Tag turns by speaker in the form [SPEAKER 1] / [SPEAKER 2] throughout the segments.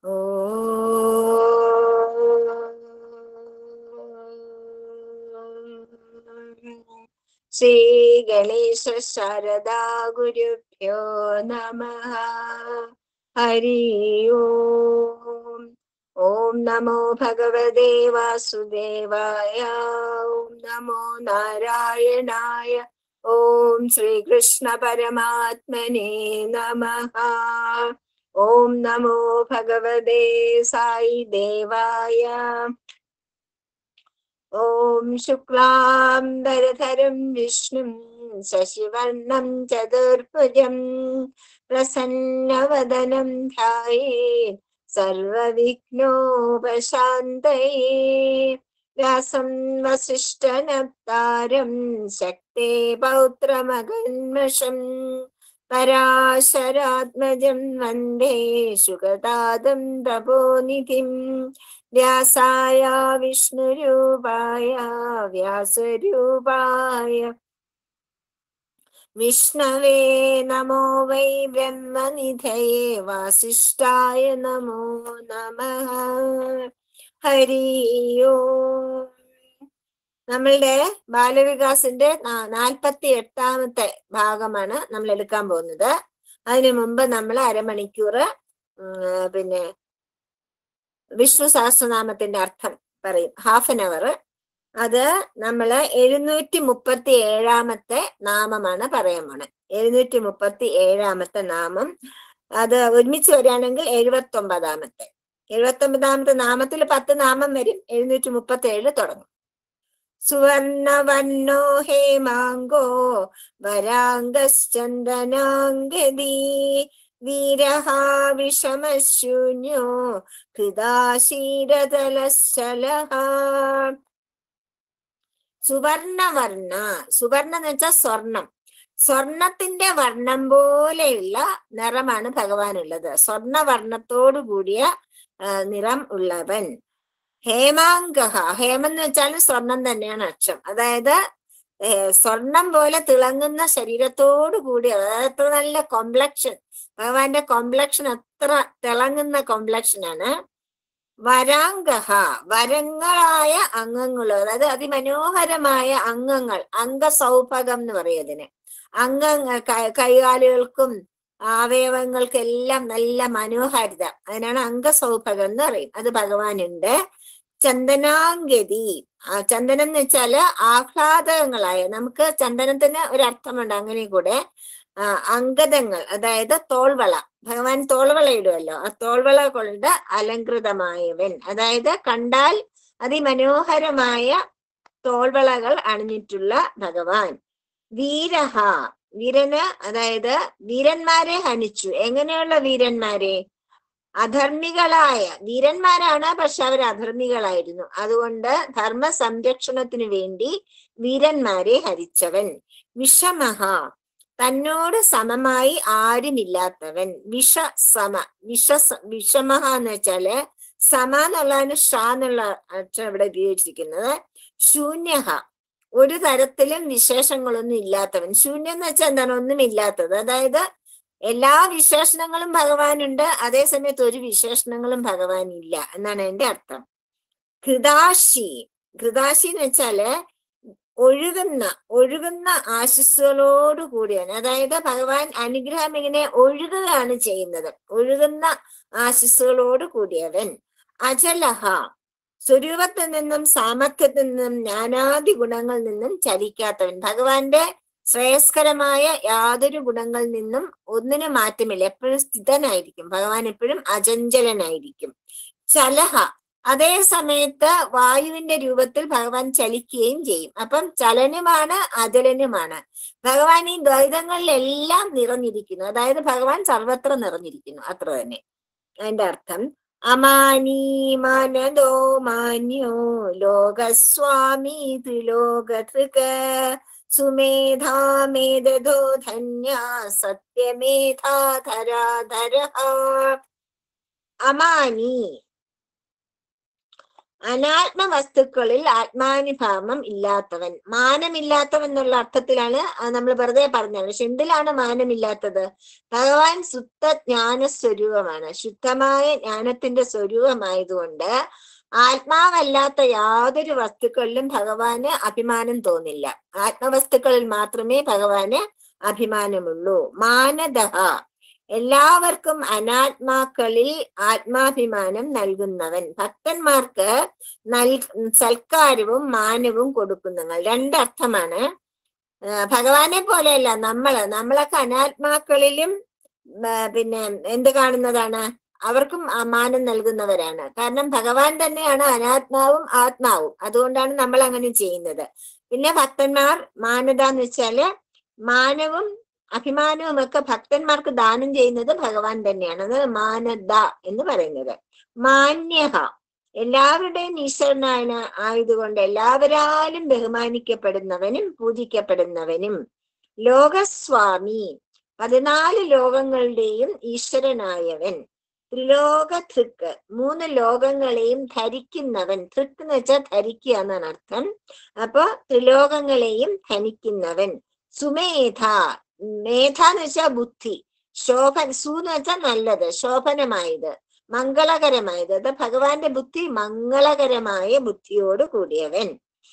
[SPEAKER 1] ശ്രീ ഗണേശ ശാരദാ ഗുരുഭ്യോ നമഃ. ഹരി ഓം. ഓം നമോ ഭഗവതേ വാസുദേവായ. ഓം നമോ നാരായണായ. ഓം ശ്രീകൃഷ്ണ പരമാത്മനേ നമഃ. ഓം നമോ ഭഗവതേ സായി ദേവായ. ഓം ശുക്ലാംബരധരം വിഷ്ണും ശശിവർണം ചതുർഭുജം പ്രസന്നവദനം ധ്യായേത് സർവവിഘ്നോപശാന്തയേ. വ്യാസം വസിഷ്ഠനപ്താരം ശക്തേ പൗത്രമകന്മഷം പരാശരാത്മജം വന്ദേ ശുഗതാദം തപോനിധിം. വ്യാസായ വിഷ്ണുരൂപായ വ്യാസരൂപായ വിഷ്ണവേ നമോ വൈ ബ്രഹ്മനിധയേ വാസിഷ്ഠായ നമോ നമഃ. ഹരി ഓം. നമ്മളുടെ ബാലവികാസിന്റെ 48ാമത്തെ ഭാഗമാണ് നമ്മൾ എടുക്കാൻ പോകുന്നത്. അതിനു മുമ്പ് നമ്മൾ അരമണിക്കൂർ പിന്നെ വിഷ്ണു സഹസ്രനാമത്തിന്റെ അർത്ഥം പറയും, ഹാഫ് ആൻ അവർ. അത് നമ്മള് 737ാമത്തെ നാമമാണ് പറയാൻ പോണെ. 737ാമത്തെ നാമം. അത് ഒരുമിച്ച് വരികയാണെങ്കിൽ 79ാമത്തെ. 79ാമത്തെ നാമത്തിൽ 10 നാമം വരും. 737 തുടങ്ങും. സുവർണവർണോ ഹേമാങ്കോ വരാംഗശ്ചന്ദനാംഗദീ വീരഃ വിഷമശൂന്യോ ഹൃദാശീരതലശ്ചലഃ. സുവർണവർണ്ണ. സുവർണ എന്ന് വെച്ചാൽ സ്വർണം. സ്വർണത്തിന്റെ വർണ്ണം പോലെയുള്ള നിറമാണ് ഭഗവാനുള്ളത്. സ്വർണവർണ്ണത്തോടു കൂടിയ നിറം ഉള്ളവൻ. ഹേമാംഗഹ. ഹേമം എന്ന് വെച്ചാൽ സ്വർണം തന്നെയാണ് അക്ഷം. അതായത് സ്വർണം പോലെ തിളങ്ങുന്ന ശരീരത്തോടു കൂടി, അതായത് അത്ര നല്ല കോംപ്ലക്ഷൻ. ഭഗവാന്റെ കോംപ്ലക്ഷൻ അത്ര തിളങ്ങുന്ന കോംപ്ലക്ഷനാണ്. വരാംഗഹ. വരങ്ങളായ അംഗങ്ങൾ, അതായത് അതിമനോഹരമായ അംഗങ്ങൾ. അംഗസൗഭകം എന്ന് പറയുന്നതിന്. അംഗങ്ങൾ, കൈകാലുകൾക്കും അവയവങ്ങൾക്കെല്ലാം നല്ല മനോഹാരിത. അതിനാണ് അംഗസൗഭകം എന്ന് പറയും. അത് ഭഗവാനുണ്ട്. ചന്ദനാംഗതി. ചന്ദനം എന്ന് വെച്ചാല് ആഹ്ലാദങ്ങളായ, നമുക്ക് ചന്ദനത്തിന് ഒരർത്ഥമുണ്ട് അങ്ങനെ കൂടെ. അംഗതങ്ങൾ, അതായത് തോൾവള. ഭഗവാൻ തോൾവള ഇടുമല്ലോ. ആ തോൾവള കൊണ്ട് അലങ്കൃതമായവൻ, അതായത് കണ്ടാൽ അതിമനോഹരമായ തോൾവളകൾ അണിഞ്ഞിട്ടുള്ള ഭഗവാൻ. വീരഹ. വീരന്, അതായത് വീരന്മാരെ ഹനിച്ചു. എങ്ങനെയുള്ള വീരന്മാരെ? അധർമ്മികളായ വീരന്മാരാണ്, പക്ഷെ അവർ അധർമ്മികളായിരുന്നു. അതുകൊണ്ട് ധർമ്മ സംരക്ഷണത്തിന് വേണ്ടി വീരന്മാരെ ഹരിച്ചവൻ. വിഷമഹ. തന്നോട് സമമായി ആരുമില്ലാത്തവൻ. വിഷമഹ എന്ന് വെച്ചാല് സമ എന്നുള്ളതാണ് ഷ എന്നുള്ള അക്ഷരം ഇവിടെ ഉപയോഗിച്ചിരിക്കുന്നത്. ശൂന്യഹ. ഒരു തരത്തിലും വിശേഷങ്ങളൊന്നും ഇല്ലാത്തവൻ. ശൂന്യം എന്ന് വെച്ചാൽ എന്താണ്? ഒന്നുമില്ലാത്തത്. അതായത് എല്ലാ വിശേഷണങ്ങളും ഭഗവാനുണ്ട്, അതേസമയത്ത് ഒരു വിശേഷണങ്ങളും ഭഗവാൻ ഇല്ല എന്നാണ് എന്റെ അർത്ഥം. ഘൃതാശി. ഘൃതാശി എന്ന് വെച്ചാല് ഒഴുകുന്ന ആശിസ്സുകളോട് കൂടിയാണ്. അതായത് ഭഗവാൻ അനുഗ്രഹം ഇങ്ങനെ ഒഴുകുകയാണ് ചെയ്യുന്നത്. ഒഴുകുന്ന ആശിസ്സുകളോട് കൂടിയവൻ. അചലഹ. സ്വരൂപത്തിൽ നിന്നും സാമർത്ഥ്യത്തിൽ നിന്നും ജ്ഞാനാദി ഗുണങ്ങളിൽ നിന്നും ചലിക്കാത്തവൻ. ഭഗവാന്റെ ശ്രേയസ്കരമായ യാതൊരു ഗുണങ്ങളിൽ നിന്നും ഒന്നിനും മാറ്റമില്ല. എപ്പോഴും സ്ഥിതനായിരിക്കും ഭഗവാൻ. എപ്പോഴും അചഞ്ചലനായിരിക്കും. ചലഹ. അതേ സമയത്ത് വായുവിന്റെ രൂപത്തിൽ ഭഗവാൻ ചലിക്കുകയും ചെയ്യും. അപ്പം ചലനുമാണ് അചലനുമാണ് ഭഗവാൻ. ഈ ദ്വൈതങ്ങളിലെല്ലാം നിറഞ്ഞിരിക്കുന്നു. അതായത് ഭഗവാൻ സർവത്ര നിറഞ്ഞിരിക്കുന്നു, അത്ര തന്നെ അതിന്റെ അർത്ഥം. അമാനീ മനദോ മാന്യോ ലോകസ്വാമി ത്രിലോകധൃക് സുമേധാ മേധോ ധന്യ സത്യമേധാധരാധര. അമാനി. അനാത്മ വസ്തുക്കളിൽ ആത്മാനുഭാവം ഇല്ലാത്തവൻ, മാനമില്ലാത്തവൻ എന്നുള്ള അർത്ഥത്തിലാണ് നമ്മൾ വെറുതെ പറഞ്ഞത്. പക്ഷെ എന്തിലാണ് മാനമില്ലാത്തത്? ഭഗവാൻ ശുദ്ധ ജ്ഞാന സ്വരൂപമാണ്, ശുദ്ധമായ ജ്ഞാനത്തിന്റെ സ്വരൂപമായതുകൊണ്ട് ആത്മാവല്ലാത്ത യാതൊരു വസ്തുക്കളിലും ഭഗവാന് അഭിമാനം തോന്നില്ല. ആത്മവസ്തുക്കളിൽ മാത്രമേ ഭഗവാന് അഭിമാനമുള്ളൂ. മാനദഹ, എല്ലാവർക്കും അനാത്മാക്കളിൽ ആത്മാഭിമാനം നൽകുന്നവൻ. ഭക്തന്മാർക്ക് സൽക്കാരവും മാനവും കൊടുക്കുന്നവൻ. രണ്ടർത്ഥമാണ്. ഭഗവാനെ പോലെയല്ല നമ്മളൊക്കെ അനാത്മാക്കളിലും പിന്നെ എന്ത് കാണുന്നതാണ്? അവർക്കും മാനം നൽകുന്നവരാണ്. കാരണം ഭഗവാൻ തന്നെയാണ് അനാത്മാവും ആത്മാവും. അതുകൊണ്ടാണ് നമ്മൾ അങ്ങനെ ചെയ്യുന്നത്. പിന്നെ ഭക്തന്മാർ മാനത എന്ന് വെച്ചാല് മാനവും അഭിമാനവും ഒക്കെ ഭക്തന്മാർക്ക് ദാനം ചെയ്യുന്നത് ഭഗവാൻ തന്നെയാണ്. അത് മാനദ എന്ന് പറയുന്നത്. മാന്യഹ, എല്ലാവരുടെയും ഈശ്വരനായ ആയതുകൊണ്ട് എല്ലാവരാലും ബഹുമാനിക്കപ്പെടുന്നവനും പൂജിക്കപ്പെടുന്നവനും. ലോകസ്വാമി, 14 ലോകങ്ങളുടെയും ഈശ്വരനായവൻ. ത്രിലോക ധൃക്ക്, 3 ലോകങ്ങളെയും ധരിക്കുന്നവൻ. ധൃക്ക് എന്ന് വെച്ചാൽ ധരിക്കുക എന്നാണ് അർത്ഥം. അപ്പൊ ത്രിലോകങ്ങളെയും ധനിക്കുന്നവൻ. സുമേധ, മേധ എന്ന് വെച്ചാൽ ബുദ്ധി. ശോഭൻ, സു എന്ന് വെച്ചാൽ നല്ലത്, ശോഭനമായത്, മംഗളകരമായത്. അത് ഭഗവാന്റെ ബുദ്ധി മംഗളകരമായ ബുദ്ധിയോട് കൂടിയവൻ.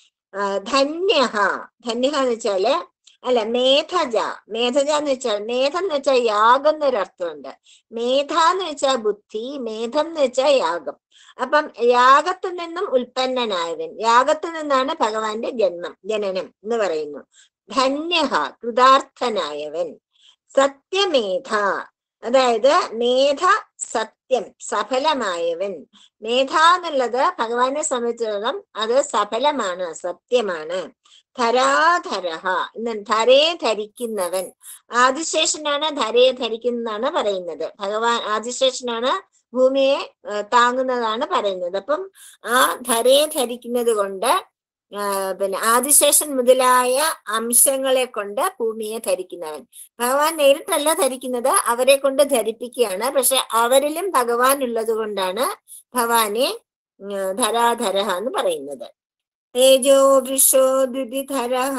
[SPEAKER 1] ധന്യഹ, ധന്യഹ എന്ന് വെച്ചാല് മേധജ. മേധജ എന്ന് വെച്ചാൽ, മേധം എന്ന് വെച്ചാൽ യാഗം എന്നൊരർത്ഥമുണ്ട്. മേധ എന്ന് വെച്ചാൽ ബുദ്ധി, മേധം എന്ന് വെച്ചാൽ യാഗം. അപ്പം യാഗത്തു നിന്നും ഉൽപ്പന്നനായവൻ. യാഗത്തു നിന്നാണ് ഭഗവാന്റെ ജനനം എന്ന് പറയുന്നു. ധന്യഹ, കൃതാർത്ഥനായവൻ. സത്യമേധ, അതായത് മേധ സത്യം, സഫലമായവൻ. മേധ എന്നുള്ളത് ഭഗവാനെ സംബന്ധിച്ചിടത്തോളം അത് സഫലമാണ്, സത്യമാണ്. ധരാധരഹ, ധരയെ ധരിക്കുന്നവൻ. ആദിശേഷനാണ് ധരയെ ധരിക്കുന്നതാണ് പറയുന്നത്. ഭഗവാൻ ആദിശേഷനാണ് ഭൂമിയെ താങ്ങുന്നതാണ് പറയുന്നത്. അപ്പം ആ ധരയെ ധരിക്കുന്നത് കൊണ്ട് പിന്നെ ആദിശേഷൻ മുതലായ അംശങ്ങളെ കൊണ്ട് ഭൂമിയെ ധരിക്കുന്നവൻ. ഭഗവാൻ നേരിട്ടല്ല ധരിക്കുന്നത്, അവരെ കൊണ്ട് ധരിപ്പിക്കുകയാണ്. പക്ഷെ അവരിലും ഭഗവാൻ ഉള്ളത് കൊണ്ടാണ് ഭഗവാനെ ധരാധരഹ എന്ന് പറയുന്നത്. തേജോ വൃഷോ ദ്വിധരഃ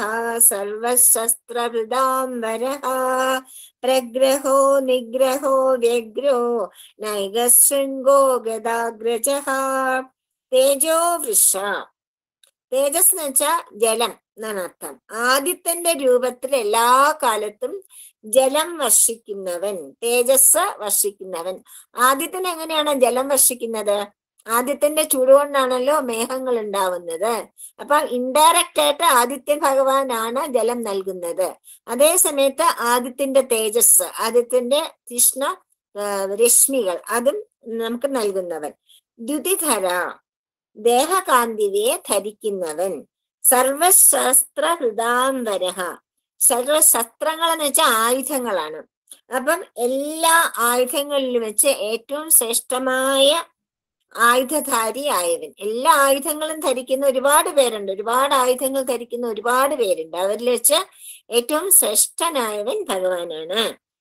[SPEAKER 1] സർവശസ്ത്രഹൃദാംബരഃ പ്രഗ്രഹോ നിഗ്രഹോ വ്യഗ്രോ നൈകശൃംഗോ ഗദാഗ്രജഃ. തേജോ വൃഷ, തേജസ് എന്ന് വെച്ചാൽ ജലം എന്നാണ് അർത്ഥം. ആദിത്യന്റെ രൂപത്തിൽ എല്ലാ കാലത്തും ജലം വർഷിക്കുന്നവൻ, തേജസ് വർഷിക്കുന്നവൻ. ആദിത്യൻ എങ്ങനെയാണ് ജലം വർഷിക്കുന്നത്? ആദിത്യന്റെ ചൂടുകൊണ്ടാണല്ലോ മേഘങ്ങൾ ഉണ്ടാവുന്നത്. അപ്പൊ ഇൻഡയറക്റ്റ് ആയിട്ട് ആദിത്യൻ ഭഗവാനാണ് ജലം നൽകുന്നത്. അതേ സമയത്ത് ആദിത്യന്റെ തേജസ്, ആദിത്യന്റെ തീഷ്ണ രശ്മികൾ അതും നമുക്ക് നൽകുന്നവൻ. ദ്യുതിധര, ദേഹകാന്തിയെ ധരിക്കുന്നവൻ. സർവശസ്ത്ര ഹൃദാംബരഃ, സർവശസ്ത്രങ്ങൾ എന്ന് വെച്ചാൽ ആയുധങ്ങളാണ്. അപ്പം എല്ലാ ആയുധങ്ങളിലും വെച്ച് ഏറ്റവും ശ്രേഷ്ഠമായ ആയുധധാരി ആയവൻ. എല്ലാ ആയുധങ്ങളും ധരിക്കുന്ന ഒരുപാട് പേരുണ്ട്, ഒരുപാട് ആയുധങ്ങൾ ധരിക്കുന്ന ഒരുപാട് പേരുണ്ട്. അവരിൽ വെച്ച് ഏറ്റവും ശ്രേഷ്ഠനായവൻ ഭഗവാനാണ്.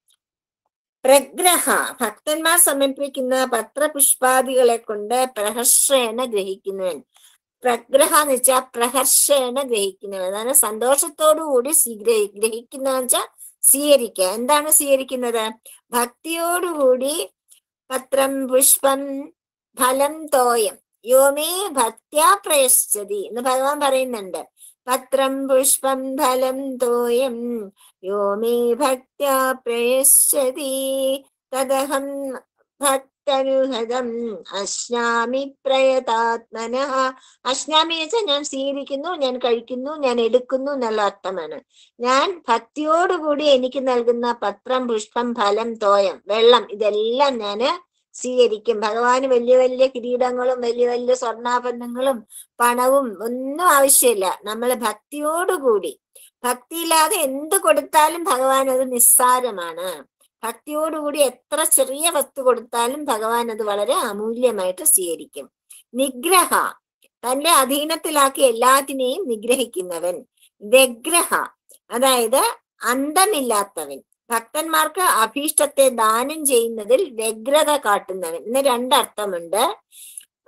[SPEAKER 1] പ്രഗ്രഹ, ഭക്തന്മാർ സമർപ്പിക്കുന്ന പത്രപുഷ്പാദികളെ കൊണ്ട് പ്രഹർഷേണ ഗ്രഹിക്കുന്നവൻ. പ്രഗ്രഹ എന്ന് വെച്ചാൽ പ്രഹർഷേണ ഗ്രഹിക്കുന്നവൻ, അതാണ് സന്തോഷത്തോടുകൂടി ഗ്രഹിക്കുന്നവൻ വെച്ചാൽ സ്വീകരിക്കുക. എന്താണ് സ്വീകരിക്കുന്നത്? ഭക്തിയോടുകൂടി പത്രം പുഷ്പം ഫലം തോയം യോമേ ഭക്ത്യാ പ്രയശ്ചതി എന്ന് ഭഗവാൻ പറയുന്നുണ്ട്. പത്രം പുഷ്പം ഫലം തോയം യോമേ ഭക്ത്യാ പ്രയശ്ചതി തദഹം ഭക്തനുഹതം അശ്നാമി പ്രയതാത്മനഃ. അശ്നാമി വെച്ചാൽ ഞാൻ സ്വീകരിക്കുന്നു, ഞാൻ കഴിക്കുന്നു, ഞാൻ എടുക്കുന്നു എന്നുള്ള അർത്ഥമാണ്. ഞാൻ ഭക്തിയോടുകൂടി എനിക്ക് നൽകുന്ന പത്രം പുഷ്പം ഫലം തോയം വെള്ളം ഇതെല്ലാം ഞാന് സ്വീകരിക്കും. ഭഗവാന് വലിയ വലിയ കിരീടങ്ങളും വലിയ വലിയ സ്വർണ്ണാഭരണങ്ങളും പണവും ഒന്നും ആവശ്യമില്ല. നമ്മൾ ഭക്തിയോടുകൂടി, ഭക്തിയില്ലാതെ എന്ത് കൊടുത്താലും ഭഗവാൻ അത് നിസ്സാരമാണ്. ഭക്തിയോടുകൂടി എത്ര ചെറിയ വസ്തു കൊടുത്താലും ഭഗവാൻ അത് വളരെ അമൂല്യമായിട്ട് സ്വീകരിക്കും. നിഗ്രഹ, തന്റെ അധീനത്തിലാക്കി എല്ലാത്തിനെയും നിഗ്രഹിക്കുന്നവൻ. വ്യഗ്രഹ, അതായത് അന്തമില്ലാത്തവൻ. ഭക്തന്മാർക്ക് അഭീഷ്ടത്തെ ദാനം ചെയ്യുന്നതിൽ വ്യഗ്രത കാട്ടുന്നവൻ. ഇന്ന് രണ്ടർത്ഥമുണ്ട്.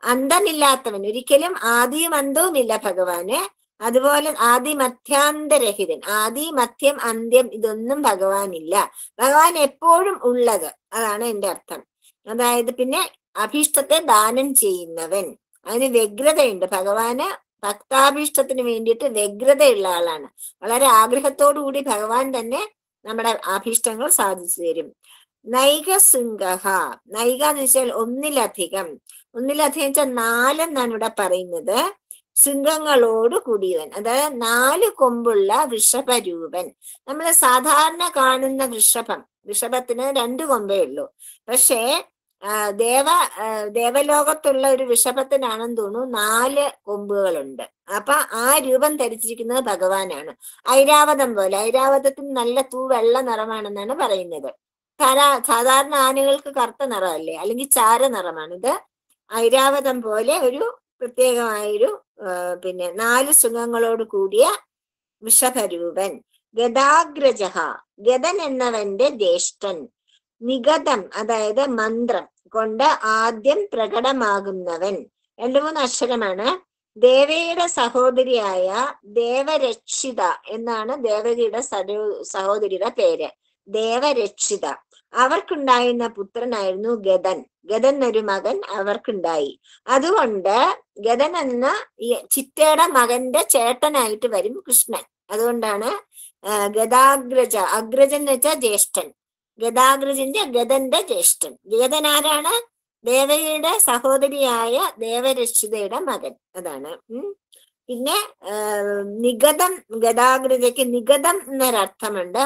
[SPEAKER 1] അന്തമില്ലാത്തവൻ, ഒരിക്കലും ആദിയും അന്തവും ഇല്ല ഭഗവാന്. അതുപോലെ ആദി മധ്യാന്തരഹിതൻ, ആദി മധ്യം അന്ത്യം ഇതൊന്നും ഭഗവാനില്ല. ഭഗവാൻ എപ്പോഴും ഉള്ളത്, അതാണ് എന്റെ അർത്ഥം. അതായത് പിന്നെ അഭീഷ്ടത്തെ ദാനം ചെയ്യുന്നവൻ, അതിന് വ്യഗ്രതയുണ്ട്. ഭഗവാന് ഭക്താഭീഷ്ടത്തിന് വേണ്ടിയിട്ട് വ്യഗ്രതയുള്ള ആളാണ്. വളരെ ആഗ്രഹത്തോടു കൂടി ഭഗവാൻ തന്നെ നമ്മുടെ അഭീഷ്ടങ്ങൾ സാധിച്ചു തരും. നൈക ശൃംഗഹ, നൈക എന്ന് വെച്ചാൽ ഒന്നിലധികം, ഒന്നിലധികം വെച്ചാൽ 4 എന്നാണ് ഇവിടെ പറയുന്നത്. ശൃംഗങ്ങളോട് കൂടിയവൻ, അതായത് 4 കൊമ്പുള്ള വൃഷഭരൂപൻ. നമ്മൾ സാധാരണ കാണുന്ന വൃഷഭത്തിന് 2 കൊമ്പേ ഉള്ളൂ. പക്ഷേ ദേവലോകത്തുള്ള ഒരു വൃഷഭത്തിനാണെന്ന് തോന്നുന്നു 4 കൊമ്പുകളുണ്ട്. അപ്പൊ ആ രൂപം ധരിച്ചിരിക്കുന്നത് ഭഗവാനാണ്. ഐരാവതം പോലെ, ഐരാവതത്തിന് നല്ല വെള്ള നിറമാണെന്നാണ് പറയുന്നത്. സാധാരണ ആനകൾക്ക് കറുത്ത നിറമല്ലേ, അല്ലെങ്കിൽ ചാര നിറമാണിത്. ഐരാവതം പോലെ ഒരു പ്രത്യേകമായൊരു പിന്നെ 4 ശൃംഗങ്ങളോട് കൂടിയ വൃഷഭരൂപൻ. ഗദാഗ്രജഹ, ഗദൻ എന്നവന്റെ ജ്യേഷ്ഠൻ. നിഗതം അതായത് മന്ത്രം കൊണ്ട് ആദ്യം പ്രകടമാകുന്നവൻ. 2-3 അക്ഷരമാണ്. ദേവയുടെ സഹോദരിയായ ദേവരക്ഷിത എന്നാണ് ദേവകിയുടെ സഹോദരിയുടെ പേര്, ദേവരക്ഷിത. അവർക്കുണ്ടായിരുന്ന പുത്രനായിരുന്നു ഗദൻ. ഗദൻ ഒരു മകൻ അവർക്കുണ്ടായി. അതുകൊണ്ട് ഗദൻ എന്ന ഈ ചിറ്റയുടെ മകന്റെ ചേട്ടനായിട്ട് വരും കൃഷ്ണൻ. അതുകൊണ്ടാണ് ഗദാഗ്രജ, അഗ്രജൻ എന്ന് വെച്ചാൽ ജ്യേഷ്ഠൻ, ഗദാഗ്രജന്റെ ഗദന്റെ ജ്യേഷ്ഠൻ. ഗദൻ ആരാണ്? ദേവയുടെ സഹോദരിയായ ദേവരക്ഷിതയുടെ മകൻ, അതാണ്. പിന്നെ നിഗതം, ഗദാഗ്രജയ്ക്ക് നിഗതം എന്നൊരർത്ഥമുണ്ട്,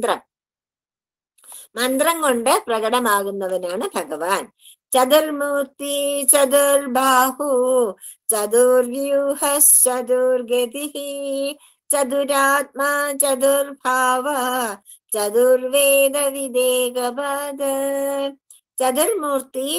[SPEAKER 1] മന്ത്രം കൊണ്ട് പ്രകടമാകുന്നവനാണ് ഭഗവാൻ. ചതുർമൂർത്തി ചതുർബാഹു ചതുർവ്യൂഹ ചതുർഗതി ചതുരാത്മാ ചതുർഭാവ ചതുർവേദ വിദേകപാദ. ചതുർമൂർത്തി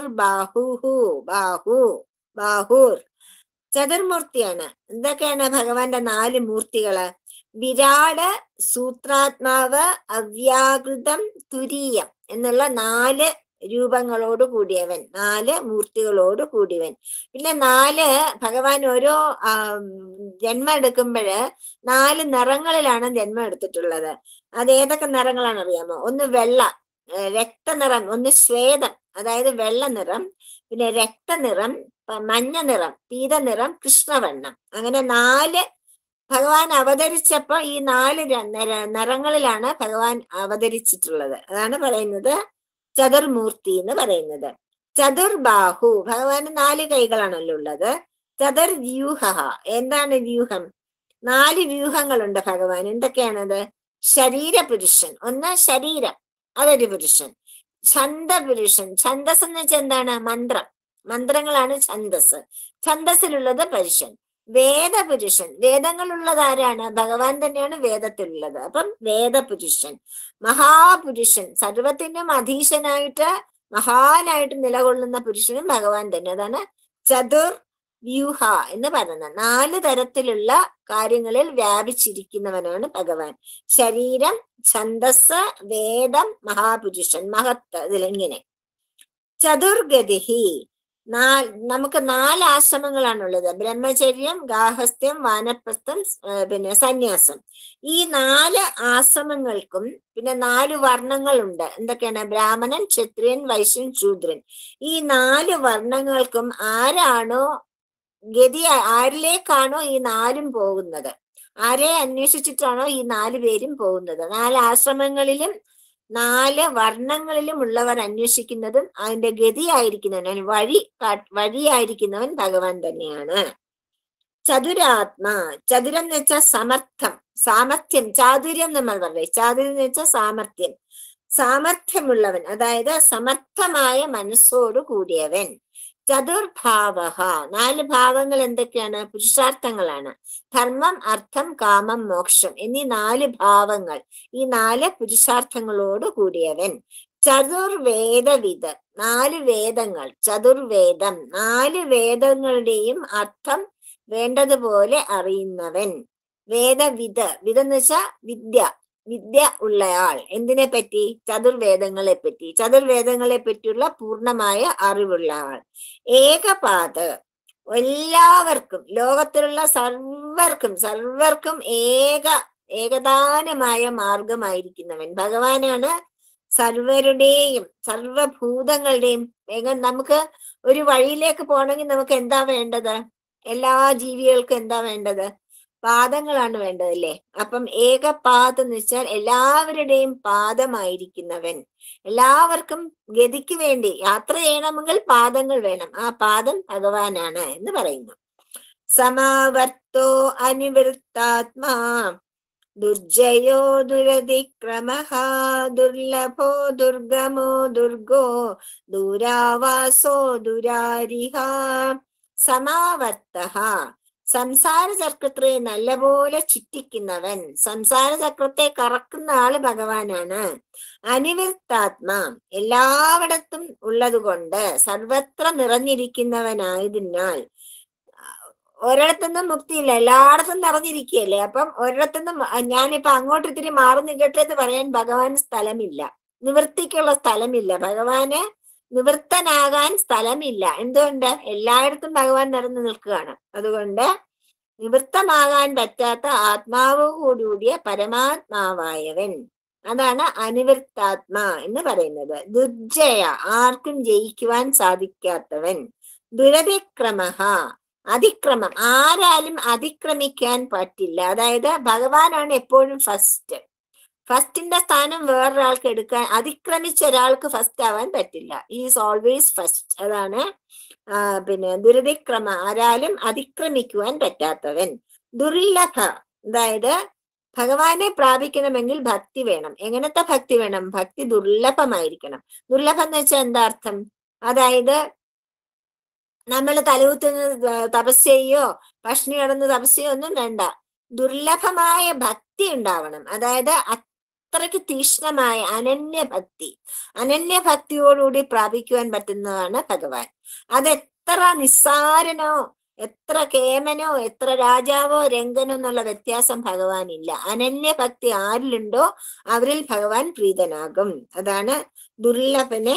[SPEAKER 1] ബാഹുർ ചതുർമൂർത്തിയാണ്. എന്തൊക്കെയാണ് ഭഗവാന്റെ 4 മൂർത്തികള്? വിരാട്, സൂത്രാത്മാവ്, അവ്യാകൃതം, തുരീയം എന്നുള്ള 4 രൂപങ്ങളോട് കൂടിയവൻ, 4 മൂർത്തികളോട് കൂടിയവൻ. പിന്നെ 4 ഭഗവാൻ ഓരോ ജന്മം എടുക്കുമ്പോഴ് 4 നിറങ്ങളിലാണ് ജന്മം എടുത്തിട്ടുള്ളത്. അത് ഏതൊക്കെ നിറങ്ങളാണ് അറിയാമോ? ഒന്ന് വെള്ള രക്തനിറം, ഒന്ന് ശ്വേതം അതായത് വെള്ള നിറം, പിന്നെ രക്തനിറം, മഞ്ഞ നിറം, പീതനിറം, കൃഷ്ണവർണ്ണം. അങ്ങനെ 4 ഭഗവാൻ അവതരിച്ചപ്പോ ഈ 4 നിറങ്ങളിലാണ് ഭഗവാൻ അവതരിച്ചിട്ടുള്ളത്. അതാണ് പറയുന്നത് ചതുർമൂർത്തി എന്ന് പറയുന്നത്. ചതുർബാഹു, ഭഗവാന് 4 കൈകളാണല്ലോ ഉള്ളത്. ചതുർവ്യൂഹ, എന്താണ് വ്യൂഹം? 4 വ്യൂഹങ്ങളുണ്ട് ഭഗവാൻ. എന്തൊക്കെയാണത്? ശരീരപുരുഷൻ, ഒന്ന് ശരീരം, അതൊരു പുരുഷൻ. ഛന്ദപുരുഷൻ, ഛന്ദസ് എന്ന് വെച്ചാൽ എന്താണ്? മന്ത്രങ്ങളാണ് ഛന്ദസ്. ഛന്ദസ്സിലുള്ളത് പുരുഷൻ. വേദപുരുഷൻ, വേദങ്ങളുള്ളത് ആരാണ്? ഭഗവാൻ തന്നെയാണ് വേദത്തിലുള്ളത്. അപ്പം വേദപുരുഷൻ. മഹാപുരുഷൻ, സർവത്തിനും അധീശനായിട്ട് മഹാനായിട്ട് നിലകൊള്ളുന്ന പുരുഷനും ഭഗവാൻ തന്നെ. അതാണ് ചതുർവ്യൂഹ എന്ന് പറയുന്നത്. 4 തരത്തിലുള്ള കാര്യങ്ങളിൽ വ്യാപിച്ചിരിക്കുന്നവനാണ് ഭഗവാൻ. ശരീരം, ഛന്ദസ്, വേദം, മഹാപുരുഷൻ, മഹത്ത്. ഇതിലിങ്ങനെ ചതുർഗതിഹി, നമുക്ക് 4 ആശ്രമങ്ങളാണുള്ളത്. ബ്രഹ്മചര്യം, ഗാർഹസ്ഥ്യം, വാനപ്രസ്ഥം, പിന്നെ സന്യാസം. ഈ 4 ആശ്രമങ്ങൾക്കും പിന്നെ 4 വർണ്ണങ്ങളുണ്ട്. എന്തൊക്കെയാണ്? ബ്രാഹ്മണൻ, ക്ഷത്രിയൻ, വൈശ്യൻ, ശൂദ്രൻ. ഈ 4 വർണ്ണങ്ങൾക്കും ആരാണോ ഗതി, ആരിലേക്കാണോ ഈ 4ഉം പോകുന്നത്, ആരെ അന്വേഷിച്ചിട്ടാണോ ഈ 4 പേരും പോകുന്നത്, 4 ആശ്രമങ്ങളിലും 4 വർണ്ണങ്ങളിലും ഉള്ളവർ അന്വേഷിക്കുന്നതും അതിന്റെ ഗതിയായിരിക്കുന്നവൻ, വഴിയായിരിക്കുന്നവൻ ഭഗവാൻ തന്നെയാണ്. ചതുരാത്മാ, ചതുരം എന്ന് വെച്ചാൽ സാമർത്ഥ്യം, ചാതുര്യം നമ്മൾ പറയും. ചാതുര്യം എന്ന് വെച്ചാൽ സാമർത്ഥ്യമുള്ളവൻ, അതായത് സമർത്ഥമായ മനസ്സോട് കൂടിയവൻ. ചതുർഭാവ, 4 ഭാവങ്ങൾ എന്തൊക്കെയാണ്? പുരുഷാർത്ഥങ്ങളാണ്. ധർമ്മം, അർത്ഥം, കാമം, മോക്ഷം എന്നീ 4 ഭാവങ്ങൾ, ഈ 4 പുരുഷാർത്ഥങ്ങളോട് കൂടിയവൻ. ചതുർവേദവിദ്, 4 വേദങ്ങൾ, ചതുർവേദം 4 വേദങ്ങളുടെയും അർത്ഥം വേണ്ടതുപോലെ അറിയുന്നവൻ. വേദവിദ്, വിദെന്ന് വെച്ചാൽ വിദ്യ, വിദ്യ ഉള്ളയാൾ. എന്തിനെ പറ്റി? ചതുർവേദങ്ങളെ പറ്റി. ചതുർവേദങ്ങളെ പറ്റിയുള്ള പൂർണ്ണമായ അറിവുള്ള ആൾ. ഏകപാത്, എല്ലാവർക്കും, ലോകത്തിലുള്ള സർവർക്കും ഏകദാനമായ മാർഗമായിരിക്കുന്നവൻ ഭഗവാനാണ്. സർവരുടെയും സർവഭൂതങ്ങളുടെയും നമുക്ക് ഒരു വഴിയിലേക്ക് പോകണമെങ്കിൽ നമുക്ക് എന്താ വേണ്ടത്? എല്ലാ ജീവികൾക്കും എന്താ വേണ്ടത്? പാദങ്ങളാണ് വേണ്ടതല്ലേ? അപ്പം ഏകപാദം എന്ന് വെച്ചാൽ എല്ലാവരുടെയും പാദമായിരിക്കുന്നവൻ. എല്ലാവർക്കും ഗതിക്ക് വേണ്ടി യാത്ര ചെയ്യണമെങ്കിൽ പാദങ്ങൾ വേണം. ആ പാദം ഭഗവാനാണ് എന്ന് പറയുന്നു. സമാവർത്തോ അനിവൃത്താത്മാ ദുർജയോ ദുരതിക്രമഃ ദുർലഭോ ദുർഗമോ ദുർഗോ ദൂരാവാസോ ദുരാരിഹ. സമാവർത്തഃ, സംസാര ചക്രത്തെ നല്ലപോലെ ചുറ്റിക്കുന്നവൻ. സംസാര ചക്രത്തെ കറക്കുന്ന ആള് ഭഗവാനാണ്. അനിവൃത്താത്മാ, എല്ലായിടത്തും ഉള്ളതുകൊണ്ട് സർവത്ര നിറഞ്ഞിരിക്കുന്നവനായതിനാൽ ഒരിടത്തൊന്നും മുക്തിയില്ല, എല്ലായിടത്തും നിറഞ്ഞിരിക്കുകയല്ലേ. അപ്പം ഒരിടത്തൊന്നും ഞാനിപ്പോ അങ്ങോട്ട് ഇത്തിരി മാറി നിൽക്കട്ടെ എന്ന് പറയാൻ ഭഗവാന് സ്ഥലമില്ല, നിവൃത്തിക്കുള്ള സ്ഥലമില്ല. ഭഗവാന് നിവൃത്തനാകാൻ സ്ഥലമില്ല. എന്തുകൊണ്ട്? എല്ലായിടത്തും ഭഗവാൻ നിറഞ്ഞു നിൽക്കുകയാണ്. അതുകൊണ്ട് നിവൃത്തമാകാൻ പറ്റാത്ത ആത്മാവ് കൂടിയ പരമാത്മാവായവൻ, അതാണ് അനിവൃത്താത്മാ എന്ന് പറയുന്നത്. ദുർജയ, ആർക്കും ജയിക്കുവാൻ സാധിക്കാത്തവൻ. ദുരതിക്രമഃ, അതിക്രമം, ആരാലും അതിക്രമിക്കാൻ പറ്റില്ല. അതായത് ഭഗവാനാണ് എപ്പോഴും ഫസ്റ്റ്. ഫസ്റ്റിന്റെ സ്ഥാനം വേറൊരാൾക്ക് എടുക്കാൻ, അതിക്രമിച്ച ഒരാൾക്ക് ഫസ്റ്റ് ആവാൻ പറ്റില്ല. Is always first. അതാണ് പിന്നെ ദുരതിക്രമ, ആരാലും അതിക്രമിക്കുവാൻ പറ്റാത്തവൻ. ദുർലഭ, അതായത് ഭഗവാനെ പ്രാപിക്കണമെങ്കിൽ ഭക്തി വേണം. എങ്ങനത്തെ ഭക്തി വേണം? ഭക്തി ദുർലഭമായിരിക്കണം. ദുർലഭം എന്ന് വെച്ചാൽ എന്താ അർത്ഥം? അതായത് നമ്മൾ തലകുത്തുന്ന തപസ് ചെയ്യോ ഭക്ഷണി കിടന്ന് തപസ് ചെയ്യോ ഒന്നും വേണ്ട. ദുർലഭമായ ഭക്തി ഉണ്ടാവണം. അതായത് അത്രയ്ക്ക് തീക്ഷ്ണമായ അനന്യഭക്തിയോടുകൂടി പ്രാപിക്കുവാൻ പറ്റുന്നതാണ് ഭഗവാൻ. അതെത്ര നിസ്സാരനോ എത്ര കേമനോ എത്ര രാജാവോ രംഗനോ എന്നുള്ള വ്യത്യാസം ഭഗവാനില്ല. അനന്യഭക്തി ആരിലുണ്ടോ അവരിൽ ഭഗവാൻ പ്രീതനാകും. അതാണ് ദുർലഭനെ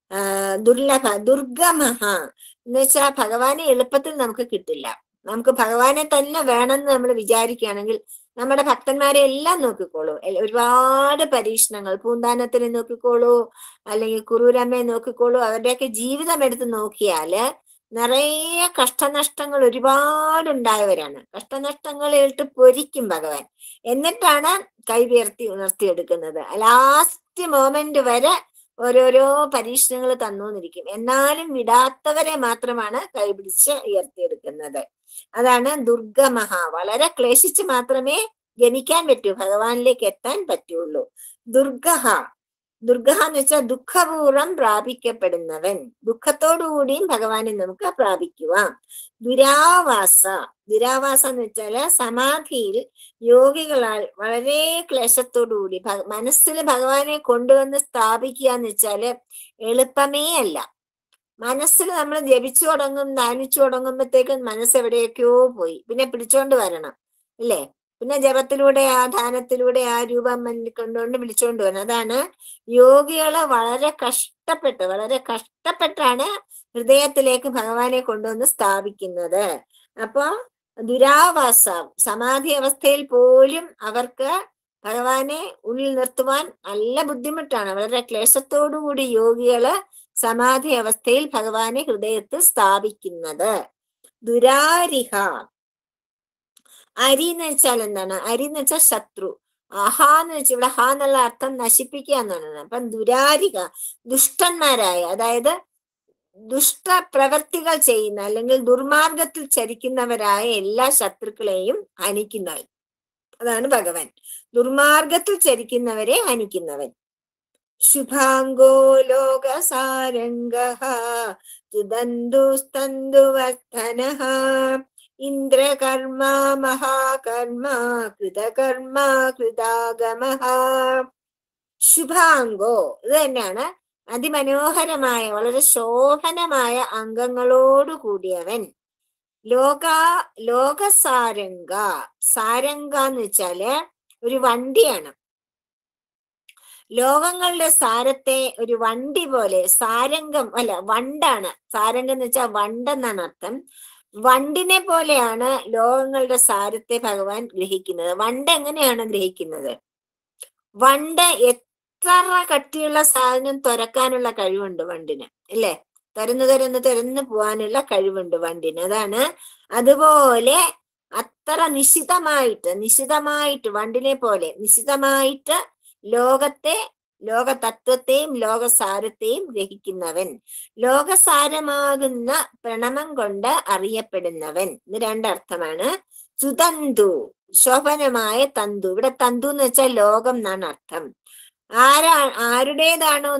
[SPEAKER 1] ദുർഗമഹ എന്ന് വെച്ചാൽ ഭഗവാനെ എളുപ്പത്തിൽ നമുക്ക് കിട്ടില്ല. നമുക്ക് ഭഗവാനെ തന്നെ വേണമെന്ന് നമ്മൾ വിചാരിക്കുകയാണെങ്കിൽ നമ്മുടെ ഭക്തന്മാരെ എല്ലാം നോക്കിക്കോളൂ. ഒരുപാട് പരീക്ഷണങ്ങൾ, പൂന്താനത്തിനെ നോക്കിക്കോളൂ, അല്ലെങ്കിൽ കുറൂരമ്മയെ നോക്കിക്കോളൂ. അവരുടെയൊക്കെ ജീവിതം എടുത്ത് നോക്കിയാല് നിറയെ കഷ്ടനഷ്ടങ്ങൾ ഒരുപാടുണ്ടായവരാണ്. കഷ്ടനഷ്ടങ്ങൾ ഇട്ട് പൊരിക്കും ഭഗവാൻ. എന്നിട്ടാണ് കൈ ഉയർത്തിയെടുക്കുന്നത്. ലാസ്റ്റ് മൊമെന്റ് വരെ ഓരോരോ പരീക്ഷണങ്ങൾ തന്നുകൊണ്ടിരിക്കും. എന്നാലും വിടാത്തവരെ മാത്രമാണ് കൈപിടിച്ച് ഉയർത്തിയെടുക്കുന്നത്. അതാണ് ദുർഗമഹ. വളരെ ക്ലേശിച്ച് മാത്രമേ ജനിക്കാൻ പറ്റൂ, ഭഗവാനിലേക്ക് എത്താൻ പറ്റുള്ളൂ. ദുർഗഹ എന്ന് വെച്ചാൽ ദുഃഖപൂർവം പ്രാപിക്കപ്പെടുന്നവൻ. ദുഃഖത്തോടുകൂടിയും ഭഗവാനെ നമുക്ക് പ്രാപിക്കുവാം. ദുരാവാസ എന്ന് വെച്ചാല് സമാധിയിൽ യോഗികളാൽ വളരെ ക്ലേശത്തോടുകൂടി മനസ്സിൽ ഭഗവാനെ കൊണ്ടുവന്ന് സ്ഥാപിക്കുക എന്ന് വെച്ചാല് എളുപ്പമേ അല്ല. മനസ്സിൽ നമ്മൾ ജപിച്ചു തുടങ്ങും, ധ്യാനിച്ചു തുടങ്ങുമ്പോഴത്തേക്കും മനസ്സ് എവിടെയൊക്കെയോ പോയി, പിന്നെ പിടിച്ചോണ്ട് വരണം അല്ലേ? പിന്നെ ജപത്തിലൂടെ ആ ധ്യാനത്തിലൂടെ ആ രൂപം കൊണ്ടുകൊണ്ട് വിളിച്ചോണ്ട് വരണം. അതാണ് യോഗികള് വളരെ കഷ്ടപ്പെട്ടാണ് ഹൃദയത്തിലേക്ക് ഭഗവാനെ കൊണ്ടുവന്ന് സ്ഥാപിക്കുന്നത്. അപ്പൊ ദുരാവാസ, സമാധി അവസ്ഥയിൽ പോലും അവർക്ക് ഭഗവാനെ ഉള്ളിൽ നിർത്തുവാൻ നല്ല ബുദ്ധിമുട്ടാണ്. വളരെ ക്ലേശത്തോടുകൂടി യോഗികള് സമാധി അവസ്ഥയിൽ ഭഗവാനെ ഹൃദയത്തിൽ സ്ഥാപിക്കുന്നത്. ദുരാരിഹ, അരി എന്ന് വെച്ചാൽ എന്താണ്? അരി എന്ന് വെച്ചാൽ ശത്രു. അഹാ എന്ന് വെച്ചാൽ ഇവിടെ ഹ എന്നുള്ള അർത്ഥം നശിപ്പിക്കുക എന്നാണ്. അപ്പം ദുരാരിഹ, ദുഷ്ടന്മാരായ, അതായത് ദുഷ്ടപ്രവർത്തികൾ ചെയ്യുന്ന അല്ലെങ്കിൽ ദുർമാർഗത്തിൽ ചരിക്കുന്നവരായ എല്ലാ ശത്രുക്കളെയും ഹനിക്കുന്നവൻ. അതാണ് ഭഗവാൻ, ദുർമാർഗത്തിൽ ചരിക്കുന്നവരെ ഹനിക്കുന്നവൻ. ശുഭാംഗോ ലോകസാരംഗഃ സുദന്തുസ്തന്തുവർദ്ധനഃ ഇന്ദ്രകർമ്മ മഹാകർമ്മ കൃതകർമ്മ കൃതാഗമഃ. ശുഭാംഗോ, ഇത് തന്നെയാണ് അതിമനോഹരമായ വളരെ ശോഭനമായ അംഗങ്ങളോട് കൂടിയവൻ. ലോകസാരംഗ, സാരംഗ എന്ന് വെച്ചാല് ഒരു വണ്ടിയാണ്. ലോകങ്ങളുടെ സാരത്തെ ഒരു വണ്ടി പോലെ, സാരംഗം അല്ല വണ്ടാണ്, സാരംഗം എന്ന് വെച്ചാൽ വണ്ടെന്നാണ് അർത്ഥം. വണ്ടിനെ പോലെയാണ് ലോകങ്ങളുടെ സാരത്തെ ഭഗവാൻ ഗ്രഹിക്കുന്നത്. വണ്ട് എങ്ങനെയാണ് ഗ്രഹിക്കുന്നത്? വണ്ട് എത്ര കട്ടിയുള്ള സാധനം തുരക്കാനുള്ള കഴിവുണ്ട് വണ്ടിന്, അല്ലേ? തുരന്ന് പോവാനുള്ള കഴിവുണ്ട് വണ്ടിന്. അതാണ് അതുപോലെ അത്ര നിശിതമായിട്ട് വണ്ടിനെ പോലെ നിശിതമായിട്ട് ലോകതത്വത്തെയും ലോകസാരത്തെയും ഗ്രഹിക്കുന്നവൻ, ലോകസാരമാകുന്ന പ്രണമം കൊണ്ട് അറിയപ്പെടുന്നവൻ. ഇത് രണ്ടർത്ഥമാണ്. സുതന്തു, ശോഭനമായ തന്തു. ഇവിടെ തന്തു എന്ന് വെച്ചാൽ ലോകം എന്നാണ് അർത്ഥം. ആരുടേതാണോ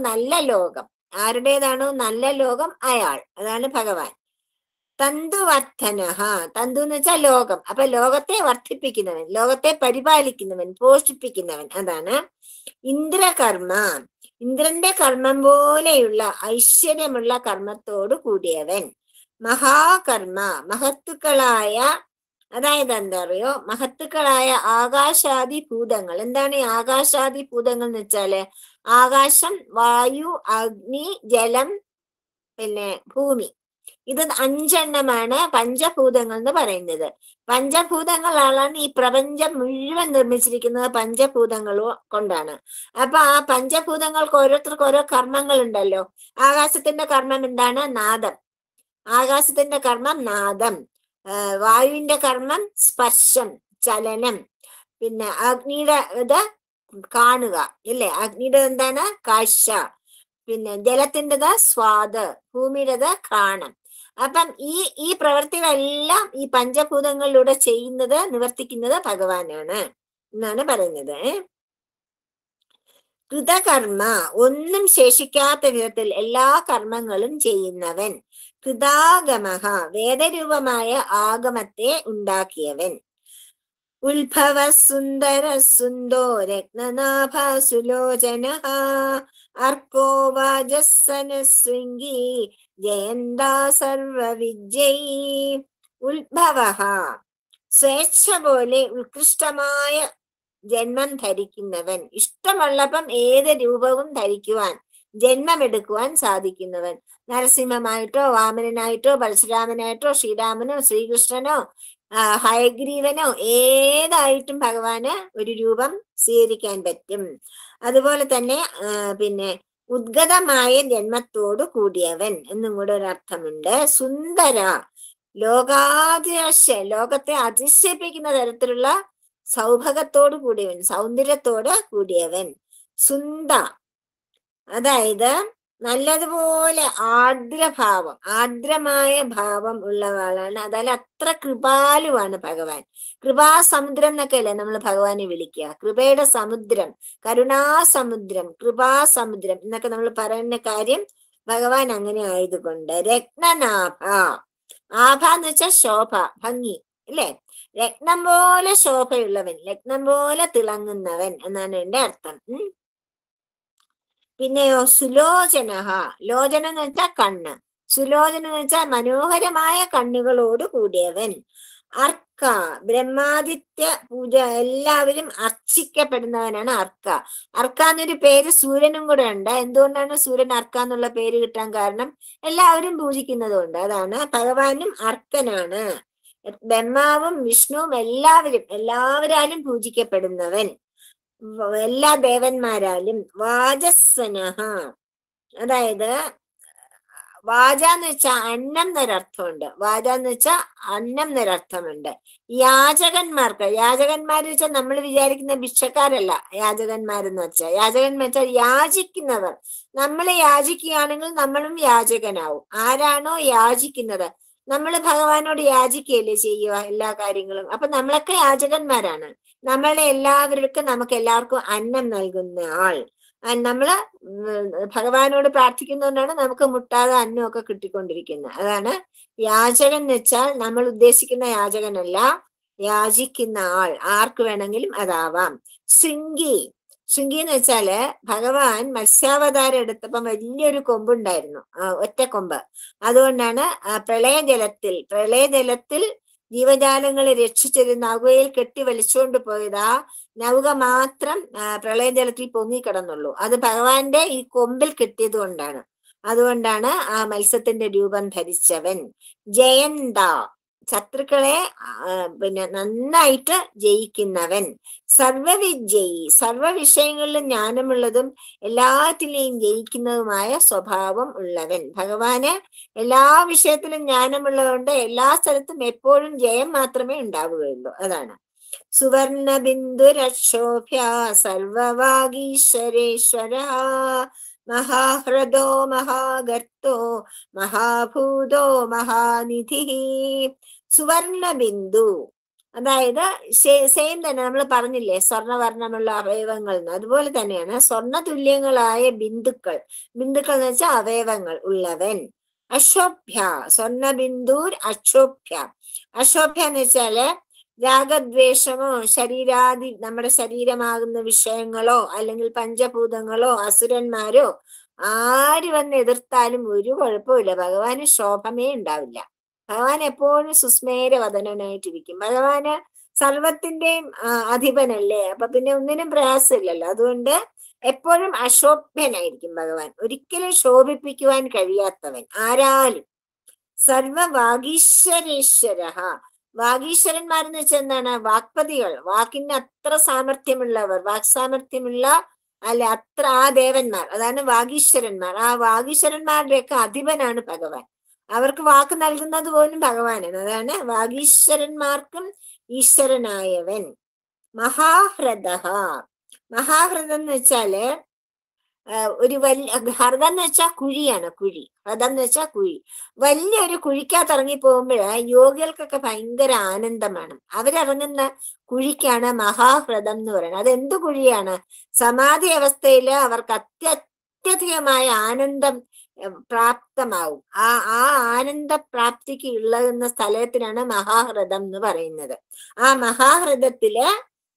[SPEAKER 1] നല്ല ലോകം അയാൾ, അതാണ് ഭഗവാൻ. തന്തുവർദ്ധനഃ, തന്തു എന്ന് വെച്ചാൽ ലോകം. അപ്പൊ ലോകത്തെ വർദ്ധിപ്പിക്കുന്നവൻ, ലോകത്തെ പരിപാലിക്കുന്നവൻ, പോഷിപ്പിക്കുന്നവൻ, അതാണ്. ഇന്ദ്രകർമ്മ, ഇന്ദ്രന്റെ കർമ്മം പോലെയുള്ള ഐശ്വര്യമുള്ള കർമ്മത്തോട് കൂടിയവൻ. മഹാകർമ്മ, മഹത്തുക്കളായ, അതായത് എന്താ അറിയോ, മഹത്തുക്കളായ ആകാശാദി ഭൂതങ്ങൾ. എന്താണ് ഈ ആകാശാദി ഭൂതങ്ങൾ എന്ന് വെച്ചാല്? ആകാശം, വായു, അഗ്നി, ജലം, പിന്നെ ഭൂമി. ഇത് 5 പഞ്ചഭൂതങ്ങൾ എന്ന് പറയുന്നത്. പഞ്ചഭൂതങ്ങളാണ് ഈ പ്രപഞ്ചം മുഴുവൻ നിർമ്മിച്ചിരിക്കുന്നത്, പഞ്ചഭൂതങ്ങൾ കൊണ്ടാണ്. അപ്പൊ ആ പഞ്ചഭൂതങ്ങൾക്ക് ഓരോരുത്തർക്ക് ഓരോ കർമ്മങ്ങൾ ഉണ്ടല്ലോ. ആകാശത്തിന്റെ കർമ്മം എന്താണ്? നാദം. ആകാശത്തിന്റെ കർമ്മം നാദം. വായുവിന്റെ കർമ്മം സ്പർശം, ചലനം. പിന്നെ അഗ്നിയുടെ ഇത് കാണുക, ഇല്ലേ? അഗ്നിയുടെ എന്താണ്? കാഴ്ച. പിന്നെ ജലത്തിൻ്റെത് സ്വാദ്, ഭൂമിയുടേത് ഘ്രാണം. അപ്പം ഈ പ്രവൃത്തികളെല്ലാം ഈ പഞ്ചഭൂതങ്ങളിലൂടെ നിവർത്തിക്കുന്നത് ഭഗവാനാണ് എന്നാണ് പറയുന്നത്. കൃതകർമ്മ, ഒന്നും ശേഷിക്കാത്ത വിധത്തിൽ എല്ലാ കർമ്മങ്ങളും ചെയ്യുന്നവൻ. കൃതാഗമഃ, വേദരൂപമായ ആഗമത്തെ ഉണ്ടാക്കിയവൻ. ഉത്ഭവ സുന്ദര സുന്ദോ രത്നനാഭ സുലോചനഃ അർക്കോ വാജസ്സന ശൃംഗി ജയന്താ സർവവിജയീ. ഉത്ഭവഃ, സ്വേച്ഛ പോലെ ഉത്കൃഷ്ടമായ ജന്മം ധരിക്കുന്നവൻ. ഇഷ്ടമുള്ളപ്പം ഏത് രൂപവും ധരിക്കുവാൻ, ജന്മമെടുക്കുവാൻ സാധിക്കുന്നവൻ. നരസിംഹമായിട്ടോ, വാമനനായിട്ടോ, പരശുരാമനായിട്ടോ, ശ്രീരാമനോ, ശ്രീകൃഷ്ണനോ, ഹയഗ്രീവനോ, ഏതായിട്ടും ഭഗവാന് ഒരു രൂപം സ്വീകരിക്കാൻ പറ്റും. അതുപോലെ തന്നെ പിന്നെ ഉദ്ഗതമായ ജന്മത്തോടു കൂടിയവൻ എന്നും കൂടെ ഒരർത്ഥമുണ്ട്. സുന്ദര, ലോകത്തെ അതിശയിപ്പിക്കുന്ന തരത്തിലുള്ള സൗഭഗത്തോട് കൂടിയവൻ, സൗന്ദര്യത്തോട് കൂടിയവൻ. സുന്ദ, അതായത് നല്ലതുപോലെ ആർദ്രമായ ഭാവം ഉള്ളവാളാണ്. അതായത് അത്ര കൃപാലുവാണ് ഭഗവാൻ. കൃപാസമുദ്രം എന്നൊക്കെ അല്ലേ നമ്മൾ ഭഗവാനെ വിളിക്കുക? കൃപയുടെ സമുദ്രം, കരുണാസമുദ്രം, കൃപാസമുദ്രം എന്നൊക്കെ നമ്മൾ പറയുന്ന കാര്യം ഭഗവാൻ അങ്ങനെ ആയതുകൊണ്ട്. രത്നനാഭ, ആഭ എന്ന് വെച്ചാൽ ശോഭ, ഭംഗി, അല്ലേ? രത്നം പോലെ ശോഭയുള്ളവൻ, രത്നം പോലെ തിളങ്ങുന്നവൻ എന്നാണ് എന്റെ അർത്ഥം. പിന്നെയോ സുലോചന, ലോചനം എന്ന് വെച്ചാൽ കണ്ണ്, സുലോചന എന്ന് വെച്ചാൽ മനോഹരമായ കണ്ണുകളോട് കൂടിയവൻ. അർക്ക, ബ്രഹ്മാദിത്യ പൂജ എല്ലാവരും അർച്ചിക്കപ്പെടുന്നവനാണ് അർക്ക. അർക്ക എന്നൊരു പേര് സൂര്യനും കൂടെ ഉണ്ട്. എന്തുകൊണ്ടാണ് സൂര്യൻ അർക്ക എന്നുള്ള പേര് കിട്ടാൻ കാരണം? എല്ലാവരും പൂജിക്കുന്നത് കൊണ്ട്. അതാണ് ഭഗവാനും അർക്കനാണ്. ബ്രഹ്മാവും വിഷ്ണുവും എല്ലാവരാലും പൂജിക്കപ്പെടുന്നവൻ, എല്ലാ ദേവന്മാരാലും. വാജസ്വനഃ, അതായത് വാച എന്ന് വെച്ചാൽ അന്നം എന്നൊരർത്ഥമുണ്ട്. വാച എന്ന് വെച്ചാൽ അന്നം എന്നൊരർത്ഥമുണ്ട്. യാചകന്മാര് വെച്ചാൽ നമ്മൾ വിചാരിക്കുന്ന ഭിക്ഷക്കാരല്ല യാചകന്മാരെന്ന് വെച്ചാൽ. യാചകന്മാർ വെച്ചാൽ യാചിക്കുന്നവർ. നമ്മൾ യാചിക്കുകയാണെങ്കിൽ നമ്മളും യാചകനാവും. ആരാണോ യാചിക്കുന്നത്, നമ്മൾ ഭഗവാനോട് യാചിക്കുകയല്ലേ ചെയ്യുക എല്ലാ കാര്യങ്ങളും. അപ്പൊ നമ്മളൊക്കെ യാചകന്മാരാണ്. നമ്മളെ നമുക്ക് എല്ലാവർക്കും അന്നം നൽകുന്ന ആൾ. നമ്മള് ഭഗവാനോട് പ്രാർത്ഥിക്കുന്നതുകൊണ്ടാണ് നമുക്ക് മുട്ടാതെ അന്നമൊക്കെ കിട്ടിക്കൊണ്ടിരിക്കുന്നത്. അതാണ് യാചകൻ എന്ന് വെച്ചാൽ നമ്മൾ ഉദ്ദേശിക്കുന്ന യാചകനല്ല, യാചിക്കുന്ന ആൾ. ആർക്ക് വേണമെങ്കിലും അതാവാം. ശൃംഗി എന്ന് വെച്ചാല് ഭഗവാൻ മത്സ്യാവതാരം എടുത്തപ്പം വലിയൊരു കൊമ്പുണ്ടായിരുന്നു, ഒറ്റ കൊമ്പ്. അതുകൊണ്ടാണ് പ്രളയജലത്തിൽ ജീവജാലങ്ങളെ രക്ഷിച്ചിരുന്ന അഗുവയിൽ കെട്ടി വലിച്ചുകൊണ്ട് പോയതാ നൗക മാത്രം പ്രളയജലത്തിൽ പൊങ്ങിക്കിടന്നുള്ളൂ. അത് ഭഗവാന്റെ ഈ കൊമ്പിൽ കിട്ടിയത് കൊണ്ടാണ്. അതുകൊണ്ടാണ് ആ മത്സ്യത്തിന്റെ രൂപം ധരിച്ചവൻ. ജയന്ത, ശത്രുക്കളെ പിന്നെ നന്നായിട്ട് ജയിക്കുന്നവൻ. സർവവിജയി, സർവ വിഷയങ്ങളിലും ജ്ഞാനമുള്ളതും എല്ലാത്തിലെയും ജയിക്കുന്നതുമായ സ്വഭാവം ഉള്ളവൻ. ഭഗവാന് എല്ലാ വിഷയത്തിലും ജ്ഞാനമുള്ളതുകൊണ്ട് എല്ലാ സ്ഥലത്തും എപ്പോഴും ജയം മാത്രമേ ഉണ്ടാവുകയുള്ളൂ. അതാണ്. സുവർണ ബിന്ദുരക്ഷോഭ്യ സർവവാഗീശ്വരേശ്വര മഹാഹൃദോ മഹാഗർത്തോ മഹാഭൂതോ മഹാനിധി. സുവർണ ബിന്ദു, അതായത് സെയിം തന്നെ നമ്മൾ പറഞ്ഞില്ലേ സ്വർണവർണ്ണമുള്ള അവയവങ്ങൾ എന്ന്. അതുപോലെ തന്നെയാണ് സ്വർണ്ണ തുല്യങ്ങളായ ബിന്ദുക്കൾ. ബിന്ദുക്കൾ എന്ന് വെച്ചാൽ അവയവങ്ങൾ ഉള്ളവൻ. അക്ഷോഭ്യ, സ്വർണ്ണ ബിന്ദുർ അക്ഷോഭ്യ. അക്ഷോഭ്യ എന്ന് വെച്ചാല് രാഗദ്വേഷമോ ശരീരാദി നമ്മുടെ ശരീരമാകുന്ന വിഷയങ്ങളോ അല്ലെങ്കിൽ പഞ്ചഭൂതങ്ങളോ അസുരന്മാരോ ആര് വന്ന് എതിർത്താലും ഒരു കുഴപ്പമില്ല, ഭഗവാന് ശോഭമേ ഉണ്ടാവില്ല. ഭഗവാൻ എപ്പോഴും സുസ്മേരവദനായിട്ടിരിക്കും. ഭഗവാന് സർവത്തിന്റെയും അധിപനല്ലേ, അപ്പൊ പിന്നെ ഒന്നിനും പ്രയാസമില്ലല്ലോ. അതുകൊണ്ട് എപ്പോഴും അശോഭ്യനായിരിക്കും ഭഗവാൻ, ഒരിക്കലും ശോഭിപ്പിക്കുവാൻ കഴിയാത്തവൻ ആരാലും. സർവവാഗീശ്വരേശ്വര, വാഗീശ്വരന്മാരെന്ന് വെച്ചാൽ എന്താണ്? വാക്പതികൾ, വാക്കിന് അത്ര സാമർഥ്യമുള്ളവർ, വാക് സാമർഥ്യമുള്ള അല്ല അത്ര ആ ദേവന്മാർ, അതാണ് വാഗീശ്വരന്മാർ. ആ വാഗീശ്വരന്മാരുടെയൊക്കെ അധിപനാണ് ഭഗവാൻ. അവർക്ക് വാക്ക് നൽകുന്നത് പോലും ഭഗവാനാണ്. അതാണ് വാഗീശ്വരന്മാർക്കും ഈശ്വരനായവൻ. മഹാഹ്രദ, മഹാഹ്രദം എന്ന് വെച്ചാല് ഒരു വലിയ, ഹൃദം എന്ന് വെച്ചാൽ കുഴിയാണ്, കുഴി. ഹൃദം എന്ന് വെച്ചാൽ കുഴി. വലിയൊരു കുഴിക്കകത്ത് ഇറങ്ങി പോകുമ്പോഴ് യോഗികൾക്കൊക്കെ ഭയങ്കര ആനന്ദമാണ്. അവരിറങ്ങുന്ന കുഴിക്കാണ് മഹാഹ്രദം എന്ന് പറയുന്നത്. അതെന്ത് കുഴിയാണ്? സമാധി അവസ്ഥയില് അവർക്ക് അത്യധികമായ ആനന്ദം പ്രാപ്തമാവും. ആ ആനന്ദ പ്രാപ്തിക്ക് ഉള്ളകുന്ന സ്ഥലത്തിനാണ് മഹാഹ്രദം എന്ന് പറയുന്നത്. ആ മഹാഹ്രദത്തില്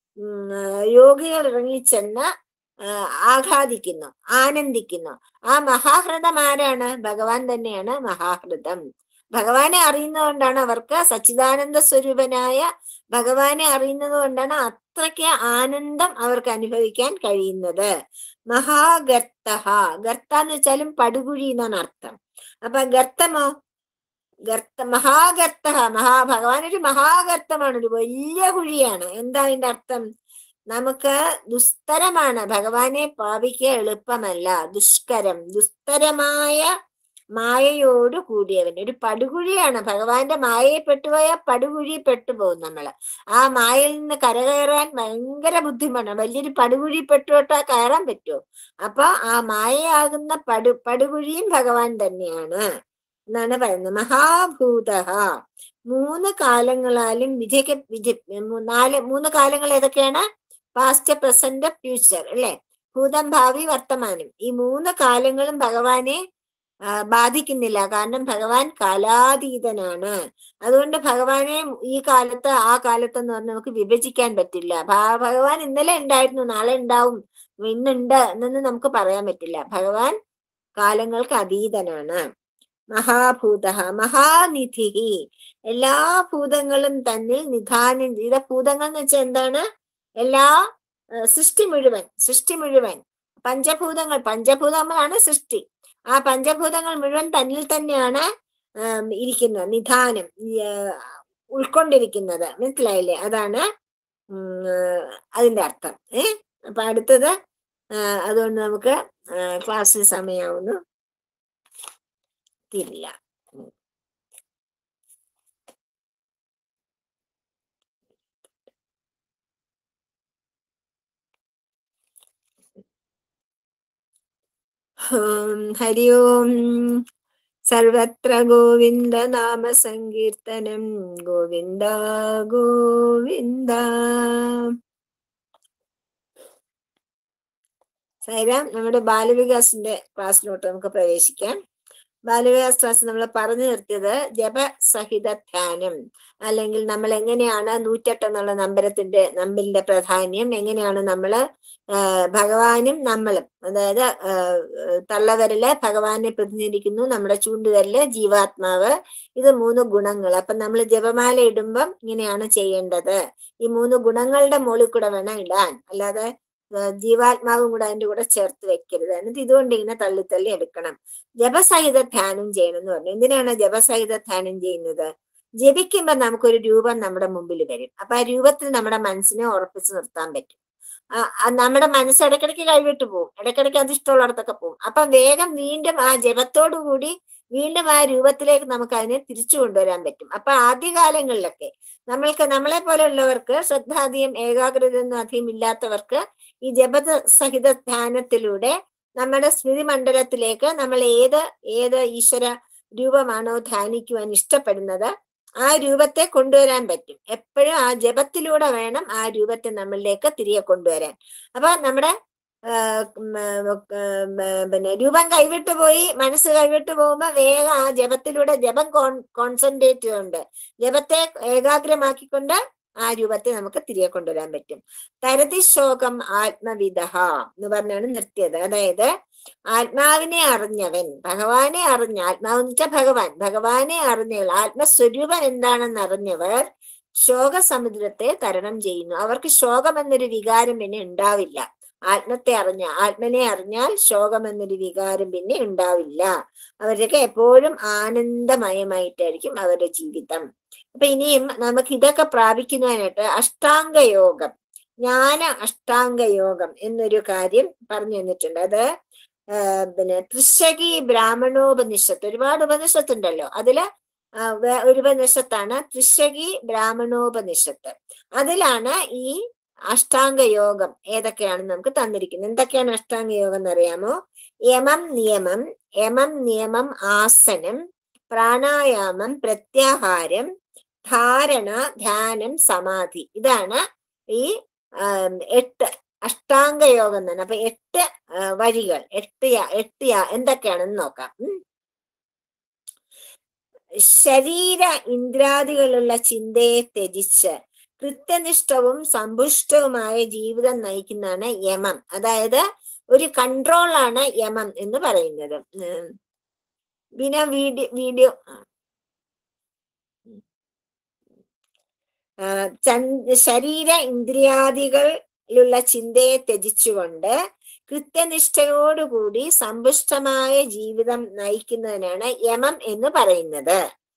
[SPEAKER 1] യോഗികൾ ഇറങ്ങിച്ചെന്ന് ആഹ്ലാദിക്കുന്നു, ആനന്ദിക്കുന്നു. ആ മഹാഹൃദം ആരാണ്? ഭഗവാൻ തന്നെയാണ് മഹാഹൃദം. ഭഗവാനെ അറിയുന്നതുകൊണ്ടാണ് അവർക്ക്, സച്ചിദാനന്ദ സ്വരൂപനായ ഭഗവാനെ അറിയുന്നത് കൊണ്ടാണ് അത്രയ്ക്ക് ആനന്ദം അവർക്ക് അനുഭവിക്കാൻ കഴിയുന്നത്. മഹാഗർത്ത, ഗർത്ത എന്ന് വെച്ചാലും പടുകുഴി എന്നാണ് അർത്ഥം. അപ്പൊ ഗർത്തമോ? മഹാഗർത്ത, ഭഗവാൻ ഒരു മഹാഗർത്തമാണ്, ഒരു വലിയ കുഴിയാണ്. എന്താ അതിന്റെ അർത്ഥം? നമുക്ക് ദുസ്തരമാണ്, ഭഗവാനെ പ്രാപിക്കുക എളുപ്പമല്ല, ദുഷ്കരം, ദുസ്തരമായ മായയോട് കൂടിയവൻ. ഒരു പടുകുഴിയാണ്. ഭഗവാന്റെ മായയെ പെട്ടുപോയാൽ പടുകുഴി പെട്ടുപോകും നമ്മള്. ആ മായയിൽ നിന്ന് കരകയറാൻ ഭയങ്കര ബുദ്ധിമുട്ടാണ്. വലിയൊരു പടുകുഴി പെട്ടുപോട്ടാ കയറാൻ പറ്റുമോ? അപ്പൊ ആ മായയാകുന്ന പടുകുഴിയും ഭഗവാൻ തന്നെയാണ് എന്നാണ് പറയുന്നത്. മഹാഭൂത, മൂന്ന് കാലങ്ങളാലും മൂന്ന് കാലങ്ങൾ ഏതൊക്കെയാണ്? പാസ്റ്റ്, പ്രസന്റ്, ഫ്യൂച്ചർ അല്ലെ? ഭൂതം, ഭാവി, വർത്തമാനം. ഈ മൂന്ന് കാലങ്ങളും ഭഗവാനെ ബാധിക്കുന്നില്ല. കാരണം ഭഗവാൻ കാലാതീതനാണ്. അതുകൊണ്ട് ഭഗവാനെ ഈ കാലത്ത് ആ കാലത്തെന്ന് പറഞ്ഞ് നമുക്ക് വിഭജിക്കാൻ പറ്റില്ല. ഭഗവാൻ ഇന്നലെ ഉണ്ടായിരുന്നു, നാളെ ഉണ്ടാവും, ഇന്നുണ്ട് എന്നൊന്നും നമുക്ക് പറയാൻ പറ്റില്ല. ഭഗവാൻ കാലങ്ങൾക്ക് അതീതനാണ്. മഹാഭൂത, മഹാനിധി, എല്ലാ ഭൂതങ്ങളും തന്നിൽ നിധാനം ചെയ്ത ഭൂതങ്ങൾ എന്ന് വെച്ചാൽ എന്താണ്? എല്ലാ സൃഷ്ടി മുഴുവൻ പഞ്ചഭൂതങ്ങളാണ് സൃഷ്ടി. ആ പഞ്ചഭൂതങ്ങൾ മുഴുവൻ തന്നിൽ തന്നെയാണ് ഇരിക്കുന്നത്, നിധാനം ഉൾക്കൊണ്ടിരിക്കുന്നത്. മനസ്സിലായില്ലേ? അതാണ് അതിന്റെ അർത്ഥം. അപ്പൊ അടുത്തത്, അതുകൊണ്ട് നമുക്ക് ക്ലാസ്സിന് സമയമാവുന്നു, തീരില്ല. ഹരി ഓം. സർവത്ര ഗോവിന്ദ നാമ സങ്കീർത്തനം, ഗോവിന്ദ ഗോവിന്ദ. സൈറാം, നമ്മുടെ ബാലവികാസിന്റെ ക്ലാസ്സിലോട്ട് നമുക്ക് പ്രവേശിക്കാം. ബാലവികാസ് ക്ലാസ് നമ്മൾ പറഞ്ഞു നിർത്തിയത് ജപസഹിത ധ്യാനം, അല്ലെങ്കിൽ നമ്മൾ എങ്ങനെയാണ് 108 എന്നുള്ള നമ്പറിന്റെ പ്രാധാന്യം, എങ്ങനെയാണ് നമ്മള് ഭഗവാനും നമ്മളും, അതായത് തള്ളവരല് ഭഗവാനെ പ്രതിനിധീകരിക്കുന്നു, നമ്മുടെ ചൂണ്ടുവരല് ജീവാത്മാവ്, ഇത് 3 ഗുണങ്ങൾ. അപ്പൊ നമ്മൾ ജപമാല ഇടുമ്പം ഇങ്ങനെയാണ് ചെയ്യേണ്ടത്. ഈ 3 ഗുണങ്ങളുടെ മുകളിൽ കൂടെ വേണം ഇടാൻ, അല്ലാതെ ജീവാത്മാവും കൂടെ അതിന്റെ കൂടെ ചേർത്ത് വെക്കരുത്. എന്നിട്ട് ഇതുകൊണ്ട് ഇങ്ങനെ തള്ളി എടുക്കണം. ജപസഹിത ധ്യാനം ചെയ്യണം എന്ന് പറഞ്ഞു. എന്തിനാണ് ജപസഹിത ധ്യാനം ചെയ്യുന്നത്? ജപിക്കുമ്പോ നമുക്കൊരു രൂപം നമ്മുടെ മുമ്പിൽ വരും. അപ്പൊ ആ രൂപത്തിൽ നമ്മുടെ മനസ്സിനെ ഉറപ്പിച്ചു നിർത്താൻ പറ്റും. നമ്മുടെ മനസ്സ് ഇടയ്ക്കിടയ്ക്ക് കൈവിട്ട് പോകും, ഇടയ്ക്കിടയ്ക്ക് അത് ഇഷ്ടമുള്ളിടത്തൊക്കെ പോകും. അപ്പൊ വേഗം വീണ്ടും ആ ജപത്തോടു കൂടി വീണ്ടും ആ രൂപത്തിലേക്ക് നമുക്ക് അതിനെ തിരിച്ചു കൊണ്ടുവരാൻ പറ്റും. അപ്പൊ ആദ്യകാലങ്ങളിലൊക്കെ നമ്മളെ പോലെയുള്ളവർക്ക്, ശ്രദ്ധാധികം ഏകാഗ്രത ഒന്നും അധികം ഇല്ലാത്തവർക്ക് ഈ ജപസഹിത ധ്യാനത്തിലൂടെ നമ്മുടെ സ്മൃതി മണ്ഡലത്തിലേക്ക് നമ്മൾ ഏത് ഈശ്വര രൂപമാണോ ധ്യാനിക്കുവാൻ ഇഷ്ടപ്പെടുന്നത് ആ രൂപത്തെ കൊണ്ടുവരാൻ പറ്റും. എപ്പോഴും ആ ജപത്തിലൂടെ വേണം ആ രൂപത്തെ നമ്മളിലേക്ക് തിരികെ കൊണ്ടുവരാൻ. അപ്പൊ നമ്മുടെ രൂപം കൈവിട്ടു പോയി, മനസ്സ് കൈവിട്ടു പോകുമ്പോ വേഗം ആ ജപത്തിലൂടെ ജപം കോൺസെൻട്രേറ്റ് കൊണ്ട് ജപത്തെ ഏകാഗ്രമാക്കിക്കൊണ്ട് ആ രൂപത്തെ നമുക്ക് തിരികെ കൊണ്ടുവരാൻ പറ്റും. തരതി ശോകം ആത്മവിദഹ എന്ന് പറഞ്ഞാണ് നിർത്തിയത്. അതായത് ആത്മാവിനെ അറിഞ്ഞവൻ, ഭഗവാനെ അറിഞ്ഞ, ആത്മാവെന്ന് വെച്ചാൽ ഭഗവാനെ അറിഞ്ഞവർ, ആത്മസ്വരൂപം എന്താണെന്ന് അറിഞ്ഞവർ ശോകസമുദ്രത്തെ തരണം ചെയ്യുന്നു. അവർക്ക് ശോകം എന്നൊരു വികാരം പിന്നെ ഉണ്ടാവില്ല. ആത്മനെ അറിഞ്ഞാൽ ശോകം എന്നൊരു വികാരം പിന്നെ ഉണ്ടാവില്ല. അവരൊക്കെ എപ്പോഴും ആനന്ദമയമായിട്ടായിരിക്കും അവരുടെ ജീവിതം. അപ്പൊ ഇനിയും നമുക്ക് ഇതൊക്കെ പ്രാപിക്കുന്നതിനായിട്ട് അഷ്ടാംഗയോഗം, അഷ്ടാംഗയോഗം എന്നൊരു കാര്യം പറഞ്ഞു തന്നിട്ടുണ്ട്. അത് ത്രിശകി ബ്രാഹ്മണോപനിഷത്ത്, ഒരുപാട് ഉപനിഷത്തുണ്ടല്ലോ, അതില് ഒരു ഉപനിഷത്താണ് ത്രിശകി ബ്രാഹ്മണോപനിഷത്ത്. അതിലാണ് ഈ അഷ്ടാംഗയോഗം ഏതൊക്കെയാണെന്ന് നമുക്ക് തന്നിരിക്കുന്നത്. എന്തൊക്കെയാണ് അഷ്ടാംഗയോഗം എന്നറിയാമോ? യമം നിയമം ആസനം, പ്രാണായാമം, പ്രത്യാഹാരം, ധാരണ, ധ്യാനം, സമാധി. ഇതാണ് ഈ 8 അഷ്ടാംഗയോഗം തന്നെ. അപ്പൊ 8 വഴികൾ, 8 എന്തൊക്കെയാണെന്ന് നോക്കാം. ശരീര ഇന്ദ്രാദികളുള്ള ചിന്തയെ ത്യജിച്ച് കൃത്യനിഷ്ഠവും സമ്പുഷ്ടവുമായ ജീവിതം നയിക്കുന്നതാണ് യമം. അതായത് ഒരു കൺട്രോളാണ് യമം എന്ന് പറയുന്നത്. പിന്നെ വീഡിയോ ശരീര ഇന്ദ്രിയാദികളിലുള്ള ചിന്തയെ ത്യജിച്ചുകൊണ്ട് കൃത്യനിഷ്ഠയോടുകൂടി സമ്പുഷ്ടമായ ജീവിതം നയിക്കുന്നതിനാണ് യമം എന്ന് പറയുന്നത്.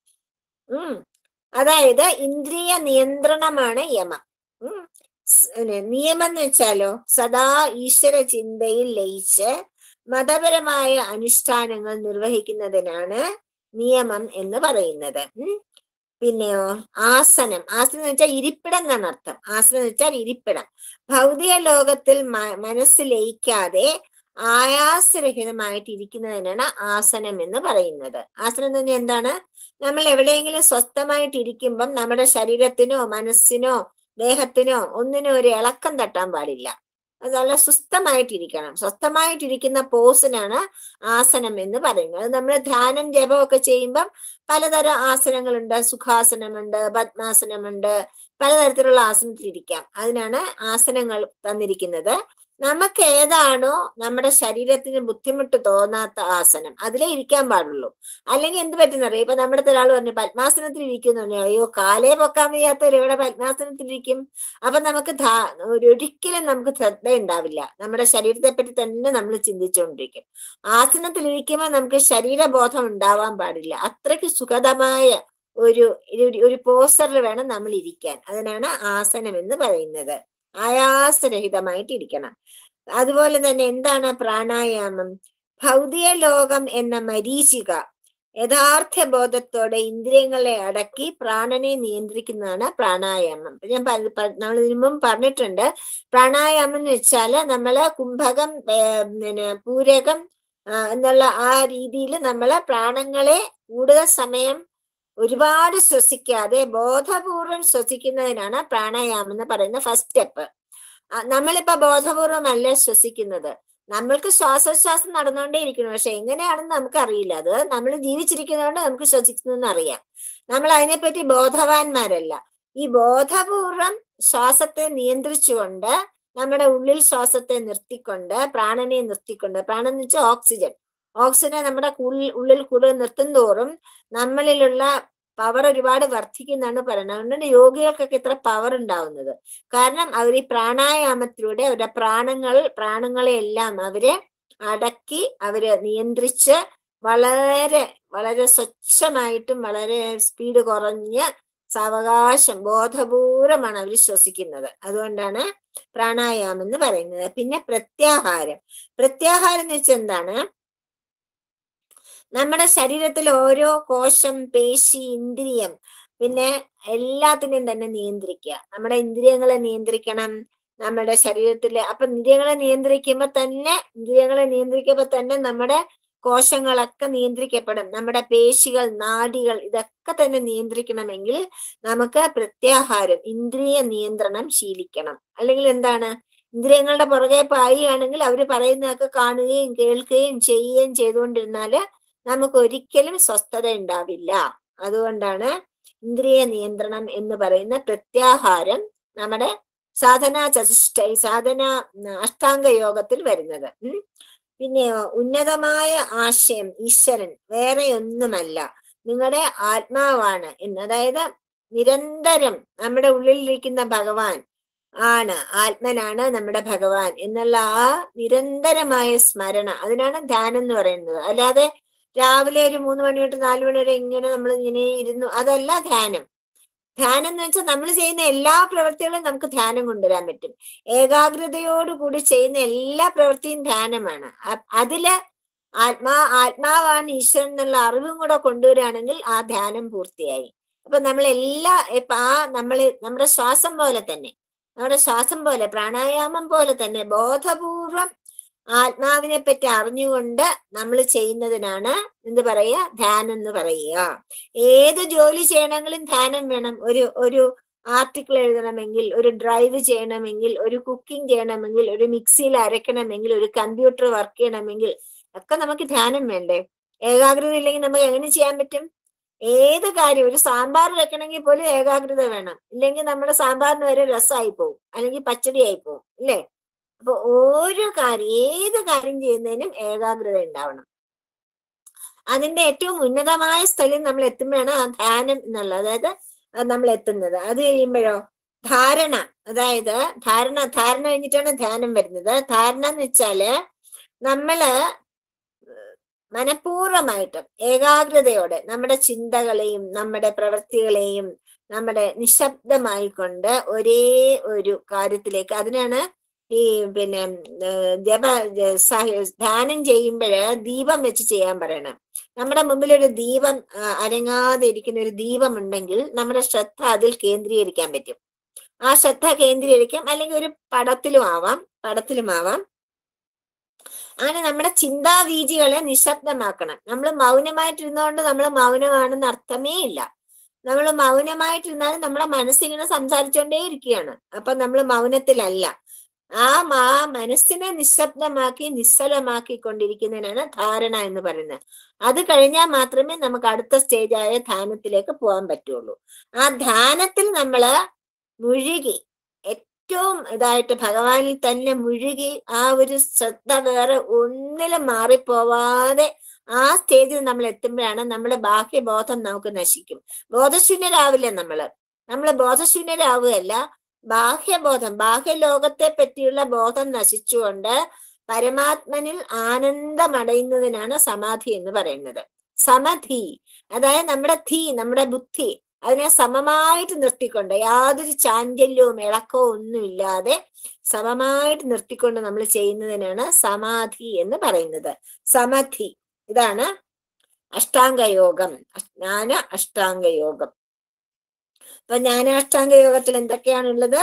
[SPEAKER 1] അതായത് ഇന്ദ്രിയ നിയന്ത്രണമാണ് യമം. നിയമം എന്ന് വെച്ചാലോ സദാ ഈശ്വര ചിന്തയിൽ ലയിച്ച് മതപരമായ അനുഷ്ഠാനങ്ങൾ നിർവഹിക്കുന്നതിനാണ് നിയമം എന്ന് പറയുന്നത്. പിന്നെയോ ആസനം എന്ന് വെച്ചാൽ ഇരിപ്പിടം എന്നാണ് അർത്ഥം. ആസനം എന്ന് വെച്ചാൽ ഇരിപ്പിടം. ഭൗതിക ലോകത്തിൽ മനസ്സ് ലയിക്കാതെ ആയാസരഹിതമായിട്ട് ഇരിക്കുന്നതിനാണ് ആസനം എന്ന് പറയുന്നത്. ആസനം എന്ന് പറഞ്ഞാൽ എന്താണ്? നമ്മൾ എവിടെയെങ്കിലും സ്വസ്ഥമായിട്ട് ഇരിക്കുമ്പം നമ്മുടെ ശരീരത്തിനോ മനസ്സിനോ ദേഹത്തിനോ ഒന്നിനും ഒരു ഇളക്കം തട്ടാൻ പാടില്ല. അത് നല്ല സ്വസ്ഥമായിട്ടിരിക്കണം. സ്വസ്ഥമായിട്ടിരിക്കുന്ന പോസിനാണ് ആസനം എന്ന് പറയുന്നത്. അത് നമ്മൾ ധ്യാനം ജപമൊക്കെ ചെയ്യുമ്പം പലതരം ആസനങ്ങളുണ്ട്. സുഖാസനമുണ്ട്, പദ്മാസനമുണ്ട്, പലതരത്തിലുള്ള ആസനത്തിലിരിക്കാം. അതിനാണ് ആസനങ്ങൾ തന്നിരിക്കുന്നത്. നമുക്ക് ഏതാണോ നമ്മുടെ ശരീരത്തിന് ബുദ്ധിമുട്ട് തോന്നാത്ത ആസനം അതിലേ ഇരിക്കാൻ പാടുള്ളൂ. അല്ലെങ്കിൽ എന്ത് പറ്റുന്നറിയാം, ഇപ്പൊ നമ്മുടെ ഒരാൾ പറഞ്ഞു പത്മാസനത്തിൽ ഇരിക്കുന്നു, അയ്യോ കാലേ പൊക്കാൻ വയ്യാത്തവർ എവിടെ പത്മാസനത്തിലിരിക്കും? അപ്പൊ നമുക്ക് ഒരിക്കലും നമുക്ക് ശ്രദ്ധ ഉണ്ടാവില്ല. നമ്മുടെ ശരീരത്തെ പറ്റി തന്നെ നമ്മൾ ചിന്തിച്ചുകൊണ്ടിരിക്കും. ആസനത്തിലിരിക്കുമ്പോൾ നമുക്ക് ശരീരബോധം ഉണ്ടാവാൻ പാടില്ല. അത്രയ്ക്ക് സുഖതമായ ഒരു പോസ്റ്ററിൽ വേണം നമ്മൾ ഇരിക്കാൻ. അതിനാണ് ആസനം എന്ന് പറയുന്നത്. ആയാസരഹിതമായിട്ട് ഇരിക്കണം. അതുപോലെ തന്നെ എന്താണ് പ്രാണായാമം? ഭൗതിക ലോകം എന്ന മരീചിക യഥാർത്ഥ ബോധത്തോടെ ഇന്ദ്രിയങ്ങളെ അടക്കി പ്രാണനെ നിയന്ത്രിക്കുന്നതാണ് പ്രാണായാമം. നമ്മൾ ഇതിനും പറഞ്ഞിട്ടുണ്ട്. പ്രാണായാമം എന്ന് വെച്ചാല് നമ്മള് കുംഭകം, പൂരകം എന്നുള്ള ആ രീതിയിൽ നമ്മള് പ്രാണങ്ങളെ കൂടുതൽ സമയം ഒരുപാട് ശ്വസിക്കാതെ ബോധപൂർവം ശ്വസിക്കുന്നതിനാണ് പ്രാണായാമം എന്ന് പറയുന്ന ഫസ്റ്റ് സ്റ്റെപ്പ്. നമ്മളിപ്പോ ബോധപൂർവം അല്ല ശ്വസിക്കുന്നത്. നമ്മൾക്ക് ശ്വാസോച്ഛ്വാസം നടന്നുകൊണ്ടേ ഇരിക്കുന്നു, പക്ഷെ എങ്ങനെയാണെന്ന് നമുക്ക് അറിയില്ല. അത് നമ്മൾ ജീവിച്ചിരിക്കുന്നതുകൊണ്ട് നമുക്ക് ശ്വസിക്കുന്നതെന്ന് അറിയാം. നമ്മൾ അതിനെപ്പറ്റി ബോധവാന്മാരല്ല. ഈ ബോധപൂർവം ശ്വാസത്തെ നിയന്ത്രിച്ചുകൊണ്ട് നമ്മുടെ ഉള്ളിൽ ശ്വാസത്തെ നിർത്തിക്കൊണ്ട് പ്രാണനെ നിർത്തിക്കൊണ്ട്, പ്രാണൻ എന്ന് വെച്ചാൽ ഓക്സിജനെ നമ്മുടെ ഉള്ളിൽ കൂടുതൽ നിർത്തും തോറും നമ്മളിലുള്ള പവർ ഒരുപാട് വർദ്ധിക്കുന്നതാണ് പറയുന്നത്. അതുകൊണ്ട് യോഗികൾക്കൊക്കെ ഇത്ര പവർ ഉണ്ടാവുന്നത് കാരണം അവർ ഈ പ്രാണായാമത്തിലൂടെ അവരുടെ പ്രാണങ്ങളെ എല്ലാം അവരെ അടക്കി അവര് നിയന്ത്രിച്ച് വളരെ വളരെ സ്വച്ഛമായിട്ടും വളരെ സ്പീഡ് കുറഞ്ഞ് സാവകാശം ബോധപൂർവമാണ് അവർ ശ്വസിക്കുന്നത്. അതുകൊണ്ടാണ് പ്രാണായാമം എന്ന് പറയുന്നത്. പിന്നെ പ്രത്യാഹാരം എന്ന് വെച്ചാൽ എന്താണ്? നമ്മുടെ ശരീരത്തിൽ ഓരോ കോശം, പേശി, ഇന്ദ്രിയം പിന്നെ എല്ലാത്തിനെയും തന്നെ നിയന്ത്രിക്കുക. നമ്മുടെ ഇന്ദ്രിയങ്ങളെ നിയന്ത്രിക്കണം നമ്മുടെ ശരീരത്തില്. അപ്പൊ ഇന്ദ്രിയങ്ങളെ നിയന്ത്രിക്കുമ്പോ തന്നെ നമ്മുടെ കോശങ്ങളൊക്കെ നിയന്ത്രിക്കപ്പെടും. നമ്മുടെ പേശികൾ, നാഡികൾ ഇതൊക്കെ തന്നെ നിയന്ത്രിക്കണമെങ്കിൽ നമുക്ക് പ്രത്യാഹാരം, ഇന്ദ്രിയ നിയന്ത്രണം ശീലിക്കണം. അല്ലെങ്കിൽ എന്താണ്, ഇന്ദ്രിയങ്ങളുടെ പുറകെ പായുകയാണെങ്കിൽ അവര് പറയുന്നതൊക്കെ കാണുകയും കേൾക്കുകയും ചെയ്യുകയും ചെയ്തുകൊണ്ടിരുന്നാല് നമുക്ക് ഒരിക്കലും സ്വസ്ഥത ഉണ്ടാവില്ല. അതുകൊണ്ടാണ് ഇന്ദ്രിയ നിയന്ത്രണം എന്ന് പറയുന്ന പ്രത്യാഹാരം നമ്മുടെ സാധന അഷ്ടാംഗ യോഗത്തിൽ വരുന്നത്. പിന്നെ ഉന്നതമായ ആശയം ഈശ്വരൻ വേറെ ഒന്നുമല്ല, നിങ്ങളുടെ ആത്മാവാണ് എന്ന്. അതായത് നിരന്തരം നമ്മുടെ ഉള്ളിലിരിക്കുന്ന ഭഗവാൻ ആണ്, ആത്മനാണ് നമ്മുടെ ഭഗവാൻ എന്നുള്ള ആ നിരന്തരമായ സ്മരണ, അതിനാണ് ധ്യാനം എന്ന് പറയുന്നത്. അല്ലാതെ രാവിലെ ഒരു 3 മണി തൊട്ട് 4 മണി വരെ ഇങ്ങനെ നമ്മൾ ഇങ്ങനെ ഇരുന്നു, അതല്ല ധ്യാനം. ധ്യാനം എന്ന് വെച്ചാൽ നമ്മൾ ചെയ്യുന്ന എല്ലാ പ്രവൃത്തികളും നമുക്ക് ധ്യാനം കൊണ്ടുവരാൻ പറ്റും. ഏകാഗ്രതയോടുകൂടി ചെയ്യുന്ന എല്ലാ പ്രവൃത്തിയും ധ്യാനമാണ്. അതില് ആത്മാവാണ് ഈശ്വരൻ എന്നുള്ള അറിവും കൂടെ കൊണ്ടുവരികയാണെങ്കിൽ ആ ധ്യാനം പൂർത്തിയായി. അപ്പൊ നമ്മുടെ ശ്വാസം പോലെ പ്രാണായാമം പോലെ തന്നെ ബോധപൂർവം ആത്മാവിനെ പറ്റി അറിഞ്ഞുകൊണ്ട് നമ്മൾ ചെയ്യുന്നതിനാണ് എന്ത് പറയുക, ധ്യാനം എന്ന് പറയുക. ഏത് ജോലി ചെയ്യണമെങ്കിലും ധ്യാനം വേണം. ഒരു ആർട്ടിക്കിൾ എഴുതണമെങ്കിൽ, ഒരു ഡ്രൈവ് ചെയ്യണമെങ്കിൽ, ഒരു കുക്കിംഗ് ചെയ്യണമെങ്കിൽ, ഒരു മിക്സിയിൽ അരയ്ക്കണമെങ്കിൽ, ഒരു കമ്പ്യൂട്ടർ വർക്ക് ചെയ്യണമെങ്കിൽ ഒക്കെ നമുക്ക് ധ്യാനം വേണ്ടേ? ഏകാഗ്രത ഇല്ലെങ്കിൽ നമുക്ക് എങ്ങനെ ചെയ്യാൻ പറ്റും? ഏത് കാര്യം, ഒരു സാമ്പാർ വെക്കണമെങ്കിൽ പോലും ഏകാഗ്രത വേണം. ഇല്ലെങ്കിൽ നമ്മുടെ സാമ്പാറിന് വരെ രസമായി പോകും, അല്ലെങ്കിൽ പച്ചടിയായി പോകും, അല്ലേ? അപ്പൊ ഏത് കാര്യം ചെയ്യുന്നതിനും ഏകാഗ്രത ഉണ്ടാവണം. അതിന്റെ ഏറ്റവും ഉന്നതമായ സ്ഥലം നമ്മൾ എത്തുമ്പോഴാണ് ആ ധ്യാനം എന്നുള്ളത്, അതായത് നമ്മൾ എത്തുന്നത്. അത് കഴിയുമ്പോഴോ ധാരണ, അതായത് ധാരണ കഴിഞ്ഞിട്ടാണ് ധ്യാനം വരുന്നത്. ധാരണ എന്ന് വെച്ചാല് നമ്മള് മനഃപൂർവമായിട്ടും ഏകാഗ്രതയോടെ നമ്മുടെ ചിന്തകളെയും നമ്മുടെ പ്രവൃത്തികളെയും നമ്മുടെ നിശബ്ദമായിക്കൊണ്ട് ഒരേ ഒരു കാര്യത്തിലേക്ക്, അതിനാണ് ഈ പിന്നെ ധ്യാനം ചെയ്യുമ്പോഴ് ദീപം വെച്ച് ചെയ്യാൻ പറയണം. നമ്മുടെ മുമ്പിൽ ഒരു ദീപം, അനങ്ങാതെ ഇരിക്കുന്ന ഒരു ദീപം ഉണ്ടെങ്കിൽ നമ്മുടെ ശ്രദ്ധ അതിൽ കേന്ദ്രീകരിക്കാൻ പറ്റും. ആ ശ്രദ്ധ കേന്ദ്രീകരിക്കാം, അല്ലെങ്കിൽ ഒരു പടത്തിലും ആവാം. അങ്ങനെ നമ്മുടെ ചിന്താവീജികളെ നിശബ്ദമാക്കണം. നമ്മൾ മൗനമായിട്ടിരുന്നതുകൊണ്ട് നമ്മൾ മൗനമാണെന്ന് അർത്ഥമേ ഇല്ല. നമ്മൾ മൗനമായിട്ടിരുന്നാലും നമ്മുടെ മനസ്സിങ്ങനെ സംസാരിച്ചുകൊണ്ടേ ഇരിക്കുകയാണ്. അപ്പൊ നമ്മൾ മൗനത്തിലല്ല. ആ മനസ്സിനെ നിശ്ചലമാക്കിക്കൊണ്ടിരിക്കുന്നതിനാണ് ധാരണ എന്ന് പറയുന്നത്. അത് കഴിഞ്ഞാൽ മാത്രമേ നമുക്ക് അടുത്ത സ്റ്റേജായ ധ്യാനത്തിലേക്ക് പോകാൻ പറ്റുള്ളൂ. ആ ധ്യാനത്തിൽ നമ്മള് മുഴുകി ഏറ്റവും ഇതായിട്ട് ഭഗവാനിൽ തന്നെ മുഴുകി ആ ഒരു ശ്രദ്ധ വേറെ ഒന്നിലും മാറിപ്പോവാതെ ആ സ്റ്റേജിൽ നമ്മൾ എത്തുമ്പോഴാണ് നമ്മുടെ ബാഹ്യബോധം നമുക്ക് നശിക്കും. ബോധശൂന്യരാവില്ല നമ്മള് ബോധശൂന്യരാവുകയല്ല, ബാഹ്യബോധം, ബാഹ്യലോകത്തെ പറ്റിയുള്ള ബോധം നശിച്ചുകൊണ്ട് പരമാത്മനിൽ ആനന്ദമടയുന്നതിനാണ് സമാധി എന്ന് പറയുന്നത്. സമധി, അതായത് നമ്മുടെ ബുദ്ധി അതിനെ സമമായിട്ട് നിർത്തിക്കൊണ്ട്, യാതൊരു ചാഞ്ചല്യവും ഇളക്കവും ഒന്നുമില്ലാതെ സമമായിട്ട് നിർത്തിക്കൊണ്ട് നമ്മൾ ചെയ്യുന്നതിനാണ് സമാധി എന്ന് പറയുന്നത്. സമധി, ഇതാണ് അഷ്ടാംഗയോഗം, ജ്ഞാന അഷ്ടാംഗയോഗം. അപ്പൊ ജ്ഞാനാഷ്ടാംഗ യോഗത്തിൽ എന്തൊക്കെയാണുള്ളത്?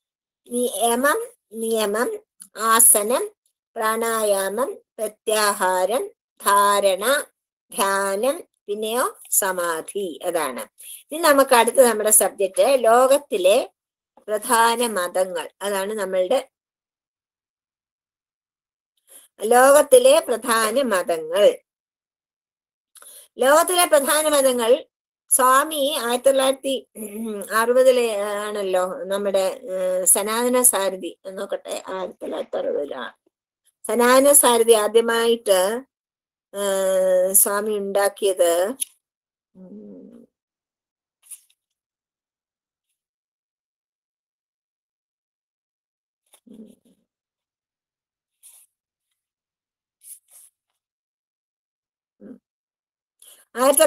[SPEAKER 1] നിയമം, ആസനം, പ്രാണായാമം, പ്രത്യാഹാരം, ധാരണ, ധ്യാനം, പിന്നെയോ സമാധി. അതാണ്. ഇനി നമുക്ക് അടുത്ത നമ്മുടെ സബ്ജക്റ്റ് ലോകത്തിലെ പ്രധാന മതങ്ങൾ. അതാണ് നമ്മളുടെ ലോകത്തിലെ പ്രധാന മതങ്ങൾ. ലോകത്തിലെ പ്രധാന മതങ്ങൾ സ്വാമി 1960 ആണല്ലോ നമ്മുടെ സനാതന സാരഥി. നോക്കട്ടെ, 1960 സനാതന സാരഥി ആദ്യമായിട്ട് സ്വാമി ഉണ്ടാക്കിയത്. ആയിരത്തി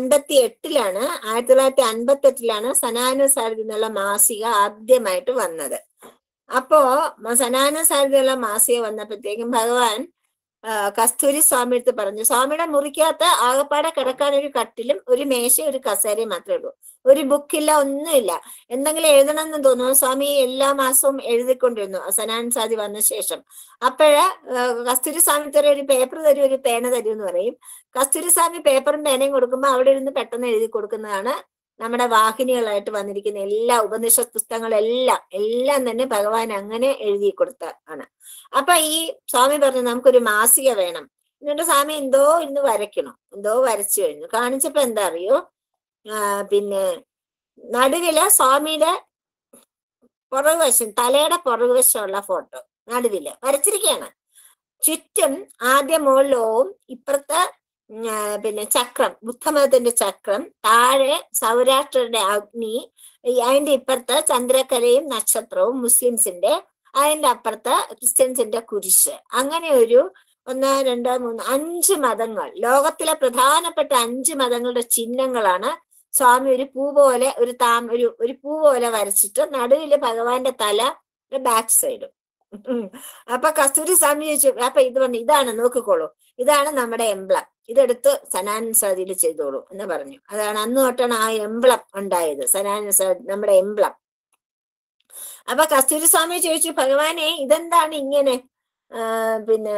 [SPEAKER 1] 1958 സനാതന സാരഥി എന്നുള്ള മാസിക ആദ്യമായിട്ട് വന്നത്. അപ്പോ സനാതന സാരഥി എന്നുള്ള മാസിക വന്നപ്പോഴത്തേക്കും ഭഗവാൻ കസ്തൂരി സ്വാമി അടുത്ത് പറഞ്ഞു, സ്വാമിയുടെ മുറിക്കകത്ത് ആകപ്പാടെ കിടക്കാൻ ഒരു കട്ടിലും ഒരു മേശയും ഒരു കസേരയും മാത്രമേ ഉള്ളൂ. ഒരു ബുക്കില്ല, ഒന്നുമില്ല. എന്തെങ്കിലും എഴുതണം എന്ന് തോന്നുന്നു. സ്വാമി എല്ലാ മാസവും എഴുതിക്കൊണ്ടിരുന്നു സനാതന സാരഥി വന്ന ശേഷം. അപ്പോഴ് കസ്തൂരി സ്വാമി തരും, ഒരു പേപ്പർ തരും, ഒരു പേന തരും എന്ന് പറയും. കസ്തൂരി സ്വാമി പേപ്പറും പേനയും കൊടുക്കുമ്പോൾ അവിടെ ഇരുന്ന് പെട്ടെന്ന് എഴുതി കൊടുക്കുന്നതാണ് നമ്മുടെ വാഹിനികളായിട്ട് വന്നിരിക്കുന്ന എല്ലാ ഉപനിഷത്ത് പുസ്തകങ്ങളെല്ലാം തന്നെ ഭഗവാൻ അങ്ങനെ എഴുതി കൊടുത്ത ആണ്. അപ്പൊ ഈ സ്വാമി പറഞ്ഞു നമുക്കൊരു മാസിക വേണം. എന്നിട്ട് സ്വാമി ഇന്ന് വരയ്ക്കണം, വരച്ചു കഴിഞ്ഞു. കാണിച്ചപ്പോ എന്താ അറിയോ, പിന്നെ നടുവില് സ്വാമിയുടെ പുറകുവശം, തലയുടെ പുറകുവശമുള്ള ഫോട്ടോ നടുവില് വരച്ചിരിക്കുകയാണ്. ചുറ്റും ആദ്യം മുകളിലും ഇപ്പുറത്തെ പിന്നെ ചക്രം, ബുദ്ധമതത്തിന്റെ ചക്രം, താഴെ സൗരാഷ്ട്രയുടെ അഗ്നി, അതിന്റെ ഇപ്പുറത്ത് ചന്ദ്രക്കലയും നക്ഷത്രവും മുസ്ലിംസിന്റെ, അതിന്റെ അപ്പുറത്ത് ക്രിസ്ത്യൻസിന്റെ കുരിശ്. അങ്ങനെ ഒരു 1, 2, 3, 5 മതങ്ങൾ, ലോകത്തിലെ പ്രധാനപ്പെട്ട 5 മതങ്ങളുടെ ചിഹ്നങ്ങളാണ് സ്വാമി ഒരു പൂ പോലെ ഒരു പൂ പോലെ വരച്ചിട്ട് നടുവില് ഭഗവാന്റെ തല, ബാക്ക് സൈഡ്. അപ്പൊ കസ്തൂരി സ്വാമി ചോദിച്ചു, അപ്പൊ ഇതാണ് നോക്കിക്കോളൂ, ഇതാണ് നമ്മുടെ എംബ്ലം, ഇതെടുത്ത് സനാതന സാരഥിയിൽ ചെയ്തോളൂ എന്ന് പറഞ്ഞു. അതാണ് അന്ന് തൊട്ടാണ് ആ എംബ്ലം ഉണ്ടായത്, സനാതന സാരഥി നമ്മുടെ എംബ്ലം. അപ്പൊ കസ്തൂരി സ്വാമി ചോദിച്ചു, ഭഗവാനെ ഇതെന്താണ് ഇങ്ങനെ? പിന്നെ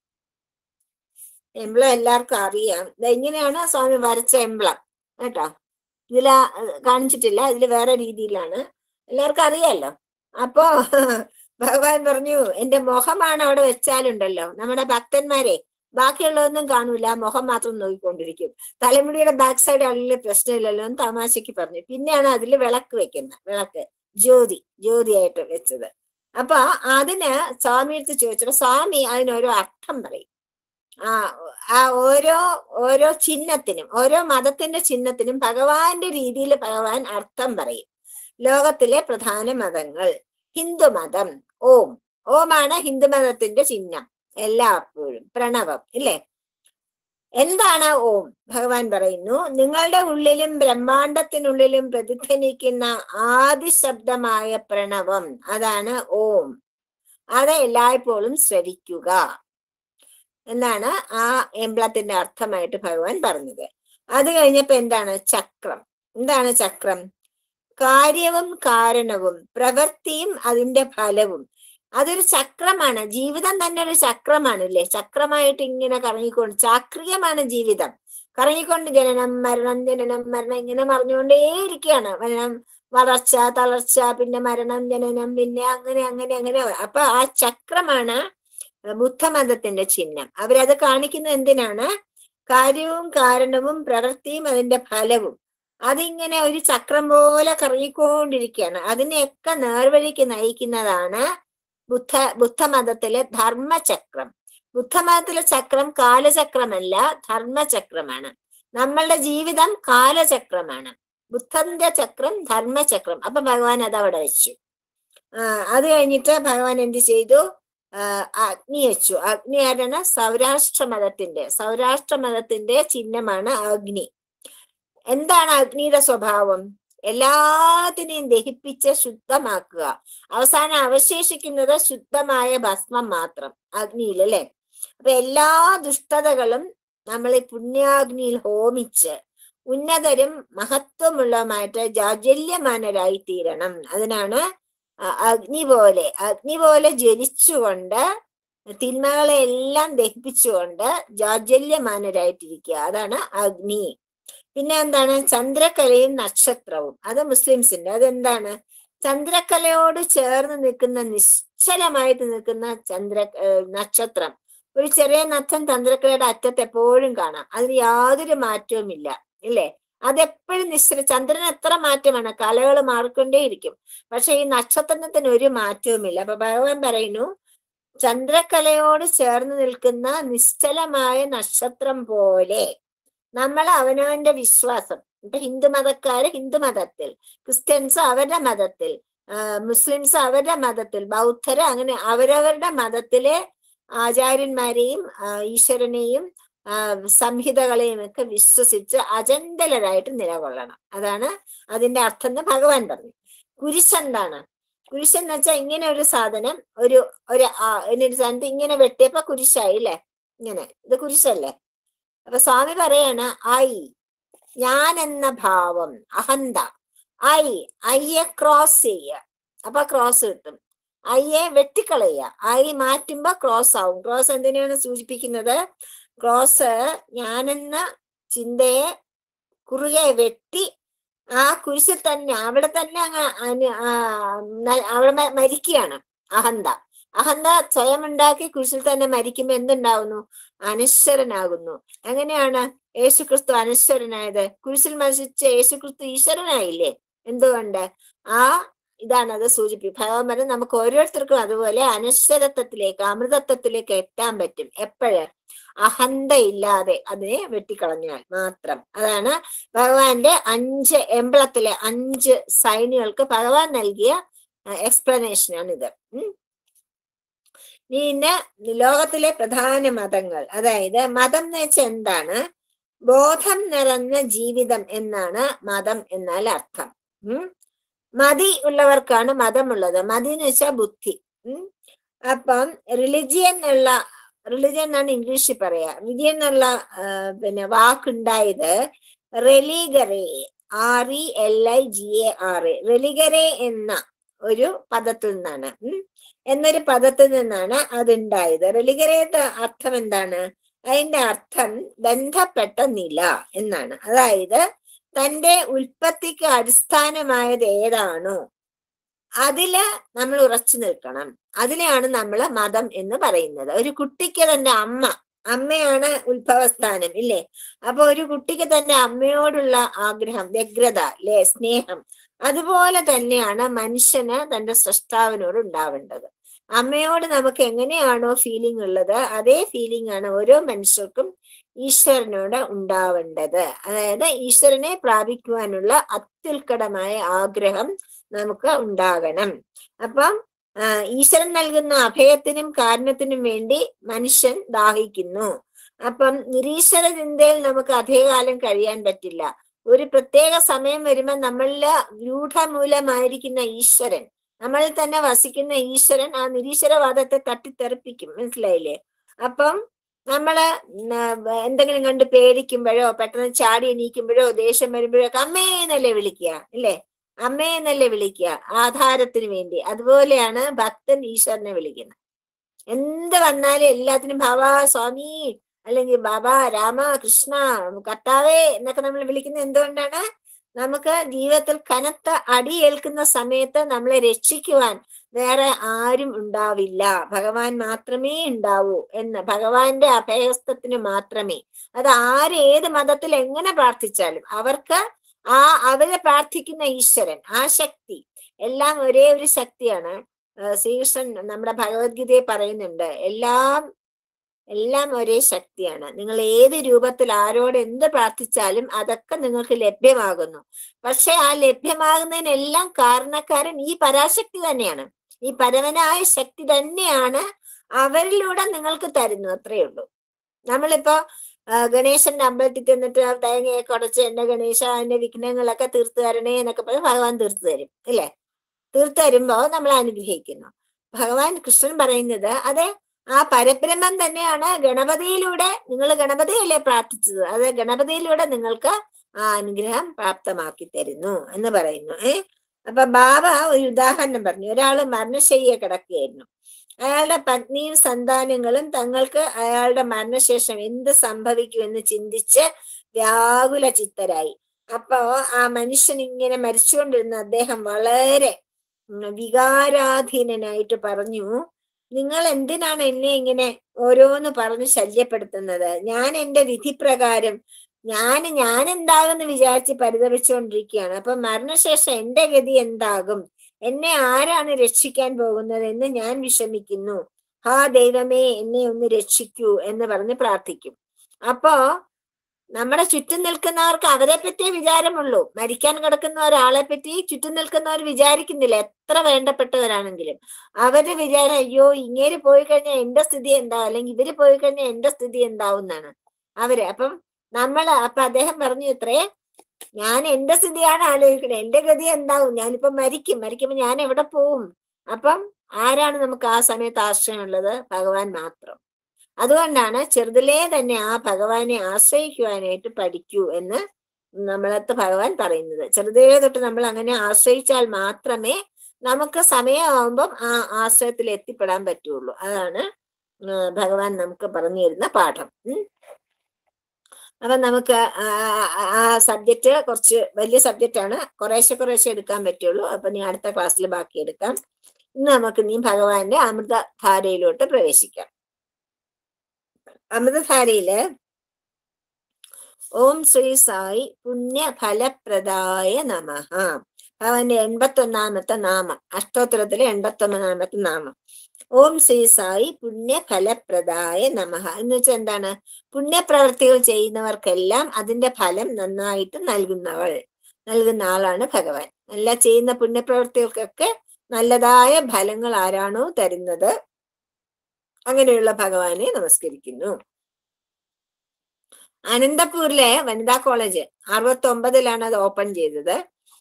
[SPEAKER 1] എംബ്ലം എല്ലാവർക്കും അറിയാം, ഇങ്ങനെയാണ് സ്വാമി വരച്ച എംബ്ലം കേട്ടോ. ഇതില് കാണിച്ചിട്ടില്ല, ഇതില് വേറെ രീതിയിലാണ്, എല്ലാവർക്കും അറിയാലോ. അപ്പോ ഭഗവാൻ പറഞ്ഞു, എന്റെ മുഖമാണ് അവിടെ വെച്ചാലുണ്ടല്ലോ, നമ്മുടെ ഭക്തന്മാരെ ബാക്കിയുള്ളതൊന്നും കാണൂല, മുഖം മാത്രം നോക്കിക്കൊണ്ടിരിക്കും. തലമുടിയുടെ ബാക്ക് സൈഡ് ആണെങ്കിൽ പ്രശ്നമില്ലല്ലോ എന്ന് തമാശക്ക് പറഞ്ഞു. പിന്നെയാണ് അതിൽ വിളക്ക് വെക്കുന്നത്, വിളക്ക് ജ്യോതിയായിട്ട് വെച്ചത്. അപ്പൊ അതിന് സ്വാമി അടുത്ത് ചോദിച്ചപ്പോ സ്വാമി അതിനോരോ അർത്ഥം പറയും. ആ ഓരോ ചിഹ്നത്തിനും, ഓരോ മതത്തിന്റെ ചിഹ്നത്തിനും ഭഗവാന്റെ രീതിയിൽ ഭഗവാൻ അർത്ഥം പറയും. ലോകത്തിലെ പ്രധാന മതങ്ങൾ, ഹിന്ദുമതം ഓമാണ് ഹിന്ദുമതത്തിന്റെ ചിഹ്നം എല്ലാപ്പോഴും, പ്രണവം ഇല്ലേ? എന്താണ് ഓം? ഭഗവാൻ പറയുന്നു, നിങ്ങളുടെ ഉള്ളിലും ബ്രഹ്മാണ്ടത്തിനുള്ളിലും പ്രതിധ്വനിക്കുന്ന ആദിശബ്ദമായ പ്രണവം, അതാണ് ഓം. അത് എല്ലായ്പ്പോഴും ശ്രവിക്കുക എന്നാണ് ആ എംബ്ലത്തിന്റെ അർത്ഥമായിട്ട് ഭഗവാൻ പറഞ്ഞത്. അത് കഴിഞ്ഞപ്പോ എന്താണ് ചക്രം? എന്താണ് ചക്രം? കാര്യവും കാരണവും പ്രവൃത്തിയും അതിന്റെ ഫലവും. അതൊരു ചക്രമാണ്, ജീവിതം തന്നെ ഒരു ചക്രമാണ് അല്ലേ? ചക്രമായിട്ട് ഇങ്ങനെ കറങ്ങിക്കൊണ്ട്, ചാക്രികമാണ് ജീവിതം, കറങ്ങിക്കൊണ്ട് ജനനം മരണം ജനനം മരണം ഇങ്ങനെ മറിഞ്ഞുകൊണ്ടേയിരിക്കുകയാണ്. വളർച്ച തളർച്ച, പിന്നെ മരണം ജനനം, പിന്നെ അങ്ങനെ അങ്ങനെ അങ്ങനെ. അപ്പൊ ആ ചക്രമാണ് ബുദ്ധമതത്തിന്റെ ചിഹ്നം. അവരത് കാണിക്കുന്നത് എന്തിനാണ്? കാര്യവും കാരണവും പ്രവൃത്തിയും അതിന്റെ ഫലവും. അതിങ്ങനെ ഒരു ചക്രം പോലെ കറങ്ങിക്കൊണ്ടിരിക്കുകയാണ്. അതിനെയൊക്കെ നേർവഴിക്ക് നയിക്കുന്നതാണ് ബുദ്ധമതത്തിലെ ധർമ്മചക്രം. ബുദ്ധമതത്തിലെ ചക്രം കാലചക്രമല്ല, ധർമ്മചക്രമാണ്. നമ്മളുടെ ജീവിതം കാലചക്രമാണ്, ബുദ്ധന്റെ ചക്രം ധർമ്മചക്രം. അപ്പൊ ഭഗവാൻ അത് അവിടെ വെച്ചു. അത് കഴിഞ്ഞിട്ട് ഭഗവാൻ എന്ത് ചെയ്തു? അഗ്നി വെച്ചു. അഗ്നി ആരാണ്? സൗരാഷ്ട്ര മതത്തിന്റെ ചിഹ്നമാണ് അഗ്നി. എന്താണ് അഗ്നിയുടെ സ്വഭാവം? എല്ലാത്തിനെയും ദഹിപ്പിച്ച് ശുദ്ധമാക്കുക. അവസാനം അവശേഷിക്കുന്നത് ശുദ്ധമായ ഭസ്മം മാത്രം അഗ്നിയിൽ അല്ലെ? അപ്പൊ എല്ലാ ദുഷ്ടതകളും നമ്മൾ ഈ പുണ്യാഗ്നിയിൽ ഹോമിച്ച് ഉന്നതരും മഹത്വമുള്ളതുമായിട്ട് ജാജ്വല്യമാനരായി തീരണം. അതിനാണ് അഗ്നി പോലെ ജ്വലിച്ചുകൊണ്ട് തിന്മകളെ എല്ലാം ദഹിപ്പിച്ചുകൊണ്ട് ജാജ്വല്യമാനരായിട്ടിരിക്കുക. അതാണ് അഗ്നി. പിന്നെ എന്താണ്? ചന്ദ്രക്കലയും നക്ഷത്രവും. അത് മുസ്ലിംസിന്റെ. അതെന്താണ്? ചന്ദ്രക്കലയോട് ചേർന്ന് നിൽക്കുന്ന, നിശ്ചലമായിട്ട് നിൽക്കുന്ന നക്ഷത്രം. ഒരു ചെറിയ നക്ഷൻ ചന്ദ്രക്കലയുടെ അറ്റത്ത് എപ്പോഴും കാണാം, അതിന് യാതൊരു മാറ്റവും ഇല്ല, ഇല്ലേ? അതെപ്പോഴും ചന്ദ്രന് എത്ര മാറ്റമാണ്, കലകൾ മാറിക്കൊണ്ടേയിരിക്കും, പക്ഷെ ഈ നക്ഷത്രത്തിന് ഒരു മാറ്റവുമില്ല. അപ്പൊ ഭഗവാൻ പറയുന്നു, ചന്ദ്രക്കലയോട് ചേർന്ന് നിൽക്കുന്ന നിശ്ചലമായ നക്ഷത്രം പോലെ നമ്മൾ അവനവന്റെ വിശ്വാസം, ഇപ്പൊ ഹിന്ദുമതക്കാര് ഹിന്ദുമതത്തിൽ, ക്രിസ്ത്യൻസ് അവരുടെ മതത്തിൽ, മുസ്ലിംസ് അവരുടെ മതത്തിൽ, ബൗദ്ധര് അങ്ങനെ അവരവരുടെ മതത്തിലെ ആചാര്യന്മാരെയും ഈശ്വരനെയും സംഹിതകളെയും ഒക്കെ വിശ്വസിച്ച് അചഞ്ചലരായിട്ട് നിലകൊള്ളണം. അതാണ് അതിന്റെ അർത്ഥം എന്ന് ഭഗവാൻ പറഞ്ഞു. കുരിശെന്താണ്? കുരിശെന്ന് വെച്ചാൽ ഇങ്ങനെ ഒരു സാധനം, ഒരു സാധനത്ത് ഇങ്ങനെ വെട്ടിയപ്പോ കുരിശായി, അല്ലേ? ഇങ്ങനെ, ഇത് കുരിശല്ലേ? അപ്പൊ സ്വാമി പറയാണ്, ഞാൻ എന്ന ഭാവം, അഹന്ത, അയ്യെ ക്രോസ് ചെയ്യുക, അപ്പൊ ക്രോസ് കിട്ടും. അയ്യെ വെട്ടിക്കളയുക, മാറ്റുമ്പോ ക്രോസ് ആവും. ക്രോസ് എന്തിനാണ് സൂചിപ്പിക്കുന്നത്? ക്രോസ് ഞാനെന്ന ചിന്തയെ കുറുകെ വെട്ടി ആ കുരിശിൽ തന്നെ, അവിടെ തന്നെ അവിടെ മരിക്കുകയാണ് അഹന്ത. അഹന്ത സ്വയം ഉണ്ടാക്കി കുരിശിൽ തന്നെ മരിക്കുമ്പോ എന്തുണ്ടാവുന്നു? അനശ്വരനാകുന്നു. എങ്ങനെയാണ് യേശുക്രിസ്തു അനശ്വരനായത്? കുരിശിൽ മരിച്ച യേശുക്രിസ്തു ഈശ്വരനായില്ലേ? എന്തുകൊണ്ട്? ഇതാണ് അത് ഭഗവാൻ പറഞ്ഞത്, നമുക്ക് ഓരോരുത്തർക്കും അതുപോലെ അനശ്വരത്വത്തിലേക്ക്, അമൃതത്വത്തിലേക്ക് എത്താൻ പറ്റും. എപ്പോഴ്? അഹന്ത ഇല്ലാതെ അതിനെ വെട്ടിക്കളഞ്ഞാൽ മാത്രം. അതാണ് ഭഗവാന്റെ 5 എംബ്ലത്തിലെ 5 സൈനുകൾക്ക് ഭഗവാൻ നൽകിയ എക്സ്പ്ലനേഷനാണിത്. പിന്നെ ലോകത്തിലെ പ്രധാന മതങ്ങൾ, അതായത് മതം എന്ന് വെച്ചാൽ എന്താണ്? ബോധം നിറഞ്ഞ ജീവിതം എന്നാണ് മതം എന്നാൽ അർത്ഥം. മതി ഉള്ളവർക്കാണ് മതമുള്ളത്. മതി എന്ന് വെച്ചാൽ ബുദ്ധി. അപ്പം റിലിജിയൻ എന്നാണ് ഇംഗ്ലീഷിൽ പറയാ. റിലിജിയൻ എന്നുള്ള പിന്നെ വാക്കുണ്ടായത് റെലിഗറെ, RELIGARE, റെലിഗറെ എന്ന ഒരു പദത്തിൽ നിന്നാണ്, എന്നൊരു പദത്തിൽ നിന്നാണ് അതുണ്ടായത്. റെലിഗറയുടെ അർത്ഥം എന്താണ്? അതിന്റെ അർത്ഥം ബന്ധപ്പെട്ട നില എന്നാണ്. അതായത് തന്റെ ഉൽപ്പത്തിക്ക് അടിസ്ഥാനമായത് ഏതാണോ അതില് നമ്മൾ ഉറച്ചു നിൽക്കണം. അതിലെയാണ് നമ്മൾ മതം എന്ന് പറയുന്നത്. ഒരു കുട്ടിക്ക് തന്റെ അമ്മയാണ് ഉത്ഭവസ്ഥാനം, ഇല്ലേ? അപ്പൊ ഒരു കുട്ടിക്ക് തന്റെ അമ്മയോടുള്ള ആഗ്രഹം, വ്യഗ്രത, അല്ലെ, സ്നേഹം, അതുപോലെ തന്നെയാണ് മനുഷ്യന് തന്റെ സൃഷ്ടാവിനോട് ഉണ്ടാവേണ്ടത്. അമ്മയോട് നമുക്ക് എങ്ങനെയാണോ ഫീലിംഗ് ഉള്ളത്, അതേ ഫീലിംഗ് ആണ് ഓരോ മനുഷ്യർക്കും ഈശ്വരനോട് ഉണ്ടാവേണ്ടത്. അതായത് ഈശ്വരനെ പ്രാപിക്കുവാനുള്ള അത്യുൽക്കടമായ ആഗ്രഹം നമുക്ക് ഉണ്ടാകണം. അപ്പം ഈശ്വരൻ നൽകുന്ന അഭയത്തിനും കാരണത്തിനും വേണ്ടി മനുഷ്യൻ ദാഹിക്കുന്നു. അപ്പം നിരീശ്വര ചിന്തയിൽ നമുക്ക് അധികകാലം കഴിയാൻ പറ്റില്ല. ഒരു പ്രത്യേക സമയം വരുമ്പോൾ നമ്മളില് രൂഢമൂലമായിരിക്കുന്ന ഈശ്വരൻ, നമ്മളിൽ തന്നെ വസിക്കുന്ന ഈശ്വരൻ ആ നിരീശ്വരവാദത്തെ തട്ടിത്തെറിപ്പിക്കും. മനസ്സിലായില്ലേ? അപ്പം നമ്മള് എന്തെങ്കിലും കണ്ട് പേടിക്കുമ്പോഴോ പെട്ടെന്ന് ചാടി എണീക്കുമ്പോഴോ ദേഷ്യം വരുമ്പോഴോ ഒക്കെ അമ്മേന്നല്ലേ വിളിക്കുക, ഇല്ലേ? അമ്മേന്നല്ലേ വിളിക്കുക ആധാരത്തിന് വേണ്ടി. അതുപോലെയാണ് ഭക്തൻ ഈശ്വരനെ വിളിക്കുന്നത്. എന്ത് വന്നാലും എല്ലാത്തിനും ബാബാ, സ്വാമി, അല്ലെങ്കിൽ ബാബാ, രാമ, കൃഷ്ണ, കർത്താവേ എന്നൊക്കെ നമ്മൾ വിളിക്കുന്നത് എന്തുകൊണ്ടാണ്? നമുക്ക് ജീവിതത്തിൽ കനത്ത അടിയേൽക്കുന്ന സമയത്ത് നമ്മളെ രക്ഷിക്കുവാൻ വേറെ ആരും ഉണ്ടാവില്ല, ഭഗവാൻ മാത്രമേ ഉണ്ടാവൂ എന്ന്, ഭഗവാന്റെ അഭയഹസ്തത്തിന് മാത്രമേ. അത് ഏത് മതത്തിൽ എങ്ങനെ പ്രാർത്ഥിച്ചാലും അവർക്ക് അവരെ പ്രാർത്ഥിക്കുന്ന ഈശ്വരൻ, ആ ശക്തി എല്ലാം ഒരേ ഒരു ശക്തിയാണ്. ശ്രീകൃഷ്ണൻ നമ്മുടെ ഭഗവത്ഗീതയെ പറയുന്നുണ്ട്, എല്ലാം ഒരേ ശക്തിയാണ്. നിങ്ങൾ ഏത് രൂപത്തിൽ ആരോട് എന്ത് പ്രാർത്ഥിച്ചാലും അതൊക്കെ നിങ്ങൾക്ക് ലഭ്യമാകുന്നു. പക്ഷെ ആ ലഭ്യമാകുന്നതിനെല്ലാം കാരണക്കാരൻ ഈ പരാശക്തി തന്നെയാണ്. ഈ പരമനായ ശക്തി തന്നെയാണ് അവരിലൂടെ നിങ്ങൾക്ക് തരുന്നു. അത്രയേ ഉള്ളൂ. നമ്മളിപ്പോ ഗണേശന്റെ അമ്പലത്തിൽ ചെന്നിട്ട് തേങ്ങയൊക്കെ ഉടച്ച് എന്റെ ഗണേശ അതിന്റെ വിഘ്നങ്ങളൊക്കെ തീർത്തു തരണേ എന്നൊക്കെ പറഞ്ഞ് ഭഗവാൻ തീർത്തു തരും, ഇല്ലേ? തീർത്തു തരുമ്പോ നമ്മൾ അനുഗ്രഹിക്കുന്നു. ഭഗവാൻ കൃഷ്ണൻ പറയുന്നത് അതെ, ആ പരബ്രഹ്മം തന്നെയാണ് ഗണപതിയിലൂടെ, നിങ്ങൾ ഗണപതിയല്ലേ പ്രാർത്ഥിച്ചത്, അത് ഗണപതിയിലൂടെ നിങ്ങൾക്ക് ആ അനുഗ്രഹം പ്രാപ്തമാക്കി തരുന്നു എന്ന് പറയുന്നു. അപ്പൊ ബാബ ഒരു ഉദാഹരണം പറഞ്ഞു. ഒരാള് മരണശയ്യയെ കിടക്കുകയായിരുന്നു. അയാളുടെ പത്നിയും സന്താനങ്ങളും തങ്ങൾക്ക് അയാളുടെ മരണശേഷം എന്ത് സംഭവിക്കുമെന്ന് ചിന്തിച്ച് വ്യാകുല ചിത്തരായി. അപ്പോ ആ മനുഷ്യൻ ഇങ്ങനെ മരിച്ചുകൊണ്ടിരുന്ന അദ്ദേഹം വളരെ വികാരാധീനനായിട്ട് പറഞ്ഞു, നിങ്ങൾ എന്തിനാണ് എന്നെ ഇങ്ങനെ ഓരോന്ന് പറഞ്ഞ് ശല്യപ്പെടുത്തുന്നത്? ഞാൻ എന്റെ വിധിപ്രകാരം ഞാൻ എന്താകുമെന്ന് വിചാരിച്ച് പരിതപിച്ചുകൊണ്ടിരിക്കുകയാണ്. അപ്പൊ മരണശേഷം എന്റെ ഗതി എന്താകും? എന്നെ ആരാണ് രക്ഷിക്കാൻ പോകുന്നത് എന്ന് ഞാൻ വിഷമിക്കുന്നു. ഹാ ദൈവമേ, എന്നെ ഒന്ന് രക്ഷിക്കൂ എന്ന് പറഞ്ഞ് പ്രാർത്ഥിക്കും. അപ്പോ നമ്മുടെ ചുറ്റും നിൽക്കുന്നവർക്ക് അവരെ പറ്റിയേ വിചാരമുള്ളൂ. മരിക്കാൻ കിടക്കുന്ന ഒരാളെ പറ്റി ചുറ്റും നിൽക്കുന്നവർ വിചാരിക്കുന്നില്ല, എത്ര വേണ്ടപ്പെട്ടവരാണെങ്കിലും. അവരുടെ വിചാരം, അയ്യോ ഇങ്ങേര് പോയി കഴിഞ്ഞാൽ എന്റെ സ്ഥിതി എന്താവും, അല്ലെങ്കിൽ ഇവര് പോയി കഴിഞ്ഞാൽ എന്റെ സ്ഥിതി എന്താവും എന്നാണ് അവര്. അപ്പൊ അദ്ദേഹം പറഞ്ഞു ഇത്രേ, ഞാൻ എന്റെ സ്ഥിതിയാണ് ആലോചിക്കണേ, എന്റെ ഗതി എന്താവും, ഞാനിപ്പോ മരിക്കുമ്പോ ഞാൻ എവിടെ പോവും? അപ്പം ആരാണ് നമുക്ക് ആ സമയത്ത് ആശ്രയമുള്ളത്? ഭഗവാൻ മാത്രം. അതുകൊണ്ടാണ് ചെറുതിലേ തന്നെ ആ ഭഗവാനെ ആശ്രയിക്കുവാനായിട്ട് പഠിക്കൂ എന്ന് നമ്മളത്ത് ഭഗവാൻ പറയുന്നത്. ചെറുതേ തൊട്ട് നമ്മൾ അങ്ങനെ ആശ്രയിച്ചാൽ മാത്രമേ നമുക്ക് സമയമാകുമ്പം ആ ആശ്രയത്തിൽ എത്തിപ്പെടാൻ പറ്റുള്ളൂ. അതാണ് ഭഗവാൻ നമുക്ക് പറഞ്ഞു തരുന്ന പാഠം. അപ്പൊ നമുക്ക് ആ സബ്ജക്റ്റ് കുറച്ച് വലിയ സബ്ജക്റ്റാണ്, കുറേശ്ശെ എടുക്കാൻ പറ്റുള്ളൂ. അപ്പൊ നീ അടുത്ത ക്ലാസ്സിൽ ബാക്കി എടുക്കാം. ഇന്ന് നമുക്ക് നീ ഭഗവാന്റെ അമൃതധാരയിലോട്ട് പ്രവേശിക്കാം. അമൃതധാരയില് ഓം ശ്രീ സായി പുണ്യഫലപ്രദായ നമഃ, അവന്റെ 81ാമത്തെ നാമം, അഷ്ടോത്തരത്തിലെ 81ാമത്തെ നാമം. ഓം ശ്രീ സായി പുണ്യഫലപ്രദായ നമഃ എന്ന് വെച്ചാൽ എന്താണ്? പുണ്യപ്രവൃത്തികൾ ചെയ്യുന്നവർക്കെല്ലാം അതിന്റെ ഫലം നന്നായിട്ട് നൽകുന്ന ആളാണ് ഭഗവാൻ. നല്ല ചെയ്യുന്ന പുണ്യപ്രവൃത്തികൾക്കൊക്കെ നല്ലതായ ഫലങ്ങൾ ആരാണോ തരുന്നത്, അങ്ങനെയുള്ള ഭഗവാനെ നമസ്കരിക്കുന്നു. അനന്തപൂരിലെ വനിതാ കോളേജ് 69-ലാണ് അത് ഓപ്പൺ ചെയ്തത്,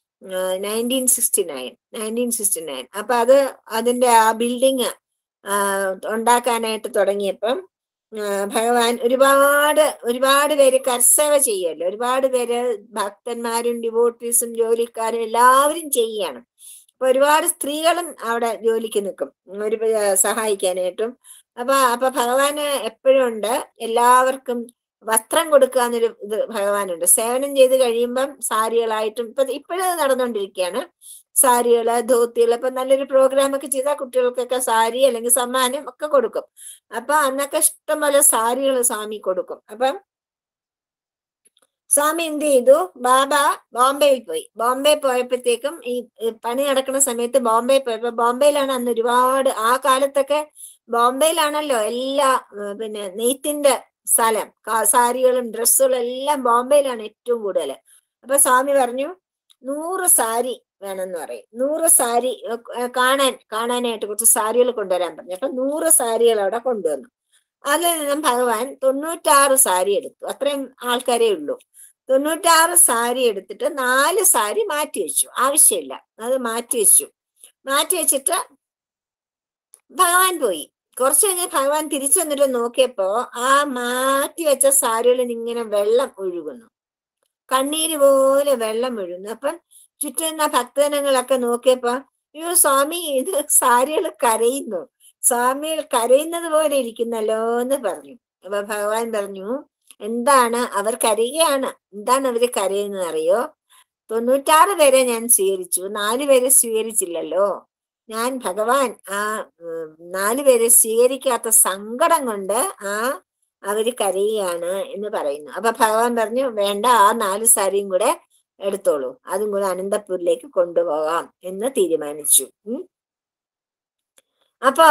[SPEAKER 1] 1969. അപ്പൊ അതിന്റെ ആ ബിൽഡിങ് ഉണ്ടാക്കാനായിട്ട് തുടങ്ങിയപ്പം ഭഗവാൻ ഒരുപാട് പേര് കർസേവ ചെയ്യല്ലോ, ഒരുപാട് പേര് ഭക്തന്മാരും ഡിവോട്ടീസും ജോലിക്കാരും എല്ലാവരും ചെയ്യാണ്. അപ്പൊ ഒരുപാട് സ്ത്രീകളും അവിടെ ജോലിക്ക് നിൽക്കും സഹായിക്കാനായിട്ടും. അപ്പൊ ഭഗവാന് എപ്പോഴും ഉണ്ട് എല്ലാവർക്കും വസ്ത്രം കൊടുക്കുക എന്നൊരു ഇത് ഭഗവാനുണ്ട്. സേവനം ചെയ്ത് കഴിയുമ്പം സാരികളായിട്ടും ഇപ്പോഴും നടന്നുകൊണ്ടിരിക്കുകയാണ്. സാരികള്, ധോത്തികള്. ഇപ്പൊ നല്ലൊരു പ്രോഗ്രാം ഒക്കെ ചെയ്താൽ കുട്ടികൾക്കൊക്കെ സാരി അല്ലെങ്കിൽ സമ്മാനം ഒക്കെ കൊടുക്കും. അപ്പൊ അന്നൊക്കെ ഇഷ്ടംപോലെ സാരികൾ സ്വാമി കൊടുക്കും. അപ്പം സ്വാമി എന്ത് ചെയ്തു? ബാബ ബോംബെയിൽ പോയി. ബോംബെ പോയപ്പോഴത്തേക്കും ഈ പണി നടക്കുന്ന സമയത്ത് ബോംബെ പോയപ്പോ, ബോംബെയിലാണ് അന്ന് ഒരുപാട്, ആ കാലത്തൊക്കെ ബോംബെയിലാണല്ലോ എല്ലാ നെയ്ത്തിന്റെ സ്ഥലം, സാരികളും ഡ്രസ്സുകളും എല്ലാം ബോംബെയിലാണ് ഏറ്റവും കൂടുതൽ. അപ്പൊ സ്വാമി പറഞ്ഞു 100 സാരി വേണമെന്ന് പറയും. 100 സാരി കാണാനായിട്ട് കുറച്ച് സാരികൾ കൊണ്ടുവരാൻ പറഞ്ഞു. അപ്പൊ 100 സാരികൾ അവിടെ കൊണ്ടുവന്നു. അതിൽ നിന്നും ഭഗവാൻ 96 സാരി എടുത്തു. അത്രയും ആൾക്കാരേ ഉള്ളൂ. 96 സാരി എടുത്തിട്ട് 4 സാരി മാറ്റി വെച്ചു. ആവശ്യമില്ല, അത് മാറ്റി വെച്ചിട്ട് ഭഗവാൻ പോയി. കുറച്ച് കഴിഞ്ഞ് ഭഗവാൻ തിരിച്ചു വന്നിട്ട് നോക്കിയപ്പോ ആ മാറ്റി വെച്ച സാരികളിൽ ഇങ്ങനെ വെള്ളം ഒഴുകുന്നു, കണ്ണീര് പോലെ വെള്ളം ഒഴുകുന്നു. അപ്പം ചുറ്റുന്ന ഭക്തജനങ്ങളൊക്കെ നോക്കിയപ്പോ, അയ്യോ സ്വാമി, ഇത് സാരികൾ കരയുന്നു, സ്വാമികൾ കരയുന്നത് പോലെ ഇരിക്കുന്നല്ലോ എന്ന് പറഞ്ഞു. അപ്പൊ ഭഗവാൻ പറഞ്ഞു, എന്താണ് അവർ കരയുകയാണ്? എന്താണ് അവര് കരയുന്നത് അറിയോ? 96 പേരെ ഞാൻ സ്വീകരിച്ചു, 4 പേരെ സ്വീകരിച്ചില്ലല്ലോ. ഞാൻ ഭഗവാൻ ആ 4 പേരെ സ്വീകരിക്കാത്ത സങ്കടം കൊണ്ട് അവര് കരയുകയാണ് എന്ന് പറയുന്നു. അപ്പൊ ഭഗവാൻ പറഞ്ഞു, വേണ്ട, ആ 4 സാരിയും കൂടെ എടുത്തോളൂ, അതും കൂടെ അനന്തപൂരിലേക്ക് കൊണ്ടുപോകാം എന്ന് തീരുമാനിച്ചു. അപ്പൊ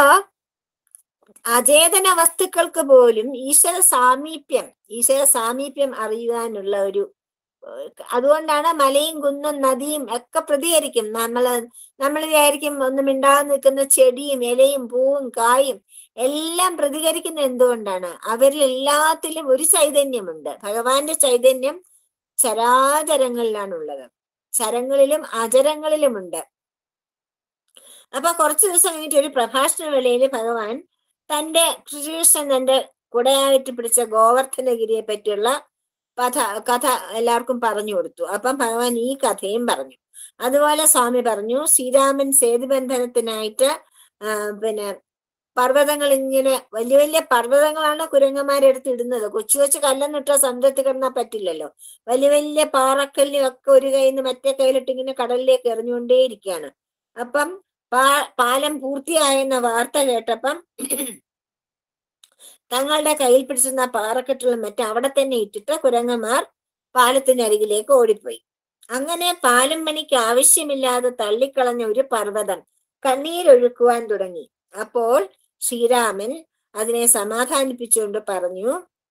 [SPEAKER 1] അചേതന വസ്തുക്കൾക്ക് പോലും ഈശ്വര സാമീപ്യം അറിയുവാനുള്ള ഒരു, അതുകൊണ്ടാണ് മലയും കുന്നും നദിയും ഒക്കെ പ്രതികരിക്കും. നമ്മൾ വിചാരിക്കും ഒന്നും മിണ്ടാതെ നിൽക്കുന്ന ചെടിയും ഇലയും പൂവും കായും എല്ലാം പ്രതികരിക്കുന്ന എന്തുകൊണ്ടാണ്? അവരിൽ എല്ലാത്തിലും ഒരു ചൈതന്യമുണ്ട്. ഭഗവാന്റെ ചൈതന്യം ചരാചരങ്ങളിലാണുള്ളത്, ചരങ്ങളിലും അചരങ്ങളിലുമുണ്ട്. അപ്പൊ കുറച്ചു ദിവസം കഴിഞ്ഞിട്ട് ഒരു പ്രഭാഷണ വേളയിൽ ഭഗവാൻ തന്റെ ശ്രീകൃഷ്ണൻ തന്റെ കുടയായിട്ട് പിടിച്ച ഗോവർദ്ധനഗിരിയെ പറ്റിയുള്ള കഥ എല്ലാവർക്കും പറഞ്ഞു കൊടുത്തു. അപ്പം ഭഗവാൻ ഈ കഥയും പറഞ്ഞു. അതുപോലെ സ്വാമി പറഞ്ഞു, ശ്രീരാമൻ സേതുബന്ധനത്തിനായിട്ട് പർവ്വതങ്ങൾ, ഇങ്ങനെ വലിയ വലിയ പർവ്വതങ്ങളാണ് കുരങ്ങന്മാരെടുത്ത് ഇടുന്നത്. കൊച്ചു കൊച്ചു കല്ലെന്നിട്ട സമുദ്രത്തിൽ കിടന്നാൽ പറ്റില്ലല്ലോ. വലിയ വലിയ പാറക്കല്ലും ഒക്കെ ഒരു കയ്യിൽ നിന്ന് മറ്റേ കയ്യിലിട്ട് ഇങ്ങനെ കടലിലേക്ക് എറിഞ്ഞുകൊണ്ടേയിരിക്കുകയാണ്. അപ്പം പാലം പൂർത്തിയായെന്ന വാർത്ത കേട്ടപ്പം തങ്ങളുടെ കയ്യിൽ പിടിച്ചിരുന്ന പാറക്കെട്ടുകളും മറ്റും അവിടെ തന്നെ ഇട്ടിട്ട് കുരങ്ങന്മാർ പാലത്തിനരികിലേക്ക് ഓടിപ്പോയി. അങ്ങനെ പാലം പണിക്ക് ആവശ്യമില്ലാതെ തള്ളിക്കളഞ്ഞ ഒരു പർവ്വതം കണ്ണീരൊഴുക്കുവാൻ തുടങ്ങി. അപ്പോൾ ശ്രീരാമൻ അതിനെ സമാധാനിപ്പിച്ചുകൊണ്ട് പറഞ്ഞു,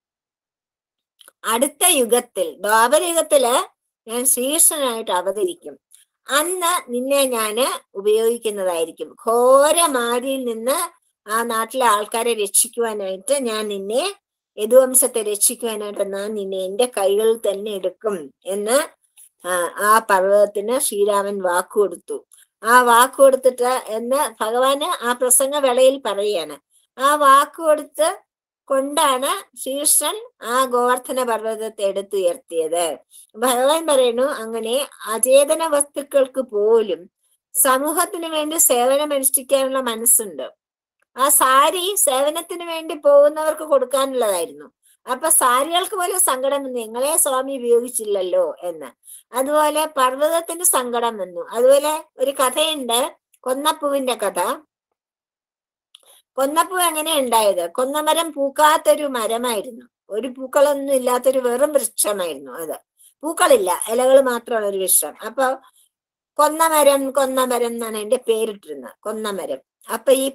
[SPEAKER 1] അടുത്ത യുഗത്തിൽ, ദ്വാപരയുഗത്തില് ഞാൻ ശ്രീകൃഷ്ണനായിട്ട് അവതരിക്കും. അന്ന് നിന്നെ ഞാന് ഉപയോഗിക്കുന്നതായിരിക്കും. ഘോരമാരിയിൽ നിന്ന് ആ നാട്ടിലെ ആൾക്കാരെ രക്ഷിക്കുവാനായിട്ട് ഞാൻ നിന്നെ, യദുവംശത്തെ രക്ഷിക്കുവാനായിട്ട് ഞാൻ നിന്നെ എന്റെ കൈകളിൽ തന്നെ എടുക്കും എന്ന് ആ പർവ്വതത്തിന് ശ്രീരാമൻ വാക്കുകൊടുത്തു. ആ വാക്കുകൊടുത്തിട്ട് എന്ന് ഭഗവാന് ആ പ്രസംഗ വേളയിൽ പറയുകയാണ്. ആ വാക്കുകൊടുത്ത് കൊണ്ടാണ് ശ്രീകൃഷ്ണൻ ആ ഗോവർദ്ധന പർവ്വതത്തെ എടുത്തുയർത്തിയത്. ഭഗവാൻ പറയുന്നു, അങ്ങനെ അചേതന വസ്തുക്കൾക്ക് പോലും സമൂഹത്തിന് വേണ്ടി സേവനമനുഷ്ഠിക്കാനുള്ള മനസ്സുണ്ട്. ആ സാരി സേവനത്തിന് വേണ്ടി പോകുന്നവർക്ക് കൊടുക്കാനുള്ളതായിരുന്നു. അപ്പൊ സാരികൾക്ക് പോലും സങ്കടം വന്നു, ഞങ്ങളെ സ്വാമി ഉപയോഗിച്ചില്ലല്ലോ എന്ന്. അതുപോലെ പർവ്വതത്തിന് സങ്കടം വന്നു. അതുപോലെ ഒരു കഥയുണ്ട്, കൊന്നപ്പൂവിന്റെ കഥ. കൊന്നപ്പൂ എങ്ങനെ ഉണ്ടായത്? കൊന്നമരം പൂക്കാത്തൊരു മരമായിരുന്നു, ഒരു പൂക്കളൊന്നും ഇല്ലാത്തൊരു വെറും വൃക്ഷമായിരുന്നു. അത് പൂക്കളില്ല, ഇലകൾ മാത്രമുള്ള ഒരു വൃക്ഷം. അപ്പൊ കൊന്നമരം എന്നാണ് അതിന്റെ പേരിട്ടിരുന്നത്, കൊന്നമരം. അപ്പൊ ഈ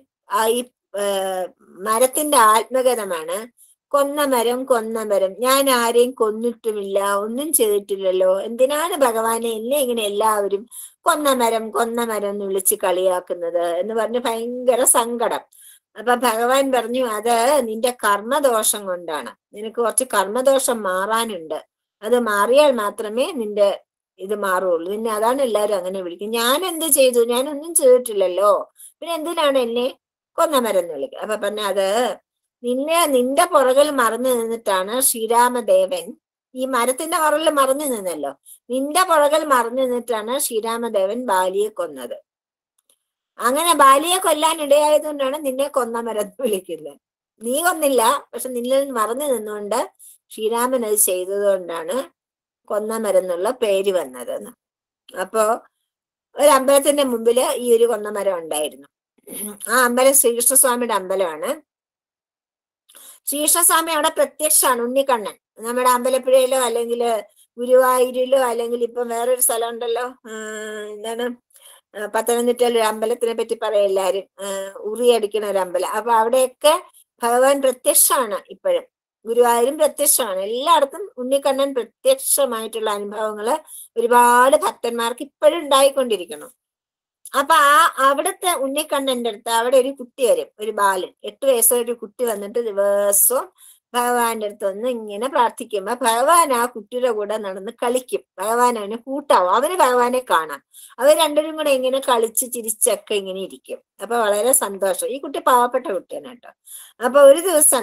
[SPEAKER 1] മരത്തിന്റെ ആത്മകഥമാണ് കൊന്നമരം, ഞാൻ ആരെയും കൊന്നിട്ടുമില്ല, ഒന്നും ചെയ്തിട്ടില്ലല്ലോ, എന്തിനാണ് ഭഗവാനെ എന്നെ ഇങ്ങനെ എല്ലാവരും കൊന്നമരം എന്ന് വിളിച്ച് കളിയാക്കുന്നത് എന്ന് പറഞ്ഞ് ഭയങ്കര സങ്കടം. അപ്പൊ ഭഗവാൻ പറഞ്ഞു, അത് നിന്റെ കർമ്മദോഷം കൊണ്ടാണ്, നിനക്ക് കുറച്ച് കർമ്മദോഷം മാറാനുണ്ട്, അത് മാറിയാൽ മാത്രമേ നിന്റെ ഇത് മാറുള്ളൂ. നിന്നെ അതാണ് എല്ലാവരും അങ്ങനെ വിളിക്കും. ഞാൻ എന്ത് ചെയ്തു? ഞാനൊന്നും ചെയ്തിട്ടില്ലല്ലോ, പിന്നെ എന്തിനാണ് എന്നെ കൊന്നമരം എന്ന് വിളിക്കുക? അപ്പൊ പറഞ്ഞ, അത് നിന്റെ പുറകിൽ മറന്നു നിന്നിട്ടാണ് ശ്രീരാമദേവൻ, ഈ മരത്തിന്റെ പുറകിൽ മറന്നു നിന്നല്ലോ, നിന്റെ പുറകിൽ മറന്നു നിന്നിട്ടാണ് ശ്രീരാമദേവൻ ബാലിയെ കൊന്നത്. അങ്ങനെ ബാലിയെ കൊല്ലാൻ ഇടയായതുകൊണ്ടാണ് നിന്നെ കൊന്നമരം എന്ന് വിളിക്കുന്നത്. നീ കൊന്നില്ല, പക്ഷെ നിന്നിൽ മറന്നു നിന്നുകൊണ്ട് ശ്രീരാമൻ അത് ചെയ്തത് കൊണ്ടാണ് കൊന്നമരം എന്നുള്ള പേര് വന്നതെന്ന്. അപ്പോ ഒരു അമ്പലത്തിന്റെ മുമ്പില് ഈ ഒരു കൊന്നമരം ഉണ്ടായിരുന്നു. ആ അമ്പലം ശ്രീകൃഷ്ണസ്വാമിയുടെ അമ്പലമാണ്. ശ്രീകൃഷ്ണസ്വാമി അവിടെ പ്രത്യക്ഷമാണ്, ഉണ്ണിക്കണ്ണൻ. നമ്മുടെ അമ്പലപ്പുഴയിലോ അല്ലെങ്കിൽ ഗുരുവായൂരിലോ അല്ലെങ്കിൽ ഇപ്പൊ വേറൊരു സ്ഥലം ഉണ്ടല്ലോ, എന്താണ്, പത്തനംതിട്ടയിൽ ഒരു അമ്പലത്തിനെ പറ്റി പറയും എല്ലാരും, ഉറിയടിക്കണ ഒരു അമ്പലം. അപ്പൊ അവിടെയൊക്കെ ഭഗവാൻ പ്രത്യക്ഷമാണ് ഇപ്പോഴും. ഗുരുവായൂരും പ്രത്യക്ഷമാണ്. എല്ലായിടത്തും ഉണ്ണിക്കണ്ണൻ പ്രത്യക്ഷമായിട്ടുള്ള അനുഭവങ്ങള് ഒരുപാട് ഭക്തന്മാർക്ക് ഇപ്പോഴും ഉണ്ടായിക്കൊണ്ടിരിക്കണം. അപ്പൊ അവിടുത്തെ ഉണ്ണിക്കണ്ണന്റെ അടുത്ത് അവിടെ ഒരു കുട്ടി വരും, ഒരു ബാലൻ, 8 വയസ്സുള്ള ഒരു കുട്ടി വന്നിട്ട് ദിവസവും ഭഗവാന്റെ അടുത്ത് വന്ന് ഇങ്ങനെ പ്രാർത്ഥിക്കുമ്പോ ഭഗവാൻ ആ കുട്ടിയുടെ കൂടെ നടന്ന് കളിക്കും. ഭഗവാൻ അവന് കൂട്ടാവും, അവന് ഭഗവാനെ കാണാം. അവർ രണ്ടുപേരും കൂടെ ഇങ്ങനെ കളിച്ച് ചിരിച്ചൊക്കെ ഇങ്ങനെ ഇരിക്കും. അപ്പൊ വളരെ സന്തോഷം. ഈ കുട്ടി പാവപ്പെട്ട കുട്ടിയാണ് കേട്ടോ. അപ്പൊ ഒരു ദിവസം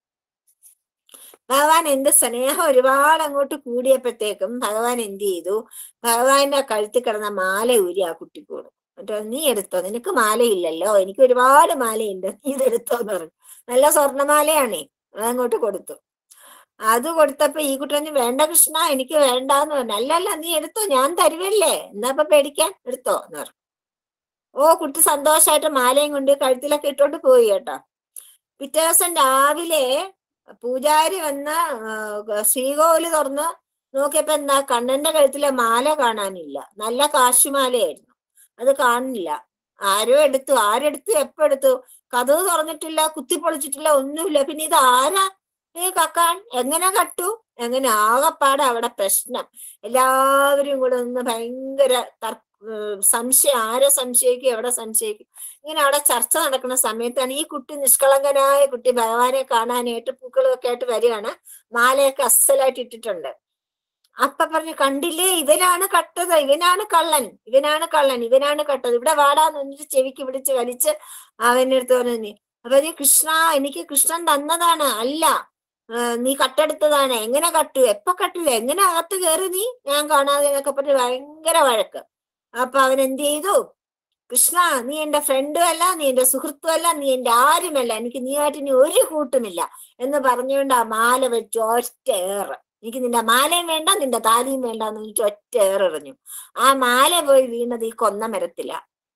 [SPEAKER 1] ഭഗവാൻ എന്ത് സ്നേഹം ഒരുപാട് അങ്ങോട്ട് കൂടിയപ്പോഴത്തേക്കും ഭഗവാൻ എന്ത് ചെയ്തു, ഭഗവാന്റെ കഴുത്തിൽ കിടന്ന മാല ഊരി ആ കുട്ടിക്ക് കൊടുക്കും. എന്നിട്ട്, നീ എടുത്തോ, നിനക്ക് മാലയില്ലല്ലോ, എനിക്ക് ഒരുപാട് മാലയുണ്ട്, നീ ഇതെടുത്തോന്ന് പറഞ്ഞു. നല്ല സ്വർണ്ണമാലയാണേ, അതങ്ങോട്ട് കൊടുത്തു. അത് കൊടുത്തപ്പോ ഈ കുട്ടി പറഞ്ഞു, വേണ്ട കൃഷ്ണ, എനിക്ക് വേണ്ടാന്ന് പറഞ്ഞു. അല്ലല്ല, നീ എടുത്തോ, ഞാൻ തരുവല്ലേ, എന്നാ ഇപ്പൊ പേടിക്കാൻ, എടുത്തോ എന്ന് പറഞ്ഞു. ഓ, കുട്ടി സന്തോഷമായിട്ട് മാലയും കൊണ്ട് കഴുത്തിലൊക്കെ ഇട്ടോണ്ട് പോയി കേട്ടോ. പിറ്റേ ദിവസം രാവിലെ പൂജാരി വന്ന് ശ്രീകോവില് തുറന്ന് നോക്കിയപ്പോ എന്താ, കണ്ണന്റെ കഴുത്തിലെ മാല കാണാനില്ല. നല്ല കാശുമാലയായിരുന്നു, അത് കാണുന്നില്ല. ആരെടുത്തു എപ്പോ എടുത്തു? കതവ് തുറന്നിട്ടില്ല, കുത്തിപ്പൊളിച്ചിട്ടില്ല, ഒന്നുമില്ല. പിന്നെ ഇത് ആരാ കക്കാൻ? എങ്ങനെ കട്ടു? എങ്ങനെ? ആകപ്പാടെ അവിടെ പ്രശ്നം. എല്ലാവരും കൂടെ ഒന്ന് ഭയങ്കര സംശയം, ആരെ സംശയിക്കും, എവിടെ സംശയിക്കും, ഇങ്ങനെ അവിടെ ചർച്ച നടക്കുന്ന സമയത്താണ് ഈ കുട്ടി, നിഷ്കളങ്കനായ കുട്ടി, ഭഗവാനെ കാണാനായിട്ട് പൂക്കളൊക്കെ ആയിട്ട് വരികയാണ്. മാലയൊക്കെ അസലായിട്ട് ഇട്ടിട്ടുണ്ട്. അപ്പൊ പറഞ്ഞു, കണ്ടില്ലേ, ഇവനാണ് കട്ടത്, ഇവനാണ് കള്ളൻ, ഇവനാണ് കട്ടത്, ഇവിടെ വാടാന്ന് പറഞ്ഞിട്ട് ചെവിക്ക് പിടിച്ച് വലിച്ച് അവനടുത്ത് പറഞ്ഞു. അപ്പൊ നീ, കൃഷ്ണ, എനിക്ക് കൃഷ്ണൻ തന്നതാണ്, അല്ല നീ കട്ടെടുത്തതാണ്, എങ്ങനെ കട്ടു, എപ്പ കട്ടില്ല, എങ്ങനെ അകത്ത് കയറി നീ, ഞാൻ കാണാതെ എന്നൊക്കെ പറഞ്ഞ് ഭയങ്കര വഴക്ക്. അപ്പൊ അവൻ എന്ത് ചെയ്തു, കൃഷ്ണ, നീ എന്റെ ഫ്രണ്ടും അല്ല, നീ എന്റെ സുഹൃത്തും അല്ല, നീ എന്റെ ആരുമല്ല, എനിക്ക് നീയായിട്ട് ഇനി ഒരു കൂട്ടുമില്ല എന്ന് പറഞ്ഞുകൊണ്ട് ആ മാല വെച്ച് ഒറ്റ ഏറ്. എനിക്ക് നിന്റെ മാലയും വേണ്ട, നിന്റെ താലിയും വേണ്ട എന്ന് വെച്ചിട്ട് ഒറ്റ ഏറെറിഞ്ഞു. ആ മാല പോയി വീണത് ഈ കൊന്ന മരത്തില.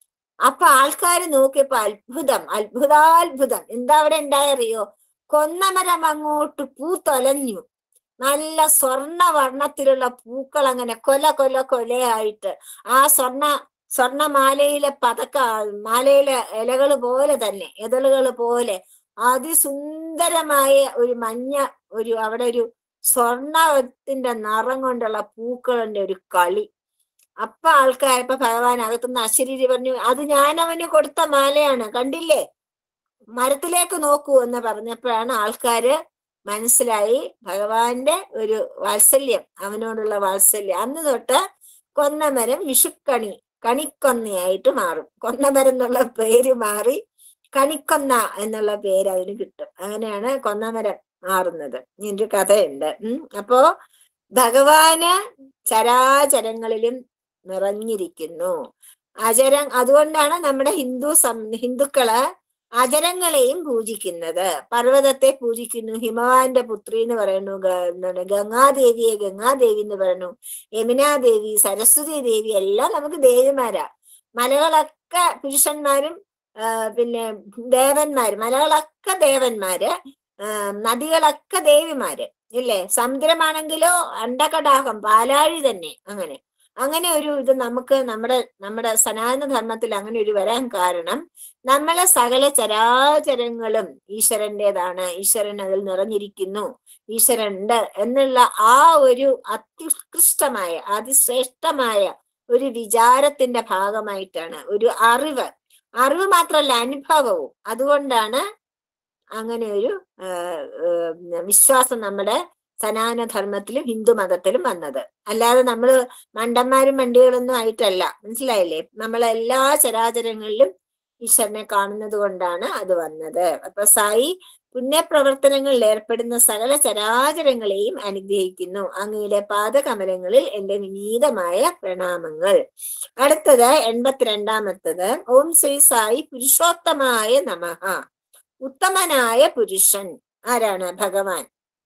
[SPEAKER 1] അപ്പൊ ആൾക്കാര് നോക്കിയപ്പോ അത്ഭുതാത്ഭുതം എന്താ അവിടെ ഉണ്ടായറിയോ? കൊന്നമരം അങ്ങോട്ട് പൂത്തൊലഞ്ഞു. നല്ല സ്വർണവർണ്ണത്തിലുള്ള പൂക്കൾ അങ്ങനെ കൊലയായിട്ട് ആ സ്വർണമാലയിലെ മാലയിലെ ഇലകൾ പോലെ തന്നെ, എതളുകൾ പോലെ അതിസുന്ദരമായ ഒരു മഞ്ഞ അവിടെ ഒരു സ്വർണത്തിന്റെ നിറം കൊണ്ടുള്ള പൂക്കളുടെ ഒരു കളി. അപ്പൊ ആൾക്കാരപ്പോ ഭഗവാൻ അകത്തുനിന്ന് അശരീരി പറഞ്ഞു, അത് ഞാൻ അവന് കൊടുത്ത മാലയാണ്, കണ്ടില്ലേ, മരത്തിലേക്ക് നോക്കൂ എന്ന് പറഞ്ഞപ്പോഴാണ് ആൾക്കാര് മനസ്സിലായി ഭഗവാന്റെ ഒരു വാത്സല്യം, അവനോടുള്ള വാത്സല്യം. അന്ന് തൊട്ട് കൊന്നമരം കണിക്കൊന്നയായിട്ട് മാറും. കൊന്നമരം എന്നുള്ള പേര് മാറി കണിക്കൊന്ന എന്നുള്ള പേര് അതിന് കിട്ടും. അങ്ങനെയാണ് കൊന്നമരം മാറുന്നത്. ഇതിന്റെ കഥയുണ്ട്. അപ്പോ ഭഗവാന് ചരാചരങ്ങളിലും നിറഞ്ഞിരിക്കുന്നു. അതുകൊണ്ടാണ് നമ്മുടെ ഹിന്ദുക്കള് അചരങ്ങളെയും പൂജിക്കുന്നത്. പർവ്വതത്തെ പൂജിക്കുന്നു, ഹിമവാന്റെ പുത്രി എന്ന് പറയുന്നു, ഗംഗാദേവിയെ ഗംഗാദേവി എന്ന് പറയുന്നു, യമുനാദേവി, സരസ്വതി ദേവി എല്ലാം നമുക്ക് ദേവിമാരാ. മലകളൊക്കെ പുരുഷന്മാരും പിന്നെ മലകളൊക്കെ ദേവന്മാര്, നദികളൊക്കെ ദേവിമാര് ഇല്ലേ? സമുദ്രമാണെങ്കിലോ അണ്ടകടാഹം, പാലാഴി തന്നെ. അങ്ങനെ ഒരു ഇത് നമുക്ക് നമ്മുടെ സനാതന ധർമ്മത്തിൽ അങ്ങനെ ഒരു വരാൻ കാരണം നമ്മളെ സകല ചരാചരങ്ങളും ഈശ്വരൻ്റെതാണ്, ഈശ്വരൻ അതിൽ നിറഞ്ഞിരിക്കുന്നു, ഈശ്വരനുണ്ട് എന്നുള്ള ആ ഒരു അത്യുത്കൃഷ്ടമായ അതിശ്രേഷ്ഠമായ ഒരു വിചാരത്തിന്റെ ഭാഗമായിട്ടാണ്, ഒരു അറിവ് മാത്രമല്ല അനുഭവവും. അതുകൊണ്ടാണ് അങ്ങനെ ഒരു വിശ്വാസം നമ്മുടെ സനാതന ധർമ്മത്തിലും ഹിന്ദു മതത്തിലും വന്നത്. അല്ലാതെ നമ്മള് മണ്ടന്മാരും മണ്ടികളൊന്നും ആയിട്ടല്ല, മനസ്സിലായില്ലേ? നമ്മളെല്ലാ ചരാചരങ്ങളിലും ഈശ്വരനെ കാണുന്നത് കൊണ്ടാണ് അത് വന്നത്. അപ്പൊ സായി പുണ്യപ്രവർത്തനങ്ങളിൽ ഏർപ്പെടുന്ന സകല ചരാചരങ്ങളെയും അനുഗ്രഹിക്കുന്നു. അങ്ങയുടെ പാദകമലങ്ങളിൽ എന്റെ വിനീതമായ പ്രണാമങ്ങൾ. അടുത്തത് 82-ാമത്തത്. ഓം ശ്രീ സായി പുരുഷോത്തമായ നമഃ. ഉത്തമനായ പുരുഷൻ ആരാണ്? ഭഗവാൻ.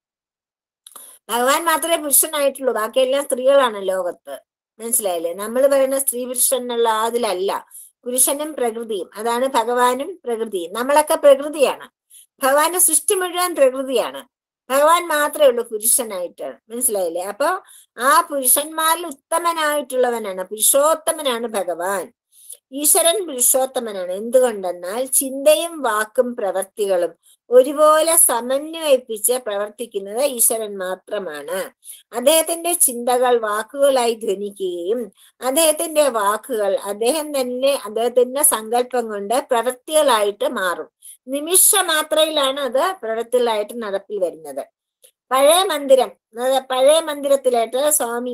[SPEAKER 1] ഭഗവാൻ മാത്രമേ പുരുഷനായിട്ടുള്ളൂ, ബാക്കിയെല്ലാം സ്ത്രീകളാണ് ലോകത്ത്. മനസ്സിലായില്ലേ? നമ്മൾ പറയുന്ന സ്ത്രീ പുരുഷൻ എന്നുള്ള അതിലല്ല. പുരുഷനും പ്രകൃതിയും, അതാണ് ഭഗവാനും പ്രകൃതിയും. നമ്മളൊക്കെ പ്രകൃതിയാണ്. ഭഗവാന്റെ സൃഷ്ടി മുഴുവൻ പ്രകൃതിയാണ്. ഭഗവാൻ മാത്രമേ ഉള്ളൂ പുരുഷനായിട്ട്. മനസ്സിലായില്ലേ? അപ്പൊ ആ പുരുഷന്മാരിൽ ഉത്തമനായിട്ടുള്ളവനാണ്, പുരുഷോത്തമനാണ് ഭഗവാൻ. ഈശ്വരൻ പുരുഷോത്തമനാണ്. എന്തുകൊണ്ടെന്നാൽ ചിന്തയും വാക്കും പ്രവർത്തികളും ഒരുപോലെ സമന്വയിപ്പിച്ച് പ്രവർത്തിക്കുന്നത് ഈശ്വരൻ മാത്രമാണ്. അദ്ദേഹത്തിന്റെ ചിന്തകൾ വാക്കുകളായി ധ്വനിക്കുകയും അദ്ദേഹത്തിന്റെ വാക്കുകൾ അദ്ദേഹത്തിന്റെ സങ്കല്പം കൊണ്ട് പ്രവൃത്തികളായിട്ട് മാറും. നിമിഷ മാത്രയിലാണ് അത് പ്രവൃത്തികളായിട്ട് നടപ്പിൽ വരുന്നത്. പഴയ മന്ദിരത്തിലായിട്ട് സ്വാമി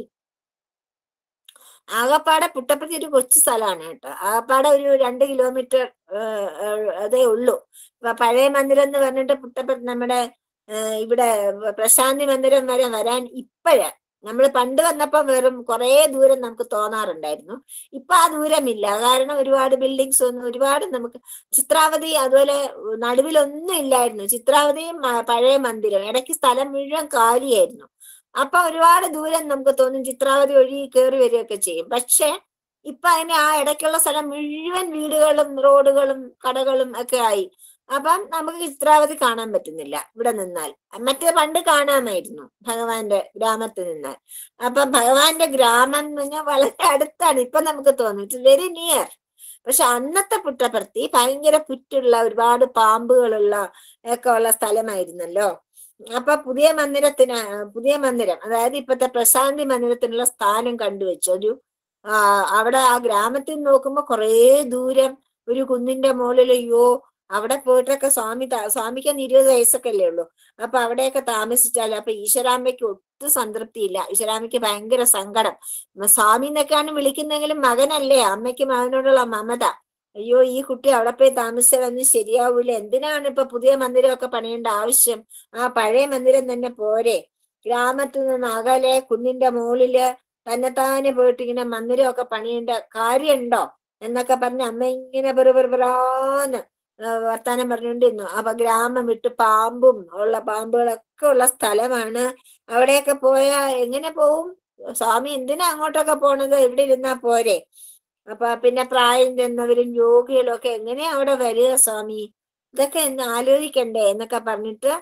[SPEAKER 1] ആകപ്പാടെ പുട്ടപ്പള്ളി ഒരു കൊച്ചു സ്ഥലമാണ് കേട്ടോ. ആകപ്പാടെ ഒരു 2 കിലോമീറ്റർ അതേ ഉള്ളൂ. പഴയ മന്ദിരം എന്ന് പറഞ്ഞിട്ട് പുട്ടപ്പള്ളി നമ്മുടെ ഇവിടെ പ്രശാന്തി മന്ദിരം വരെ വരാൻ നമ്മൾ പണ്ട് വന്നപ്പോ വെറും കുറെ ദൂരം നമുക്ക് തോന്നാറുണ്ടായിരുന്നു. ഇപ്പൊ ആ ദൂരമില്ല. കാരണം ഒരുപാട് ബിൽഡിങ്സ് ഒന്നും, ഒരുപാട് നമുക്ക് ചിത്രാവതി അതുപോലെ നടുവിലൊന്നും ഇല്ലായിരുന്നു. ചിത്രാവതിയും പഴയ മന്ദിരം ഇടയ്ക്ക് സ്ഥലം മുഴുവൻ കാലിയായിരുന്നു. അപ്പൊ ഒരുപാട് ദൂരം നമുക്ക് തോന്നും, ചിത്രാവതി വഴി കയറി വരികയൊക്കെ ചെയ്യും. പക്ഷെ ഇപ്പൊ അതിന് ആ ഇടയ്ക്കുള്ള സ്ഥലം മുഴുവൻ വീടുകളും റോഡുകളും കടകളും ഒക്കെ ആയി. അപ്പം നമുക്ക് ചിത്രാവതി കാണാൻ പറ്റുന്നില്ല ഇവിടെ നിന്നാൽ. മറ്റേ പണ്ട് കാണാമായിരുന്നു ഭഗവാന്റെ ഗ്രാമത്തിൽ നിന്നാൽ. അപ്പൊ ഭഗവാന്റെ ഗ്രാമം എന്ന് പറഞ്ഞാൽ വളരെ അടുത്താണ്. ഇപ്പൊ നമുക്ക് തോന്നും ഇറ്റ്സ് വെരി നിയർ. പക്ഷെ അന്നത്തെ പുട്ടപർത്തി ഭയങ്കര പുറ്റുള്ള ഒരുപാട് പാമ്പുകളുള്ള ഒക്കെ ഉള്ള സ്ഥലമായിരുന്നല്ലോ. അപ്പൊ പുതിയ മന്ദിരം അതായത് ഇപ്പത്തെ പ്രശാന്തി മന്ദിരത്തിനുള്ള സ്ഥാനം കണ്ടുവച്ചു. അവിടെ ആ ഗ്രാമത്തിൽ നോക്കുമ്പോ കുറേ ദൂരം ഒരു കുന്നിന്റെ മുകളിൽ, അയ്യോ അവിടെ പോയിട്ടൊക്കെ സ്വാമിക്ക് 20 വയസ്സൊക്കെ അല്ലേ ഉള്ളൂ. അപ്പൊ അവിടെയൊക്കെ താമസിച്ചാൽ അപ്പൊ ഈശ്വരാമ്മയ്ക്ക് ഒട്ടും സംതൃപ്തിയില്ല. ഈശ്വരാമ്മയ്ക്ക് ഭയങ്കര സങ്കടം. സ്വാമി എന്നൊക്കെയാണ് വിളിക്കുന്നെങ്കിലും മകനല്ലേ, അമ്മയ്ക്ക് മകനോടുള്ള മമത. അയ്യോ ഈ കുട്ടി അവിടെ പോയി താമസിച്ചാലൊന്നും ശരിയാവൂല, എന്തിനാണ് ഇപ്പൊ പുതിയ മന്ദിരമൊക്കെ പണിയേണ്ട ആവശ്യം, ആ പഴയ മന്ദിരം തന്നെ പോരെ, ഗ്രാമത്തിൽ നിന്ന് അകലെ കുന്നിന്റെ മുകളില് തന്നെത്താനെ പോയിട്ട് ഇങ്ങനെ മന്ദിരമൊക്കെ പണിയേണ്ട കാര്യമുണ്ടോ എന്നൊക്കെ പറഞ്ഞ് അമ്മ ഇങ്ങനെ പെറുപെറുപെറാന്ന് വർത്താനം പറഞ്ഞുകൊണ്ടിരുന്നു. അപ്പൊ ഗ്രാമം വിട്ട് പാമ്പുകളൊക്കെ ഉള്ള സ്ഥലമാണ്. അവിടെയൊക്കെ പോയാ എങ്ങനെ പോവും? സ്വാമി എന്തിനാ അങ്ങോട്ടൊക്കെ പോണത്? ഇവിടെ ഇരുന്നാ പോരെ. അപ്പൊ പിന്നെ പ്രായം ചെന്നവരും രോഗികളും ഒക്കെ എങ്ങനെയാ അവിടെ വരിക സ്വാമി, ഇതൊക്കെ എന്ന് ആലോചിക്കണ്ടേ എന്നൊക്കെ പറഞ്ഞിട്ട്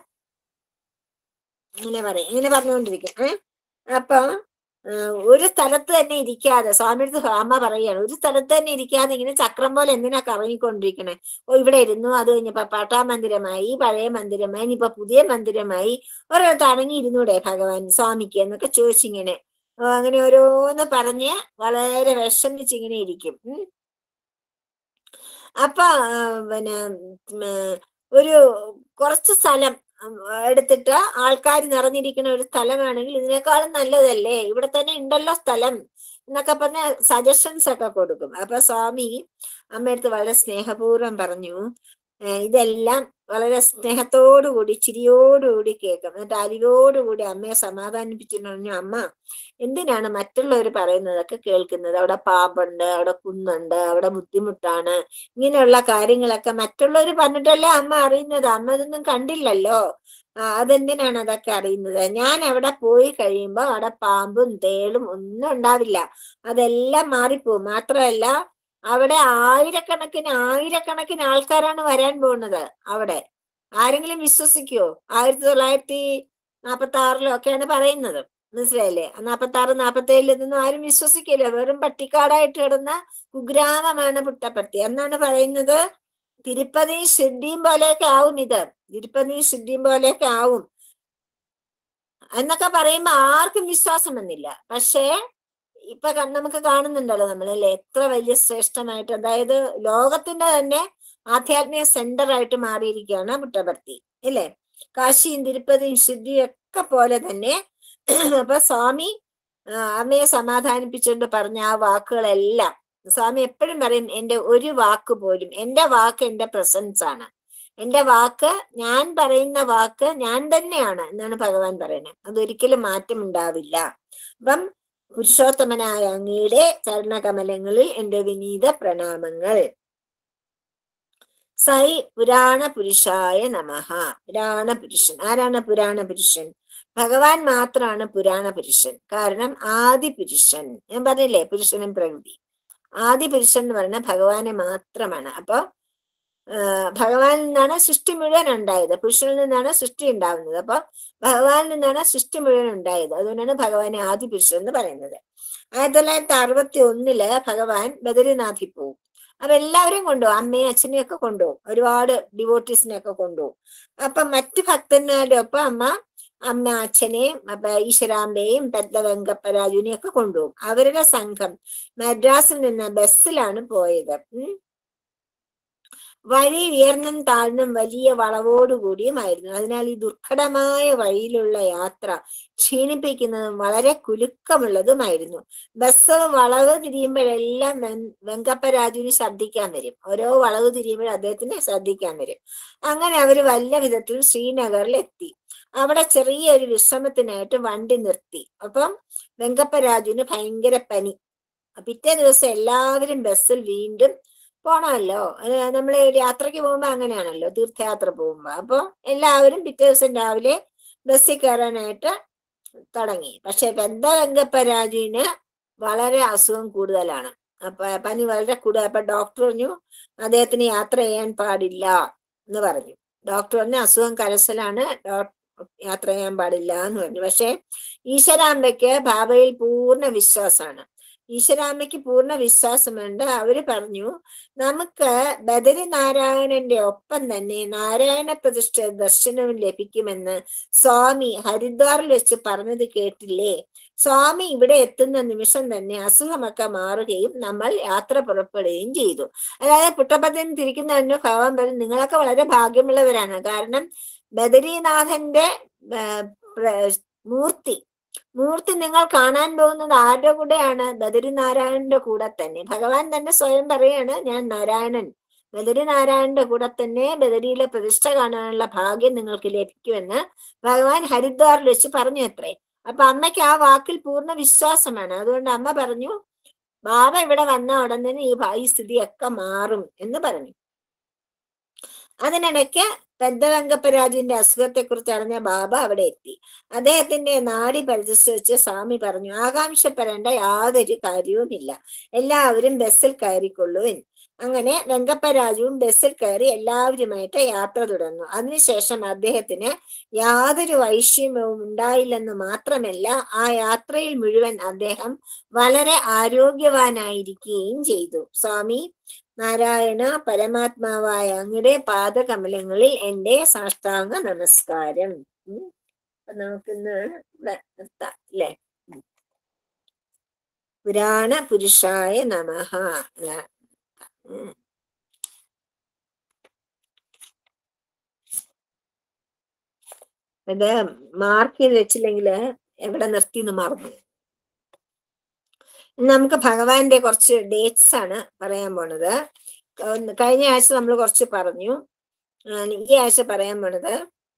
[SPEAKER 1] ഇങ്ങനെ പറഞ്ഞുകൊണ്ടിരിക്കും. അപ്പൊ ഒരു സ്ഥലത്ത് തന്നെ ഇരിക്കാതെ സ്വാമിയുടെ അമ്മ പറയുകയാണ്, ഒരു സ്ഥലത്ത് തന്നെ ഇരിക്കാതെ ഇങ്ങനെ ചക്രം പോലെ എന്തിനാ കറങ്ങിക്കൊണ്ടിരിക്കണേ? ഓ, ഇവിടെ ഇരുന്നു, അത് കഴിഞ്ഞപ്പോ പാട്ടാ മന്ദിരമായി, പഴയ മന്ദിരമായി, ഇനിയിപ്പൊ പുതിയ മന്ദിരമായി, ഒരിടത്ത് അടങ്ങി ഇരുന്നൂടെ ഭഗവാൻ സ്വാമിക്ക് എന്നൊക്കെ ചോദിച്ചിങ്ങനെ അങ്ങനെ ഓരോന്ന് പറഞ്ഞ് വളരെ വിഷമിച്ചിങ്ങനെ ഇരിക്കും. അപ്പൊ പിന്നെ ഒരു കുറച്ച് സ്ഥലം എടുത്തിട്ട് ആൾക്കാർ നിറഞ്ഞിരിക്കുന്ന ഒരു സ്ഥലമാണെങ്കിൽ ഇതിനേക്കാളും നല്ലതല്ലേ, ഇവിടെ തന്നെ ഉണ്ടല്ലോ സ്ഥലം എന്നൊക്കെ പറഞ്ഞ സജഷൻസ് ഒക്കെ കൊടുക്കും. അപ്പൊ സ്വാമി അമ്മയടുത്ത് വളരെ സ്നേഹപൂർവ്വം പറഞ്ഞു, ഇതെല്ലാം വളരെ സ്നേഹത്തോടുകൂടി ചിരിയോടുകൂടി കേൾക്കും. എന്നിട്ട് അരിയോടുകൂടി അമ്മയെ സമാധാനിപ്പിച്ചിട്ട് പറഞ്ഞു, അമ്മ എന്തിനാണ് മറ്റുള്ളവർ പറയുന്നതൊക്കെ കേൾക്കുന്നത്? അവിടെ പാമ്പുണ്ട്, അവിടെ കുന്നുണ്ട്, അവിടെ ബുദ്ധിമുട്ടാണ്, ഇങ്ങനെയുള്ള കാര്യങ്ങളൊക്കെ മറ്റുള്ളവർ പറഞ്ഞിട്ടല്ലേ അമ്മ അറിയുന്നത്. അമ്മ ഇതൊന്നും കണ്ടില്ലല്ലോ. അതെന്തിനാണ് അതൊക്കെ അറിയുന്നത്? ഞാൻ അവിടെ പോയി കഴിയുമ്പോ അവിടെ പാമ്പും തേളും ഒന്നും ഉണ്ടാവില്ല, അതെല്ലാം മാറിപ്പോവും. മാത്രമല്ല അവിടെ ആയിരക്കണക്കിന് ആൾക്കാരാണ് വരാൻ പോകുന്നത്. അവിടെ ആരെങ്കിലും വിശ്വസിക്കുവോ? 1946-ഒക്കെയാണ് പറയുന്നത്, മനസ്സിലായില്ലേ? 46-47 ആരും വിശ്വസിക്കില്ല. വെറും പട്ടിക്കാടായിട്ട് കിടന്ന കുഗ്രാമമാണ് പുട്ടപ്പർത്തി എന്നാണ് പറയുന്നത്. തിരുപ്പതിയും ഷിർഡിയും പോലെയൊക്കെ ആവും ഇത്, തിരുപ്പതിയും ഷിർഡിയും പോലെയൊക്കെ ആവും എന്നൊക്കെ പറയുമ്പോ ആർക്കും വിശ്വാസം വന്നില്ല. പക്ഷേ ഇപ്പൊ നമുക്ക് കാണുന്നുണ്ടല്ലോ നമ്മളല്ലേ, എത്ര വലിയ ശ്രേഷ്ഠമായിട്ട്, അതായത് ലോകത്തിന്റെ തന്നെ ആധ്യാത്മിക സെന്റർ ആയിട്ട് മാറിയിരിക്കുകയാണ് പുട്ടപർത്തി, അല്ലേ? കാശിയും തിരുപ്പതിയും ഷിർഡിയും ഒക്കെ പോലെ തന്നെ. അപ്പൊ സ്വാമി അമ്മയെ സമാധാനിപ്പിച്ചുകൊണ്ട് പറഞ്ഞ ആ വാക്കുകളെല്ലാം സ്വാമി എപ്പോഴും പറയും, എന്റെ ഒരു വാക്ക് പോലും, എന്റെ വാക്ക് എന്റെ പ്രസൻസ് ആണ്, എന്റെ വാക്ക്, ഞാൻ പറയുന്ന വാക്ക് ഞാൻ തന്നെയാണ് എന്നാണ് ഭഗവാൻ പറയുന്നത്. അതൊരിക്കലും മാറ്റം ഉണ്ടാവില്ല. അപ്പം പുരുഷോത്തമനായ അങ്ങയുടെ ചരണകമലങ്ങളിൽ എന്റെ വിനീത പ്രണാമങ്ങൾ. സൈ പുരാണ പുരുഷായ നമഃ. പുരാണ പുരുഷൻ ആരാണ്? പുരാണ പുരുഷൻ ഭഗവാൻ മാത്രമാണ് പുരാണ പുരുഷൻ. കാരണം ആദി പുരുഷൻ, ഞാൻ പറഞ്ഞില്ലേ, പുരുഷനും പ്രകൃതി. ആദി പുരുഷൻ എന്ന് പറയുന്നത് ഭഗവാനെ മാത്രമാണ്. അപ്പൊ ഭഗവാനിൽ നിന്നാണ് സൃഷ്ടി മുഴുവൻ ഉണ്ടായത്, പുരുഷനിൽ നിന്നാണ് സൃഷ്ടി ഉണ്ടാവുന്നത്. അപ്പൊ ഭഗവാനിൽ നിന്നാണ് സൃഷ്ടി മുഴുവൻ ഉണ്ടായത്. അതുകൊണ്ടാണ് ഭഗവാനെ ആദി പുരുഷൻ എന്ന് പറയുന്നത്. 1961 ഭഗവാൻ ബദരിനാഥിൽ പോവും. അപ്പൊ എല്ലാവരും കൊണ്ടുപോകും, അമ്മയും അച്ഛനെയും ഒക്കെ കൊണ്ടുപോകും, ഒരുപാട് ഡിവോട്ടീസിനെ ഒക്കെ കൊണ്ടുപോകും. അപ്പൊ മറ്റു ഭക്തന്മാരുടെ ഒപ്പം അമ്മ അച്ഛനെയും ഈശ്വരാമ്പയെയും പെദ്ദവെങ്കപ്പരാജുവിനെയും ഒക്കെ കൊണ്ടുപോകും. അവരുടെ സംഘം മദ്രാസിൽ നിന്ന് ബസ്സിലാണ് പോയത്. വഴി ഉയർന്നും താഴ്ന്നും വലിയ വളവോടുകൂടിയുമായിരുന്നു. അതിനാൽ ഈ ദുർഘടമായ വഴിയിലുള്ള യാത്ര ക്ഷീണിപ്പിക്കുന്നതും വളരെ കുലുക്കമുള്ളതുമായിരുന്നു. ബസ് വളവ് തിരിയുമ്പോഴെല്ലാം വെങ്കപ്പരാജുവിന് ശ്രദ്ധിക്കാൻ വരും, ഓരോ വളവ് തിരിയുമ്പോഴും അദ്ദേഹത്തിന് ശ്രദ്ധിക്കാൻ വരും. അങ്ങനെ അവര് വല്ല വിധത്തിൽ ശ്രീനഗറിൽ എത്തി. അവിടെ ചെറിയൊരു വിശ്രമത്തിനായിട്ട് വണ്ടി നിർത്തി. അപ്പം വെങ്കപ്പരാജുവിന് ഭയങ്കര പനി. പിറ്റേ ദിവസം എല്ലാവരും ബസ്സിൽ വീണ്ടും പോണമല്ലോ, നമ്മള് യാത്രയ്ക്ക് പോകുമ്പോ അങ്ങനെയാണല്ലോ, തീർത്ഥയാത്ര പോകുമ്പോ. അപ്പൊ എല്ലാവരും പിറ്റേ ദിവസം രാവിലെ ബസ്സിൽ കയറാനായിട്ട് തുടങ്ങി. പക്ഷെ പെദ്ദവെങ്കപ്പരാജുവിന് വളരെ അസുഖം കൂടുതലാണ്, അപ്പൊ പനി വളരെ കൂടുതൽ. അപ്പൊ ഡോക്ടർ പറഞ്ഞു അദ്ദേഹത്തിന് യാത്ര ചെയ്യാൻ പാടില്ല എന്ന് പറഞ്ഞു. ഡോക്ടർ പറഞ്ഞു അസുഖം കരസലാണ്, യാത്ര ചെയ്യാൻ പാടില്ല എന്ന് പറഞ്ഞു. പക്ഷെ ഈശ്വരാമ്പയ്ക്ക് ബാബയിൽ പൂർണ്ണ വിശ്വാസമാണ്. ഈശ്വരാമ്മയ്ക്ക് പൂർണ്ണ വിശ്വാസമുണ്ട്. അവര് പറഞ്ഞു, നമുക്ക് ബദരിനാരായണന്റെ ഒപ്പം തന്നെ നാരായണ പ്രതിഷ്ഠ ദർശനവും ലഭിക്കുമെന്ന് സ്വാമി ഹരിദ്വാറിൽ വെച്ച് പറഞ്ഞത് കേട്ടില്ലേ? സ്വാമി ഇവിടെ എത്തുന്ന നിമിഷം തന്നെ അസുഖമൊക്കെ മാറുകയും നമ്മൾ യാത്ര പുറപ്പെടുകയും ചെയ്തു. അതായത് പുട്ടപർത്തിയിൽ തിരിക്കുന്നതിന് ഭഗവാൻ പറഞ്ഞു, നിങ്ങളൊക്കെ വളരെ ഭാഗ്യമുള്ളവരാണ്. കാരണം ബദരീനാഥന്റെ മൂർത്തി നിങ്ങൾ കാണാൻ പോകുന്നത് ആരുടെ കൂടെയാണ്? ബദരിനാരായണന്റെ കൂടെ തന്നെ. ഭഗവാൻ തന്നെ സ്വയം പറയാണ്, ഞാൻ നാരായണൻ, ബദരിനാരായണന്റെ കൂടെ തന്നെ ബദരിയിലെ പ്രതിഷ്ഠ കാണാനുള്ള ഭാഗ്യം നിങ്ങൾക്ക് ലഭിക്കുമെന്ന് ഭഗവാൻ ഹരിദ്വാറിൽ വെച്ച് പറഞ്ഞു അത്രേ. അപ്പൊ അമ്മയ്ക്ക് ആ വാക്കിൽ പൂർണ്ണ വിശ്വാസമാണ്. അതുകൊണ്ട് അമ്മ പറഞ്ഞു, ബാബ ഇവിടെ വന്ന ഉടൻ തന്നെ ഈ സ്ഥിതിയൊക്കെ മാറും എന്ന് പറഞ്ഞു. അതിനിടയ്ക്ക് പെദ്ദവെങ്കപ്പരാജുവിന്റെ അസുഖത്തെ കുറിച്ച് അറിഞ്ഞ ബാബ അവിടെ എത്തി. അദ്ദേഹത്തിന്റെ നാടി പരിശോധിച്ച് സ്വാമി പറഞ്ഞു, ആകാംക്ഷപ്പെടേണ്ട യാതൊരു കാര്യവുമില്ല, എല്ലാവരും ബസ്സിൽ കയറിക്കൊള്ളുവിൻ. അങ്ങനെ വെങ്കപ്പരാജുവും ബസ്സിൽ കയറി എല്ലാവരുമായിട്ട് യാത്ര തുടർന്നു. അതിനുശേഷം അദ്ദേഹത്തിന് യാതൊരു വൈഷമ്യവും ഉണ്ടായില്ലെന്ന് മാത്രമല്ല, ആ യാത്രയിൽ മുഴുവൻ അദ്ദേഹം വളരെ ആരോഗ്യവാനായിരിക്കുകയും ചെയ്തു. സ്വാമി നാരായണ, പരമാത്മാവായ അങ്ങയുടെ പാദകമലങ്ങളിൽ എൻ്റെ സാഷ്ടാംഗ നമസ്കാരം. നമുക്കിന്ന് നിർത്താം അല്ലേ? പുരാണ പുരുഷായ നമഃ. ഇത് മാർക്ക് ചെയ്ത് വെച്ചില്ലെങ്കിൽ എവിടെ നിർത്തിന്ന് മറന്നു. നമുക്ക് ഭഗവാന്റെ കുറച്ച് ഡേറ്റ്സ് ആണ് പറയാൻ പോണത്. കഴിഞ്ഞ ആഴ്ച നമ്മൾ കുറച്ച് പറഞ്ഞു. ഈ ആഴ്ച പറയാൻ പോണത്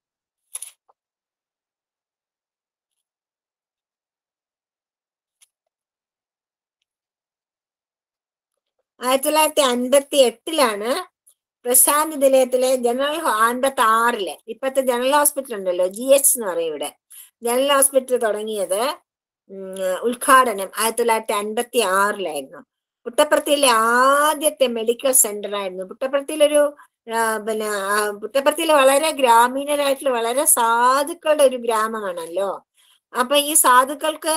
[SPEAKER 1] 1958 പ്രശാന്ത് നിലയത്തിലെ ജനറൽ 56 ഇപ്പത്തെ ജനറൽ ഹോസ്പിറ്റൽ ഉണ്ടല്ലോ, GH എന്ന് പറയും ഇവിടെ. ജനറൽ ഹോസ്പിറ്റൽ തുടങ്ങിയത് ഉദ്ഘാടനം 1956 പുട്ടപ്പർത്തിയിലെ ആദ്യത്തെ മെഡിക്കൽ സെന്റർ ആയിരുന്നു. പുട്ടപ്പർത്തിയിലൊരു പുട്ടപ്പർത്തിയിൽ വളരെ ഗ്രാമീണരായിട്ടുള്ള വളരെ സാധുക്കളുടെ ഒരു ഗ്രാമമാണല്ലോ. അപ്പൊ ഈ സാധുക്കൾക്ക്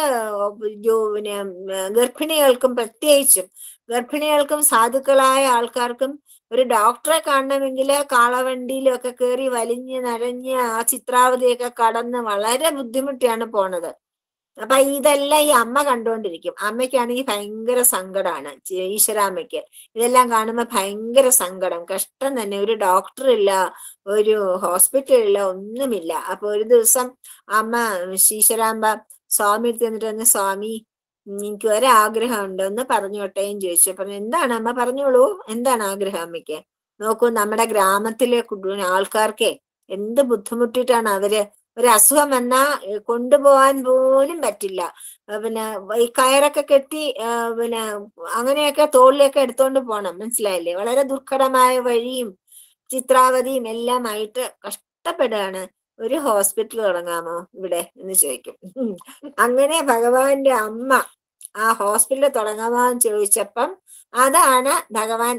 [SPEAKER 1] ഗർഭിണികൾക്കും പ്രത്യേകിച്ചും ഗർഭിണികൾക്കും സാധുക്കളായ ആൾക്കാർക്കും ഒരു ഡോക്ടറെ കാണണമെങ്കിൽ കാളവണ്ടിയിലും ഒക്കെ കയറി വലിഞ്ഞ് നരഞ്ഞ് ആ ചിത്രാവതിയൊക്കെ കടന്ന് വളരെ ബുദ്ധിമുട്ടിയാണ് പോണത്. അപ്പൊ ഇതെല്ലാം ഈ അമ്മ കണ്ടുകൊണ്ടിരിക്കും. അമ്മയ്ക്കാണെങ്കിൽ ഭയങ്കര സങ്കടമാണ്, ഈശ്വരാമ്മയ്ക്ക് ഇതെല്ലാം കാണുമ്പോ ഭയങ്കര സങ്കടം, കഷ്ടം തന്നെ. ഒരു ഡോക്ടർ ഇല്ല, ഒരു ഹോസ്പിറ്റൽ ഇല്ല, ഒന്നുമില്ല. അപ്പൊ ഒരു ദിവസം അമ്മ ഈശ്വരാമ്പ സ്വാമി എടുത്ത് തന്നിട്ട് വന്ന്, സ്വാമി എനിക്ക് ഒരാഗ്രഹം ഉണ്ട്, ഒന്ന് പറഞ്ഞോട്ടേന്ന് ചോദിച്ചു. പറഞ്ഞു, എന്താണ് അമ്മ, പറഞ്ഞോളൂ, എന്താണ് ആഗ്രഹം അമ്മയ്ക്ക്? നോക്കൂ, നമ്മുടെ ഗ്രാമത്തിലെ ആൾക്കാർക്ക് എന്ത് ബുദ്ധിമുട്ടിയിട്ടാണ് അവര് ഒരു അസുഖം വന്നാ കൊണ്ടുപോകാൻ പോലും പറ്റില്ല. പിന്നെ ഈ കയറൊക്കെ കെട്ടി അങ്ങനെയൊക്കെ തോളിലൊക്കെ എടുത്തോണ്ട് പോണം, മനസ്സിലായില്ലേ? വളരെ ദുർഘടമായ വഴിയും ചിത്രാവതിയും എല്ലാമായിട്ട് കഷ്ടപ്പെടുകയാണ്. ഒരു ഹോസ്പിറ്റൽ തുടങ്ങാമോ ഇവിടെ എന്ന് ചോദിക്കും. അങ്ങനെ ഭഗവാന്റെ അമ്മ ആ ഹോസ്പിറ്റൽ തുടങ്ങാമെന്ന് ചോദിച്ചപ്പം അതാണ് ഭഗവാൻ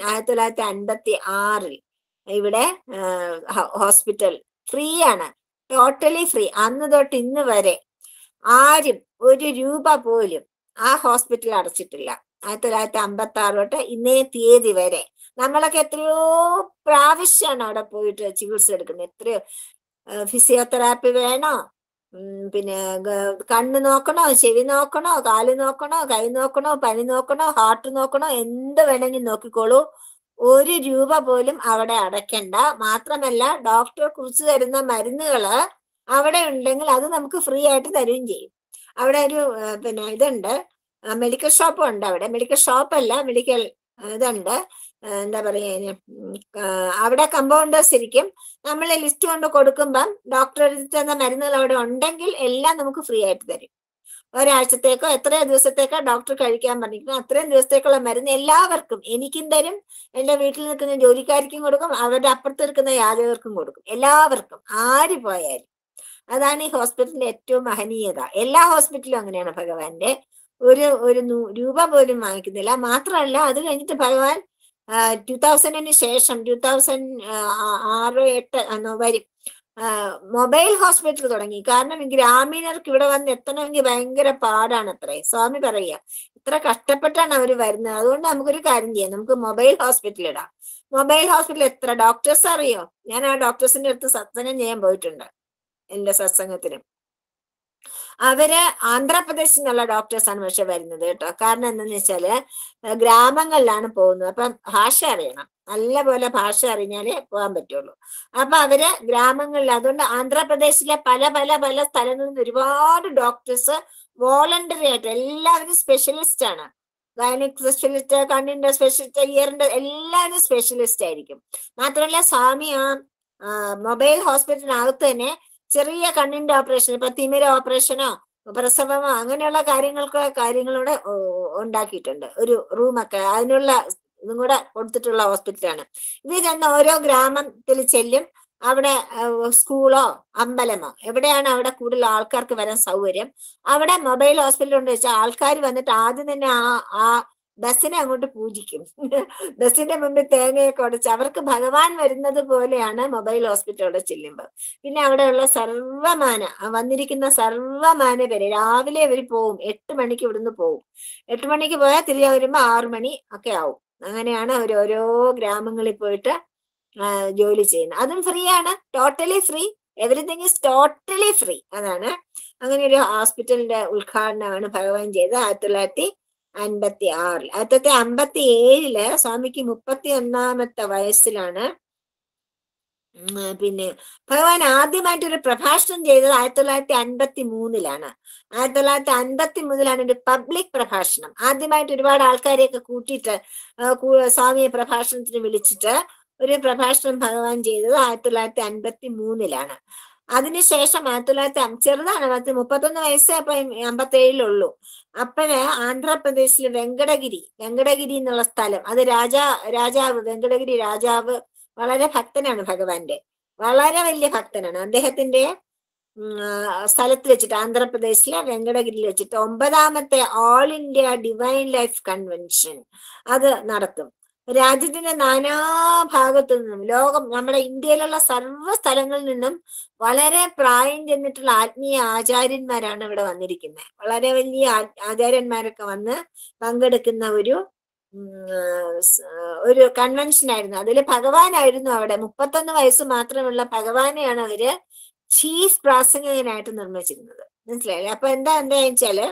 [SPEAKER 1] 1956 ഇവിടെ ഹോസ്പിറ്റൽ ഫ്രീ ആണ്, ടോട്ടലി ഫ്രീ. അന്ന് തൊട്ട് ഇന്ന് വരെ ആരും ഒരു രൂപ പോലും ആ ഹോസ്പിറ്റൽ അടച്ചിട്ടില്ല. 1956 തൊട്ട് ഇന്നേ തീയതി വരെ. നമ്മളൊക്കെ എത്രയോ പ്രാവശ്യമാണ് അവിടെ പോയിട്ട് ചികിത്സ എടുക്കുന്നത്. എത്രയോ ഫിസിയോതെറാപ്പി വേണോ, പിന്നെ കണ്ണ് നോക്കണോ, ചെവി നോക്കണോ, കാല് നോക്കണോ, കൈ നോക്കണോ, പനി നോക്കണോ, ഹാർട്ട് നോക്കണോ, എന്ത് വേണമെങ്കിൽ നോക്കിക്കോളൂ. ഒരു രൂപ പോലും അവിടെ അടയ്ക്കണ്ട. മാത്രമല്ല ഡോക്ടർ കുറിച്ച് തരുന്ന മരുന്നുകള് അവിടെ ഉണ്ടെങ്കിൽ അത് നമുക്ക് ഫ്രീ ആയിട്ട് തരുകയും ചെയ്യും. അവിടെ ഒരു ഇതുണ്ട്, മെഡിക്കൽ ഷോപ്പും ഉണ്ട് അവിടെ. മെഡിക്കൽ ഷോപ്പല്ല, മെഡിക്കൽ ഇതുണ്ട്, എന്താ പറയാ, അവിടെ കമ്പൗണ്ടേഴ്സ് ഇരിക്കും. നമ്മൾ ലിസ്റ്റ് കൊണ്ട് കൊടുക്കുമ്പം ഡോക്ടർ എഴുതി തന്ന മരുന്നുകൾ അവിടെ ഉണ്ടെങ്കിൽ എല്ലാം നമുക്ക് ഫ്രീ ആയിട്ട് തരും. ഒരാഴ്ചത്തേക്കോ എത്രയോ ദിവസത്തേക്കോ ഡോക്ടർ കഴിക്കാൻ പറഞ്ഞിരിക്കുന്നു, അത്രയും ദിവസത്തേക്കുള്ള മരുന്ന് എല്ലാവർക്കും, എനിക്കും തരും, എൻ്റെ വീട്ടിൽ നിൽക്കുന്ന ജോലിക്കാർക്കും കൊടുക്കും, അവരുടെ അപ്പുറത്ത് നിൽക്കുന്ന യാചകർക്കും കൊടുക്കും, എല്ലാവർക്കും, ആര് പോയാലും. അതാണ് ഈ ഹോസ്പിറ്റലിന്റെ ഏറ്റവും മഹനീയത. എല്ലാ ഹോസ്പിറ്റലും അങ്ങനെയാണ്. ഭഗവാന്റെ ഒരു രൂപ പോലും വാങ്ങിക്കുന്നില്ല. മാത്രമല്ല അത് കഴിഞ്ഞിട്ട് ഭഗവാൻ 2000 ശേഷം 2006-08 വരും മൊബൈൽ ഹോസ്പിറ്റൽ തുടങ്ങി. കാരണം ഗ്രാമീണർക്ക് ഇവിടെ വന്ന് എത്തണമെങ്കിൽ ഭയങ്കര പാടാണ് അത്രേ. സ്വാമി പറയുക, ഇത്ര കഷ്ടപ്പെട്ടാണ് അവർ വരുന്നത്. അതുകൊണ്ട് നമുക്കൊരു കാര്യം ചെയ്യാം, നമുക്ക് മൊബൈൽ ഹോസ്പിറ്റൽ ഇടാം. മൊബൈൽ ഹോസ്പിറ്റൽ എത്ര ഡോക്ടേഴ്സ് അറിയോ? ഞാൻ ആ ഡോക്ടേഴ്സിന്റെ അടുത്ത് സത്സംഗം ചെയ്യാൻ പോയിട്ടുണ്ട്, എന്റെ സത്സംഗത്തിനും. അവര് ആന്ധ്രാപ്രദേശിൽ നിന്നുള്ള ഡോക്ടേഴ്സാണ് പക്ഷെ വരുന്നത് കേട്ടോ. കാരണം എന്താന്ന് വെച്ചാല് ഗ്രാമങ്ങളിലാണ് പോകുന്നത്. അപ്പം ഭാഷ അറിയണം, നല്ല പോലെ ഭാഷ അറിഞ്ഞാലേ പോകാൻ പറ്റുള്ളൂ. അപ്പൊ അവര് ഗ്രാമങ്ങളിൽ, അതുകൊണ്ട് ആന്ധ്രാപ്രദേശിലെ പല പല പല സ്ഥലങ്ങളിൽ നിന്ന് ഒരുപാട് ഡോക്ടേഴ്സ് വോളണ്ടറി ആയിട്ട്, എല്ലാവരും സ്പെഷ്യലിസ്റ്റ് ആണ്. ഗൈനിക് സ്പെഷ്യലിസ്റ്റ്, കണ്ണിന്റെ സ്പെഷ്യലിസ്റ്റ്, ഇയറിന്റെ, എല്ലാവരും സ്പെഷ്യലിസ്റ്റ് ആയിരിക്കും. മാത്രമല്ല സ്വാമി ആ മൊബൈൽ ഹോസ്പിറ്റലിനകത്ത് തന്നെ ചെറിയ കണ്ണിന്റെ ഓപ്പറേഷൻ, ഇപ്പൊ തിമിര ഓപ്പറേഷനോ പ്രസവമോ അങ്ങനെയുള്ള കാര്യങ്ങളൂടെ ഉണ്ടാക്കിയിട്ടുണ്ട്. ഒരു റൂമൊക്കെ അതിനുള്ള ഇതും കൂടെ കൊടുത്തിട്ടുള്ള ഹോസ്പിറ്റലാണ് ഇത്. ചെന്ന് ഓരോ ഗ്രാമത്തിൽ ചെല്ലും, അവിടെ സ്കൂളോ അമ്പലമോ എവിടെയാണ് അവിടെ കൂടുതൽ ആൾക്കാർക്ക് വരാൻ സൗകര്യം, അവിടെ മൊബൈൽ ഹോസ്പിറ്റൽ ഉണ്ട് വെച്ചാൽ ആൾക്കാർ വന്നിട്ട് ആദ്യം തന്നെ ആ ബസ്സിനെ അങ്ങോട്ട് പൂജിക്കും. ബസ്സിന്റെ മുമ്പിൽ തേങ്ങയൊക്കെ ഉടച്ച് അവർക്ക് ഭഗവാൻ വരുന്നത് പോലെയാണ് മൊബൈൽ ഹോസ്പിറ്റലോടെ ചെല്ലുമ്പോൾ. പിന്നെ അവിടെയുള്ള വന്നിരിക്കുന്ന സർവ്വമാന പേര് രാവിലെ അവർ പോവും, 8 മണിക്ക് ഇവിടുന്ന് പോവും. 8 മണിക്ക് പോയാൽ തിരികെ വരുമ്പോ 6 മണി ഒക്കെ ആവും. അങ്ങനെയാണ് അവർ ഓരോ ഗ്രാമങ്ങളിൽ പോയിട്ട് ജോലി ചെയ്യുന്നത്. അതും ഫ്രീ ആണ്, totally free, everything is totally free. അതാണ് അങ്ങനെ ഒരു ഹോസ്പിറ്റലിന്റെ ഉദ്ഘാടനമാണ് ഭഗവാൻ ചെയ്തത് 1956. 1957 സ്വാമിക്ക് 31ാമത്തെ വയസ്സിലാണ് പിന്നെ ഭഗവാൻ ആദ്യമായിട്ടൊരു പ്രഭാഷണം ചെയ്തത് 1953 1953 ഒരു പബ്ലിക് പ്രഭാഷണം. ആദ്യമായിട്ട് ഒരുപാട് ആൾക്കാരെയൊക്കെ കൂട്ടിയിട്ട് സ്വാമിയെ പ്രഭാഷണത്തിന് വിളിച്ചിട്ട് ഒരു പ്രഭാഷണം ഭഗവാൻ ചെയ്തത് 1953. അതിനുശേഷം 1900 ചെറുതാണ്, 31 വയസ്സേ അപ്പൊ 57 അപ്പോഴ് ആന്ധ്രാപ്രദേശിൽ വെങ്കടഗിരി എന്നുള്ള സ്ഥലം, അത് രാജാവ് വെങ്കടഗിരി രാജാവ് വളരെ ഭക്തനാണ് ഭഗവാന്റെ, വളരെ വലിയ ഭക്തനാണ്. അദ്ദേഹത്തിന്റെ സ്ഥലത്ത് വെച്ചിട്ട് ആന്ധ്രാപ്രദേശിലെ വെങ്കടഗിരിയിൽ വെച്ചിട്ട് 9ാമത്തെ all India divine life convention അത് നടത്തും. രാജ്യത്തിന്റെ നാനാഭാഗത്തു നിന്നും നമ്മുടെ ഇന്ത്യയിലുള്ള സർവ്വ സ്ഥലങ്ങളിൽ നിന്നും വളരെ പ്രായം ചെന്നിട്ടുള്ള ആത്മീയ ആചാര്യന്മാരാണ് ഇവിടെ വന്നിരിക്കുന്നത്. വളരെ വലിയ ആചാര്യന്മാരൊക്കെ വന്ന് പങ്കെടുക്കുന്ന ഒരു കൺവെൻഷൻ ആയിരുന്നു. അതിൽ ഭഗവാനായിരുന്നു അവിടെ 31 വയസ്സ് മാത്രമുള്ള ഭഗവാനെയാണ് അവര് ചീഫ് പ്രാസംഗികനായിട്ട് നിർമ്മിച്ചിരുന്നത്. മനസ്സിലായില്ലേ? അപ്പൊ എന്താ വെച്ചാല്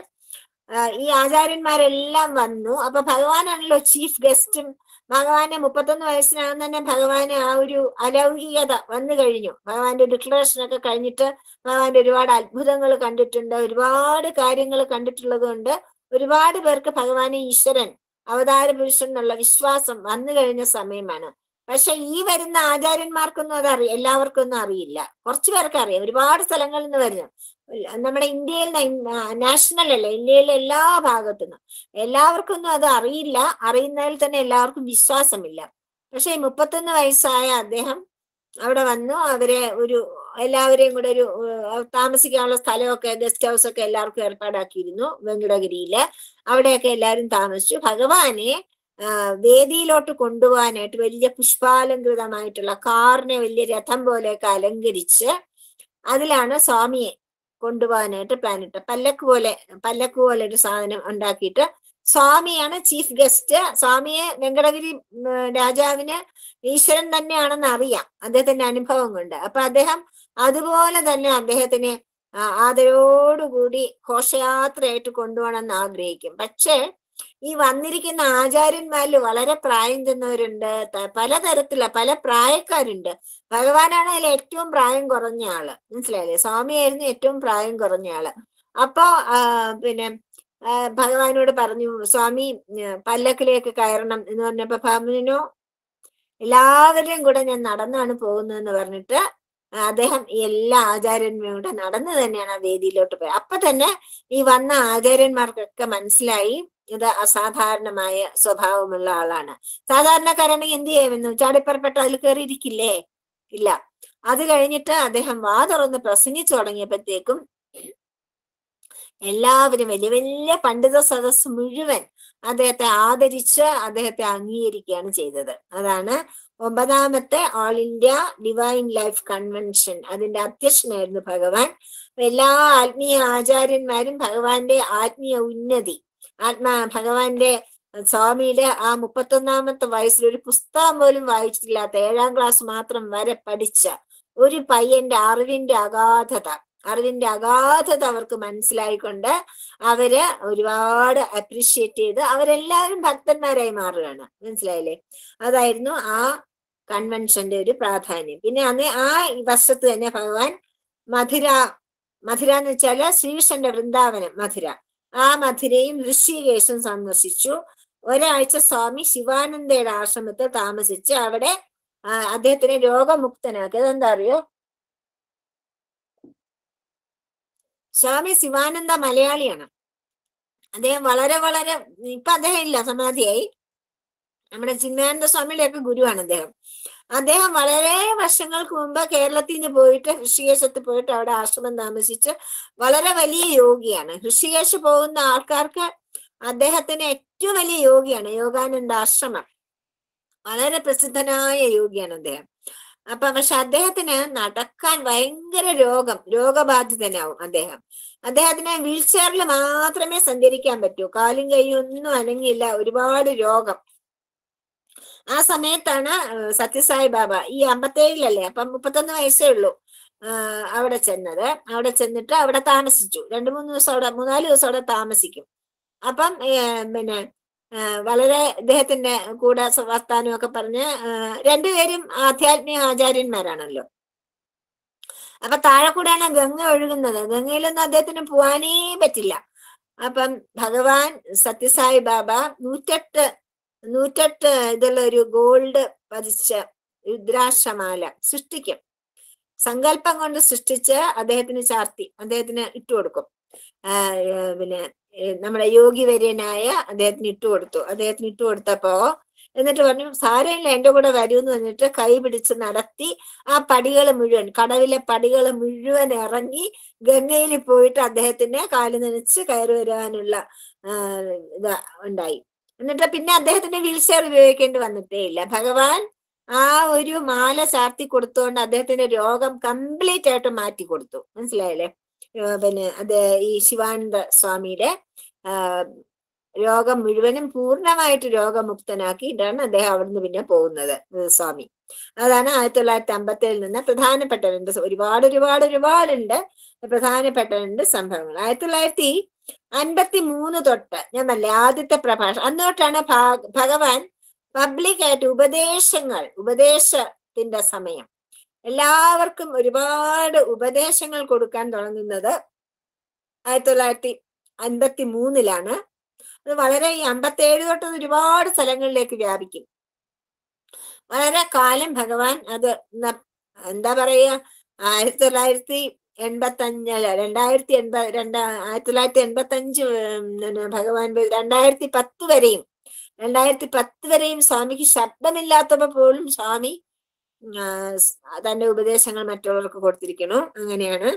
[SPEAKER 1] ഈ ആചാര്യന്മാരെല്ലാം വന്നു. അപ്പൊ ഭഗവാനാണല്ലോ ചീഫ് ഗസ്റ്റും. ഭഗവാന്റെ 31 വയസ്സിനകം തന്നെ ഭഗവാന് ആ ഒരു അലൗകികത വന്നു കഴിഞ്ഞു. ഭഗവാന്റെ ഡിക്ലറേഷൻ ഒക്കെ കഴിഞ്ഞിട്ട് ഭഗവാന്റെ ഒരുപാട് അത്ഭുതങ്ങൾ കണ്ടിട്ടുണ്ട്, ഒരുപാട് കാര്യങ്ങൾ കണ്ടിട്ടുള്ളത് കൊണ്ട് ഒരുപാട് പേർക്ക് ഭഗവാനെ ഈശ്വരൻ അവതാര പുരുഷൻ എന്നുള്ള വിശ്വാസം വന്നു കഴിഞ്ഞ സമയമാണ്. പക്ഷെ ഈ വരുന്ന ആചാര്യന്മാർക്കൊന്നും എല്ലാവർക്കും ഒന്നും അറിയില്ല. കുറച്ചു പേർക്ക് അറിയാം, ഒരുപാട് സ്ഥലങ്ങളിൽ നിന്ന് വരുന്നു. നമ്മുടെ ഇന്ത്യയിൽ നാഷണൽ അല്ല, ഇന്ത്യയിലെ എല്ലാ ഭാഗത്തുനിന്നും എല്ലാവർക്കും ഒന്നും അത് അറിയില്ല. അറിയുന്നതിൽ തന്നെ എല്ലാവർക്കും വിശ്വാസമില്ല. പക്ഷെ 31 വയസ്സായ അദ്ദേഹം അവിടെ വന്നു. എല്ലാവരെയും കൂടെ ഒരു താമസിക്കാനുള്ള സ്ഥലമൊക്കെ, ഗസ്റ്റ് ഹൗസ് ഒക്കെ എല്ലാവർക്കും ഏർപ്പാടാക്കിയിരുന്നു വെങ്കടഗിരിയില്. അവിടെയൊക്കെ എല്ലാവരും താമസിച്ചു. ഭഗവാനെ വേദിയിലോട്ട് കൊണ്ടുപോകാനായിട്ട് വലിയ പുഷ്പാലങ്കൃതമായിട്ടുള്ള കാറിനെ വലിയ രഥം പോലെയൊക്കെ അലങ്കരിച്ച് അതിലാണ് സ്വാമിയെ കൊണ്ടുപോകാനായിട്ട് പ്ലാൻ ഇട്ട് പല്ലക്ക് പോലെ ഒരു സാധനം ഉണ്ടാക്കിയിട്ട് സ്വാമിയാണ് ചീഫ് ഗസ്റ്റ്. സ്വാമിയെ വെങ്കടഗിരി രാജാവിന് ഈശ്വരൻ തന്നെയാണെന്ന് അറിയാം അദ്ദേഹത്തിന്റെ അനുഭവം കൊണ്ട്. അപ്പൊ അദ്ദേഹം അതുപോലെ തന്നെ അദ്ദേഹത്തിനെ ആദരവോടുകൂടി ഘോഷയാത്രയായിട്ട് കൊണ്ടുപോകണമെന്ന് ആഗ്രഹിക്കും. പക്ഷേ ഈ വന്നിരിക്കുന്ന ആചാര്യന്മാരിൽ വളരെ പ്രായം ചെന്നവരുണ്ട്, പല പ്രായക്കാരുണ്ട്. ഭഗവാനാണ് അതിൽ ഏറ്റവും പ്രായം കുറഞ്ഞ ആള്. മനസ്സിലായില്ലേ? സ്വാമിയായിരുന്നു ഏറ്റവും പ്രായം കുറഞ്ഞ ആള്. അപ്പൊ പിന്നെ ഭഗവാനോട് പറഞ്ഞു, സ്വാമി പല്ലക്കിലേക്ക് കയറണം എന്ന് പറഞ്ഞപ്പോ പറഞ്ഞു, എല്ലാവരുടെയും കൂടെ ഞാൻ നടന്നാണ് പോകുന്നതെന്ന് പറഞ്ഞിട്ട് അദ്ദേഹം എല്ലാ ആചാര്യന്മാരും കൂടെ നടന്നു തന്നെയാണ് ആ വേദിയിലോട്ട് പോയത്. അപ്പൊ തന്നെ ഈ വന്ന ആചാര്യന്മാർക്കൊക്കെ മനസ്സിലായി ഇത് അസാധാരണമായ സ്വഭാവമുള്ള ആളാണ്. സാധാരണക്കാരാണെങ്കിൽ എന്ത് ചെയ്യുമെന്നു ചാടിപ്പുറപ്പെട്ട് അതിൽ കയറിയിരിക്കില്ലേ? ഇല്ല. അത് കഴിഞ്ഞിട്ട് അദ്ദേഹം വാ തുറന്ന് പ്രസംഗിച്ചു തുടങ്ങിയപ്പോഴത്തേക്കും എല്ലാവരും വലിയ വലിയ പണ്ഡിത സദസ് മുഴുവൻ അദ്ദേഹത്തെ ആദരിച്ച് അദ്ദേഹത്തെ അംഗീകരിക്കുകയാണ് ചെയ്തത്. അതാണ് 9ാമത്തെ all India divine life convention. അതിന്റെ അധ്യക്ഷനായിരുന്നു ഭഗവാൻ. എല്ലാ ആത്മീയ ആചാര്യന്മാരും ഭഗവാന്റെ ആത്മീയ ഉന്നതി, ഭഗവാന്റെ സ്വാമിയുടെ ആ 31ാമത്തെ വയസ്സിൽ ഒരു പുസ്തകം പോലും വായിച്ചിട്ടില്ലാത്ത 7ാം ക്ലാസ് മാത്രം വരെ പഠിച്ച ഒരു പയ്യന്റെ അറിവിന്റെ അഗാധത അവർക്ക് മനസ്സിലായിക്കൊണ്ട് അവര് ഒരുപാട് അപ്രീഷിയേറ്റ് ചെയ്ത് അവരെല്ലാവരും ഭക്തന്മാരായി മാറുകയാണ്. മനസ്സിലായില്ലേ? അതായിരുന്നു ആ കൺവെൻഷന്റെ ഒരു പ്രാധാന്യം. പിന്നെ ആ വർഷത്ത് തന്നെ ഭഗവാൻ മധുര എന്ന് വെച്ചാല് ശ്രീകൃഷ്ണന്റെ വൃന്ദാവനം മധുര, ആ മധുരയും ഋഷികേശും സന്ദർശിച്ചു. ഒരാഴ്ച സ്വാമി ശിവാനന്ദയുടെ ആശ്രമത്തിൽ താമസിച്ച് അവിടെ അദ്ദേഹത്തിനെ രോഗമുക്തനാക്കി. അതെന്താ അറിയോ? സ്വാമി ശിവാനന്ദ മലയാളിയാണ്. അദ്ദേഹം വളരെ ഇപ്പൊ അദ്ദേഹം ഇല്ല, സമാധിയായി. നമ്മുടെ ചിന്മയാനന്ദ സ്വാമിയുടെ ഒക്കെ ഗുരുവാണ് അദ്ദേഹം. അദ്ദേഹം വളരെ വർഷങ്ങൾക്ക് മുമ്പ് കേരളത്തിൽ നിന്ന് പോയിട്ട് ഋഷികേശത്ത് പോയിട്ട് അവിടെ ആശ്രമം താമസിച്ച് വളരെ വലിയ യോഗിയാണ്. ഋഷികേശ് പോകുന്ന ആൾക്കാർക്ക് അദ്ദേഹത്തിന് ഏറ്റവും വലിയ യോഗിയാണ് യോഗാനന്ദ ആശ്രമം. വളരെ പ്രസിദ്ധനായ യോഗിയാണ് അദ്ദേഹം. പക്ഷെ അദ്ദേഹത്തിന് നടക്കാൻ ഭയങ്കര രോഗബാധിതനാവും അദ്ദേഹത്തിന് വീൽ ചെയറിൽ മാത്രമേ സഞ്ചരിക്കാൻ പറ്റൂ. കാലും കൈയും ഒന്നും അനങ്ങില്ല, ഒരുപാട് രോഗം. ആ സമയത്താണ് സത്യസായി ബാബ ഈ 57-ലല്ലേ, അപ്പം 31 വയസ്സേ ഉള്ളൂ, അവിടെ ചെന്നിട്ട് അവിടെ താമസിച്ചു. 2-3 ദിവസം അവിടെ, 3-4 ദിവസം അവിടെ താമസിക്കും. അപ്പം പിന്നെ വളരെ ഇദ്ദേഹത്തിന്റെ കൂടെ വർത്താനം ഒക്കെ പറഞ്ഞ്, രണ്ടുപേരും ആധ്യാത്മിക ആചാര്യന്മാരാണല്ലോ. അപ്പൊ താഴെ കൂടെയാണ് ഗംഗ ഒഴുകുന്നത്. ഗംഗയിലൊന്നും അദ്ദേഹത്തിന് പോവാനേ പറ്റില്ല. അപ്പം ഭഗവാൻ സത്യസായി ബാബ 108 ഇതുള്ള ഒരു ഗോൾഡ് പതിച്ച രുദ്രാക്ഷമാല സൃഷ്ടിക്കും. സങ്കല്പം കൊണ്ട് സൃഷ്ടിച്ച് അദ്ദേഹത്തിന് ചാർത്തി, അദ്ദേഹത്തിന് ഇട്ടുകൊടുക്കും. പിന്നെ നമ്മുടെ യോഗി വര്യനായ അദ്ദേഹത്തിന് ഇട്ടുകൊടുത്തപ്പോ എന്നിട്ട് പറഞ്ഞു, സാരമില്ല, എന്റെ കൂടെ വരൂന്ന് പറഞ്ഞിട്ട് കൈ പിടിച്ച് നടത്തി ആ പടികൾ മുഴുവൻ, കടവിലെ പടികൾ മുഴുവൻ ഇറങ്ങി ഗംഗയിൽ പോയിട്ട് അദ്ദേഹത്തിന് കാല് നനച്ച് കയറി വരാനുള്ള ഇത് ഉണ്ടായി. എന്നിട്ട് പിന്നെ അദ്ദേഹത്തിന് വീൽ ചെയർ ഉപയോഗിക്കേണ്ടി വന്നിട്ടേ ഇല്ല. ഭഗവാൻ ആ ഒരു മാല ചാർത്തി കൊടുത്തുകൊണ്ട് അദ്ദേഹത്തിന്റെ രോഗം കംപ്ലീറ്റ് ആയിട്ട് മാറ്റി കൊടുത്തു. മനസ്സിലായില്ലേ? പിന്നെ ഈ ശിവാനന്ദ സ്വാമിയുടെ രോഗം മുഴുവനും പൂർണ്ണമായിട്ട് രോഗമുക്തനാക്കിയിട്ടാണ് അദ്ദേഹം അവിടുന്ന് പിന്നെ പോകുന്നത്, സ്വാമി. അതാണ് 1957 നിന്ന് പ്രധാനപ്പെട്ട ഒരുപാടുണ്ട് പ്രധാനപ്പെട്ട സംഭവങ്ങൾ. 1953 തൊട്ട് ഞാൻ നല്ല ആദ്യത്തെ പ്രഭാഷണം, അന്നോട്ടാണ് ഭഗവാൻ പബ്ലിക്കായിട്ട് ഉപദേശത്തിന്റെ സമയം, എല്ലാവർക്കും ഒരുപാട് ഉപദേശങ്ങൾ കൊടുക്കാൻ തുടങ്ങുന്നത് 1953-ലാണ്. അത് വളരെ ഈ 57 തൊട്ട് ഒരുപാട് സ്ഥലങ്ങളിലേക്ക് വ്യാപിക്കും. വളരെ കാലം ഭഗവാൻ അത് എന്താ പറയുക, 1985 ഭഗവാൻ 2010 വരെയും സ്വാമിക്ക് ശബ്ദമില്ലാത്തപ്പോ പോലും സ്വാമി തന്റെ ഉപദേശങ്ങൾ മറ്റുള്ളവർക്ക് കൊടുത്തിരിക്കണു. അങ്ങനെയാണ്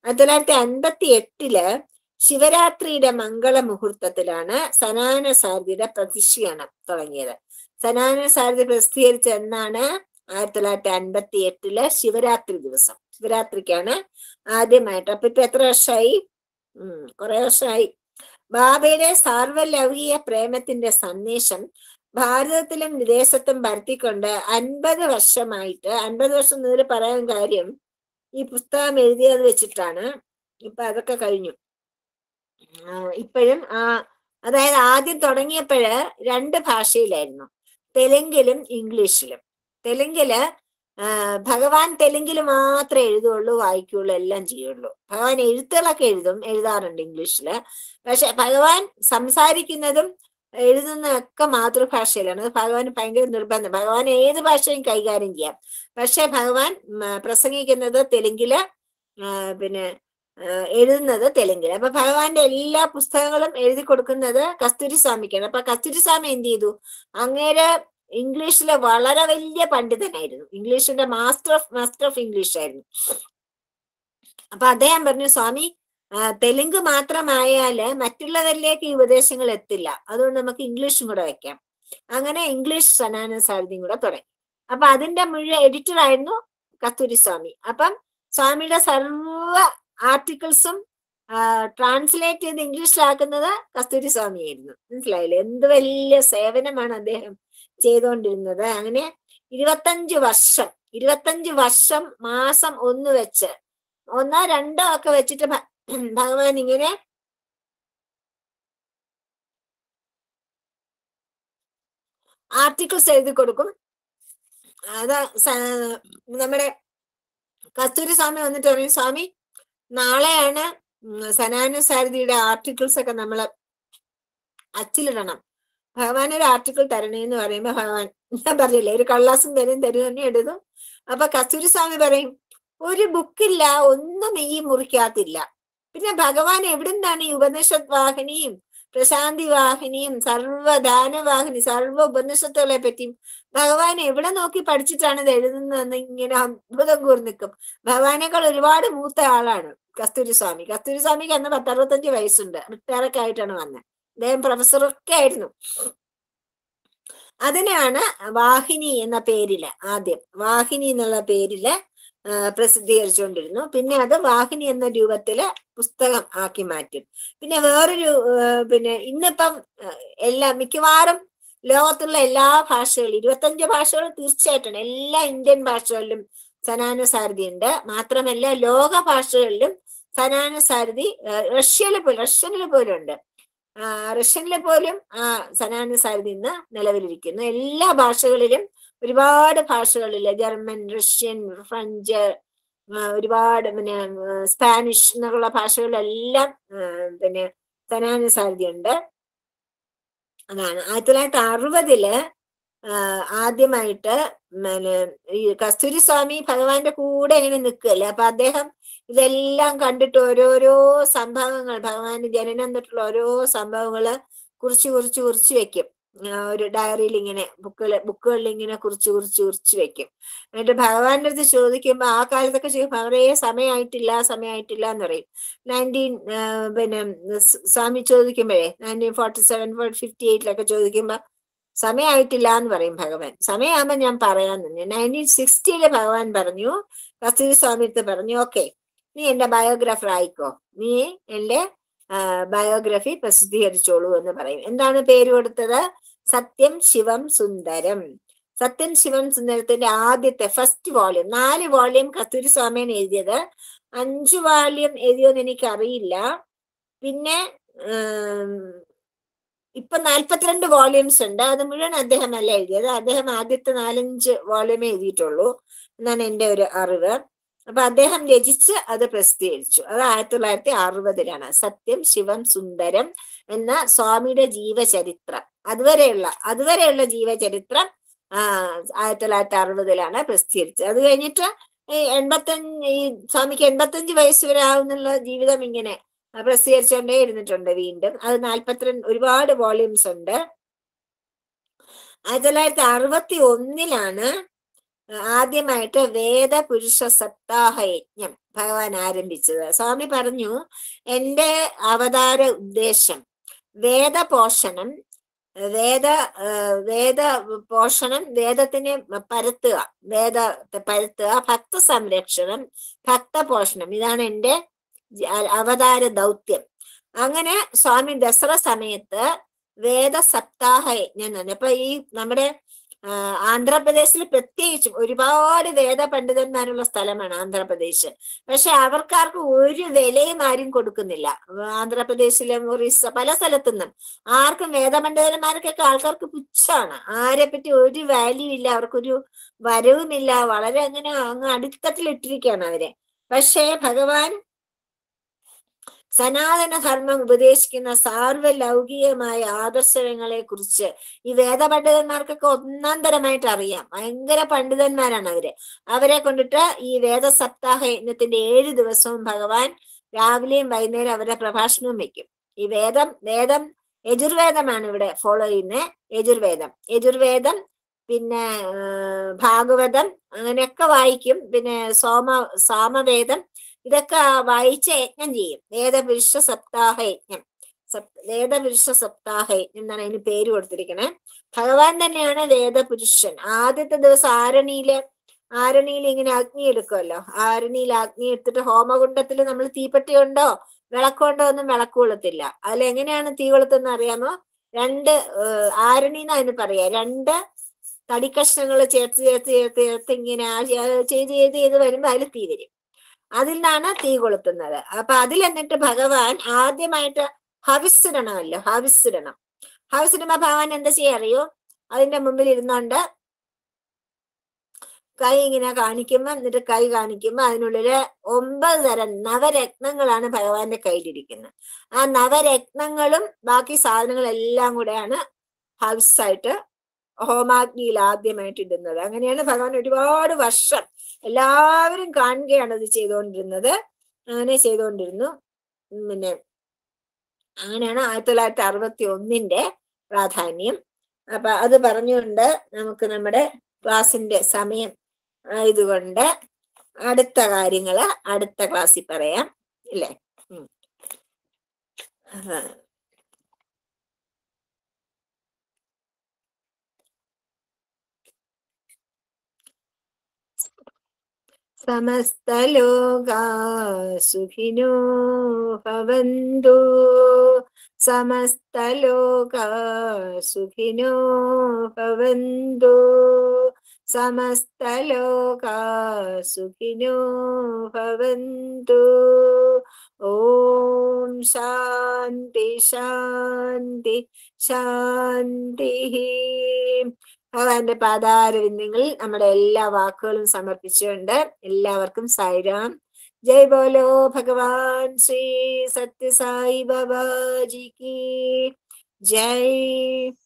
[SPEAKER 1] 1958 ശിവരാത്രിയുടെ മംഗള മുഹൂർത്തത്തിലാണ് സനാതന സാരഥിയുടെ പ്രതിഷ്ഠയാണ് തുടങ്ങിയത്. സനാതന സാരഥി പ്രസിദ്ധീകരിച്ച എന്നാണ് 1958 ശിവരാത്രി ദിവസം. ശിവരാത്രിക്കാണ് ആദ്യമായിട്ട്. അപ്പൊ ഇപ്പൊ എത്ര വർഷമായി? കുറെ വർഷമായി. ബാബയുടെ സാർവലൗകിക പ്രേമത്തിന്റെ സന്ദേശം ഭാരതത്തിലും വിദേശത്തും പരത്തിക്കൊണ്ട് 50 വർഷമായിട്ട്, 50 വർഷം എന്നതിൽ പറയാൻ കാര്യം ഈ പുസ്തകം എഴുതിയത് വെച്ചിട്ടാണ്. ഇപ്പൊ അതൊക്കെ കഴിഞ്ഞു. ഇപ്പോഴും അതായത് ആദ്യം തുടങ്ങിയപ്പോഴ് 2 ഭാഷയിലായിരുന്നു, തെലുങ്കിലും ഇംഗ്ലീഷിലും. തെലുങ്കില് ഭഗവാൻ തെലുങ്കിൽ മാത്രമേ എഴുതുള്ളൂ, വായിക്കുള്ളൂ, എല്ലാം ചെയ്യുള്ളൂ. ഭഗവാൻ എഴുത്തുകളൊക്കെ എഴുതാറുണ്ട് ഇംഗ്ലീഷില്. പക്ഷെ ഭഗവാൻ സംസാരിക്കുന്നതും എഴുതുന്നതൊക്കെ മാതൃഭാഷയിലാണ്. അത് ഭഗവാൻ ഭയങ്കര നിർബന്ധം. ഭഗവാൻ ഏത് ഭാഷയും കൈകാര്യം ചെയ്യാം. പക്ഷെ ഭഗവാൻ പ്രസംഗിക്കുന്നത് തെലുങ്കില്, പിന്നെ എഴുതുന്നത് തെലുങ്കില്. അപ്പൊ ഭഗവാന്റെ എല്ലാ പുസ്തകങ്ങളും എഴുതി കൊടുക്കുന്നത് കസ്തൂരി സ്വാമിക്കാണ്. അപ്പൊ കസ്തൂരി സ്വാമി എന്ത് ചെയ്തു? അങ്ങേര് ഇംഗ്ലീഷിലെ വളരെ വലിയ പണ്ഡിതനായിരുന്നു. ഇംഗ്ലീഷിന്റെ മാസ്റ്റർ ഓഫ് ഇംഗ്ലീഷ് ആയിരുന്നു. അപ്പൊ അദ്ദേഹം പറഞ്ഞു, സ്വാമി തെലുങ്ക് മാത്രമായാല് മറ്റുള്ളവരിലേക്ക് ഈ ഉപദേശങ്ങൾ എത്തില്ല, അതുകൊണ്ട് നമുക്ക് ഇംഗ്ലീഷും കൂടെ വെക്കാം. അങ്ങനെ ഇംഗ്ലീഷ് സനാതന സാരഥിയും കൂടെ തുടങ്ങി. അപ്പൊ അതിന്റെ മുഴുവൻ എഡിറ്റർ ആയിരുന്നു കസ്തൂരി സ്വാമി. അപ്പം സ്വാമിയുടെ സർവ ആർട്ടിക്കിൾസും ട്രാൻസ്ലേറ്റ് ചെയ്ത് ഇംഗ്ലീഷിലാക്കുന്നത് കസ്തൂരി സ്വാമിയായിരുന്നു. മനസ്സിലായില്ലേ? എന്ത് വലിയ സേവനമാണ് അദ്ദേഹം ചെയ്തുകൊണ്ടിരുന്നത്. അങ്ങനെ 25 വർഷം മാസം 1 വെച്ച് 1, 2 ഒക്കെ വെച്ചിട്ട് ഭഗവാൻ ഇങ്ങനെ ആർട്ടിക്കിൾസ് എഴുതി കൊടുക്കും. അത് നമ്മുടെ കസ്തൂരി സ്വാമി വന്നിട്ട് പറയും, സ്വാമി നാളെയാണ് സനാതന സാരഥിയുടെ ആർട്ടിക്കിൾസ് ഒക്കെ നമ്മൾ അച്ചിലിടണം, ഭഗവാൻ ഒരു ആർട്ടിക്കിൾ തരണേന്ന് പറയുമ്പോ ഭഗവാൻ, ഞാൻ പറഞ്ഞില്ലേ, ഒരു കള്ളാസും തരും തന്നെ എഴുതും. അപ്പൊ കസ്തൂരി സ്വാമി പറയും, ഒരു ബുക്കില്ല, ഒന്നും ഈ മുറിക്കകത്തില്ല. പിന്നെ ഭഗവാൻ എവിടുന്നാണ് ഈ ഉപനിഷത് വാഹിനിയും പ്രശാന്തി വാഹിനിയും സർവ്വദാനവാഹിനി സർവ്വ ഉപനിഷത്തുകളെ പറ്റിയും ഭഗവാൻ എവിടെ നോക്കി പഠിച്ചിട്ടാണ് ഇത് എഴുതുന്നതെന്ന് ഇങ്ങനെ അത്ഭുതം കൂർന്ന് നിൽക്കും. ഭഗവാനേക്കാൾ ഒരുപാട് മൂത്ത ആളാണ് കസ്തൂരിസ്വാമി. കസ്തൂരിസ്വാമിക്ക് അന്ന് 65 വയസ്സുണ്ട്. റിട്ടയറൊക്കെ ആയിട്ടാണ് വന്നത്. അദ്ദേഹം പ്രൊഫസറൊക്കെ ആയിരുന്നു. അതിനാണ് വാഹിനി എന്ന പേരില്, ആദ്യം വാഹിനി എന്നുള്ള പേരില് പ്രസിദ്ധീകരിച്ചുകൊണ്ടിരുന്നു. പിന്നെ അത് വാഹിനി എന്ന രൂപത്തില് പുസ്തകം ആക്കി മാറ്റും. പിന്നെ വേറൊരു പിന്നെ ഇന്നിപ്പം മിക്കവാറും ലോകത്തുള്ള എല്ലാ ഭാഷകളും 25 ഭാഷകൾ തീർച്ചയായിട്ടും എല്ലാ ഇന്ത്യൻ ഭാഷകളിലും സനാനുസാരതി ഉണ്ട്. മാത്രമല്ല ലോക ഭാഷകളിലും സനാനുസാരതി റഷ്യനിൽ പോലും ഉണ്ട്. റഷ്യനിലെ പോലും സനാനുസാരതി ഇന്ന് നിലവിലിരിക്കുന്നു. എല്ലാ ഭാഷകളിലും ഒരുപാട് ഭാഷകളില് ജർമ്മൻ, റഷ്യൻ, ഫ്രഞ്ച്, ഒരുപാട് പിന്നെ സ്പാനിഷ് എന്നുള്ള ഭാഷകളിലെല്ലാം പിന്നെ സനാനുസാരതി ഉണ്ട്. അതാണ് 1960 ആദ്യമായിട്ട് ഈ കസ്തൂരിസ്വാമി ഭഗവാന്റെ കൂടെ ഇങ്ങനെ നിൽക്കുകയല്ലേ. അപ്പൊ അദ്ദേഹം ഇതെല്ലാം കണ്ടിട്ട് ഓരോരോ സംഭവങ്ങൾ, ഭഗവാന്റെ ജനനം തൊട്ടുള്ള ഓരോ സംഭവങ്ങള് കുറിച്ച് വെക്കും. ഒരു ഡയറിയിൽ ഇങ്ങനെ ബുക്കുകളിൽ ഇങ്ങനെ കുറിച്ച് വെക്കും. എന്നിട്ട് ഭഗവാന്റെ അടുത്ത് ചോദിക്കുമ്പോ ആ കാലത്തൊക്കെ ചോദിക്കും, അവരെ സമയമായിട്ടില്ല എന്ന് പറയും. പിന്നെ സ്വാമി ചോദിക്കുമ്പോഴേ 1947 58 ചോദിക്കുമ്പോ സമയമായിട്ടില്ല എന്ന് പറയും ഭഗവാൻ. സമയമാകുമ്പോ ഞാൻ പറയാന്ന്. 1960 ഭഗവാൻ പറഞ്ഞു, കസ്തൂരിസ്വാമി അടുത്ത് പറഞ്ഞു, ഓക്കെ നീ എന്റെ ബയോഗ്രാഫർ ആയിക്കോ, നീ എന്റെ ബയോഗ്രഫി പ്രസിദ്ധീകരിച്ചോളൂ എന്ന് പറയും. എന്താണ് പേര് കൊടുത്തത്? സത്യം ശിവം സുന്ദരം. സത്യം ശിവം സുന്ദരത്തിന്റെ ആദ്യത്തെ ഫസ്റ്റ് വോള്യൂം, 4 വോള്യൂം കസ്തൂരിസ്വാമിയാണ് എഴുതിയത്. 5 വോള്യൂം എഴുതിയോന്ന് എനിക്കറിയില്ല. പിന്നെ ഇപ്പൊ 42 വോള്യൂംസ് ഉണ്ട്. അത് മുഴുവൻ അദ്ദേഹം അല്ല എഴുതിയത്. അദ്ദേഹം ആദ്യത്തെ 4-5 വോള്യൂമേ എഴുതിയിട്ടുള്ളൂ എന്നാണ് എൻ്റെ ഒരു അറിവ്. അപ്പൊ അദ്ദേഹം രചിച്ച് അത് പ്രസിദ്ധീകരിച്ചു. അത് 1960 സത്യം ശിവം സുന്ദരം എന്ന സ്വാമിയുടെ ജീവചരിത്രം. അതുവരെയുള്ള ജീവചരിത്രം 1960 പ്രസിദ്ധീകരിച്ചത്. അത് കഴിഞ്ഞിട്ട് ഈ സ്വാമിക്ക് 85 വയസ്സ് വരെ ആവുന്നുള്ള ജീവിതം ഇങ്ങനെ പ്രസിദ്ധീകരിച്ചുകൊണ്ടേ ഇരുന്നിട്ടുണ്ട്. വീണ്ടും അത് 42 ഒരുപാട് വോള്യൂംസ് ഉണ്ട്. 1961 ആദ്യമായിട്ട് വേദപുരുഷ സപ്താഹ യജ്ഞം ഭഗവാൻ ആരംഭിച്ചത്. സ്വാമി പറഞ്ഞു, എന്റെ അവതാര ഉദ്ദേശം വേദപോഷണം, വേദത്തിനെ പരത്തുക, ഭക്ത സംരക്ഷണം, ഭക്തപോഷണം, ഇതാണ് എന്റെ അവതാര ദൗത്യം. അങ്ങനെ സ്വാമി ദസറ സമയത്ത് വേദ സപ്താഹ യജ്ഞം തന്നെ. അപ്പൊ ഈ നമ്മുടെ ആന്ധ്രാപ്രദേശിൽ പ്രത്യേകിച്ചും ഒരുപാട് വേദ പണ്ഡിതന്മാരുള്ള സ്ഥലമാണ് ആന്ധ്രാപ്രദേശ്. പക്ഷെ അവർക്കാർക്കും ഒരു വിലയും ആരും കൊടുക്കുന്നില്ല. ആന്ധ്രാപ്രദേശിലും ഒറീസ പല സ്ഥലത്തുനിന്നും ആർക്കും വേദപണ്ഡിതന്മാർക്കൊക്കെ ആൾക്കാർക്ക് പുച്ഛാണ്. ആരെ പറ്റി ഒരു വാല്യൂ ഇല്ല, അവർക്കൊരു വരവുമില്ല. വളരെ അങ്ങനെ അങ്ങ് അടിത്തട്ടിലിട്ടിരിക്കുകയാണ് അവരെ. പക്ഷേ ഭഗവാൻ സനാതന ധർമ്മം ഉപദേശിക്കുന്ന സാർവലൗകികമായ ആദർശങ്ങളെ കുറിച്ച് ഈ വേദപണ്ഡിതന്മാർക്കൊക്കെ ഒന്നാം തരമായിട്ട് അറിയാം. ഭയങ്കര പണ്ഡിതന്മാരാണ് അവരെ കൊണ്ടിട്ട് ഈ വേദസപ്താഹ യജ്ഞത്തിന്റെ 7 ദിവസവും ഭഗവാൻ രാവിലെയും വൈകുന്നേരം അവരുടെ പ്രഭാഷണവും വെക്കും. ഈ വേദം യജുർവേദമാണ് ഇവിടെ ഫോളോ ചെയ്യുന്നത്. യജുർവേദം പിന്നെ ഭാഗവതം അങ്ങനെയൊക്കെ വായിക്കും. പിന്നെ സാമവേദം ഇതൊക്കെ വായിച്ച് യജ്ഞം ചെയ്യും. വേദപുരുഷ സപ്താഹ യജ്ഞം എന്നാണ് അതിന് പേര് കൊടുത്തിരിക്കണേ. ഭഗവാൻ തന്നെയാണ് വേദപുരുഷൻ. ആദ്യത്തെ ദിവസം ആരണിയിൽ ഇങ്ങനെ അഗ്നി എടുക്കുമല്ലോ. ആരണിയിൽ അഗ്നി എടുത്തിട്ട് ഹോമകുണ്ടത്തിൽ നമ്മൾ തീപ്പെട്ടി കൊണ്ടോ വിളക്കുകൊണ്ടോ ഒന്നും വിളക്ക് കൊളുത്തില്ല. അതിലെങ്ങനെയാണ് തീ കൊളുത്തുന്ന അറിയാമോ? 2 ആരണി എന്ന് അതിന് പറയാ. 2 തടിക്കഷ്ണങ്ങൾ ചേർത്ത് ഇങ്ങനെ ചെയ്ത് വരുമ്പോ അതിൽ തീ വരും. അതിൽ നിന്നാണ് തീ കൊളുത്തുന്നത്. അപ്പൊ അതിൽ എന്നിട്ട് ഭഗവാൻ ആദ്യമായിട്ട് ഹവിസ്സിടണമല്ലോ. ഹവിസ്സിടുമ്പോ ഭഗവാൻ എന്താ ചെയ്യാ അറിയോ? അതിന്റെ മുമ്പിൽ ഇരുന്നോണ്ട് കൈ ഇങ്ങനെ കാണിക്കുമ്പോ, എന്നിട്ട് കൈ കാണിക്കുമ്പോ അതിനുള്ളില് 9 തരം നവരത്നങ്ങളാണ് ഭഗവാന്റെ കയ്യിലിരിക്കുന്നത്. ആ നവരത്നങ്ങളും ബാക്കി സാധനങ്ങളെല്ലാം കൂടെയാണ് ഹവിസ്സായിട്ട് ഹോമാഗ്നിയിൽ ആദ്യമായിട്ട് ഇടുന്നത്. അങ്ങനെയാണ് ഭഗവാൻ ഒരുപാട് വർഷം എല്ലാവരും കാണുകയാണ് അത് ചെയ്തുകൊണ്ടിരുന്നത്. അങ്ങനെ ചെയ്തുകൊണ്ടിരുന്നു. പിന്നെ അങ്ങനെയാണ് 1961 പ്രാധാന്യം. അപ്പൊ അത് പറഞ്ഞുകൊണ്ട് നമുക്ക് നമ്മുടെ ക്ലാസിന്റെ സമയം ആയതുകൊണ്ട് അടുത്ത കാര്യങ്ങള് അടുത്ത ക്ലാസ്സിൽ പറയാം, ഇല്ലേ? സമസ്തലോകാ സുഖിനോ ഭവന്തു, സമസ്തലോകാ സുഖിനോ ഭവന്തു, സമസ്തലോകാ സുഖിനോ ഭവന്തു. ഓം ശാന്തി ശാന്തി ശാന്തി. ഭഗവാന്റെ പാതാരവിന്ദങ്ങളിൽ നമ്മുടെ എല്ലാ വാക്കുകളും സമർപ്പിച്ചുകൊണ്ട് എല്ലാവർക്കും സായിരാം. ജയ് ബോലോ ഭഗവാൻ ശ്രീ സത്യസായി ബാബാജി കി ജയ്.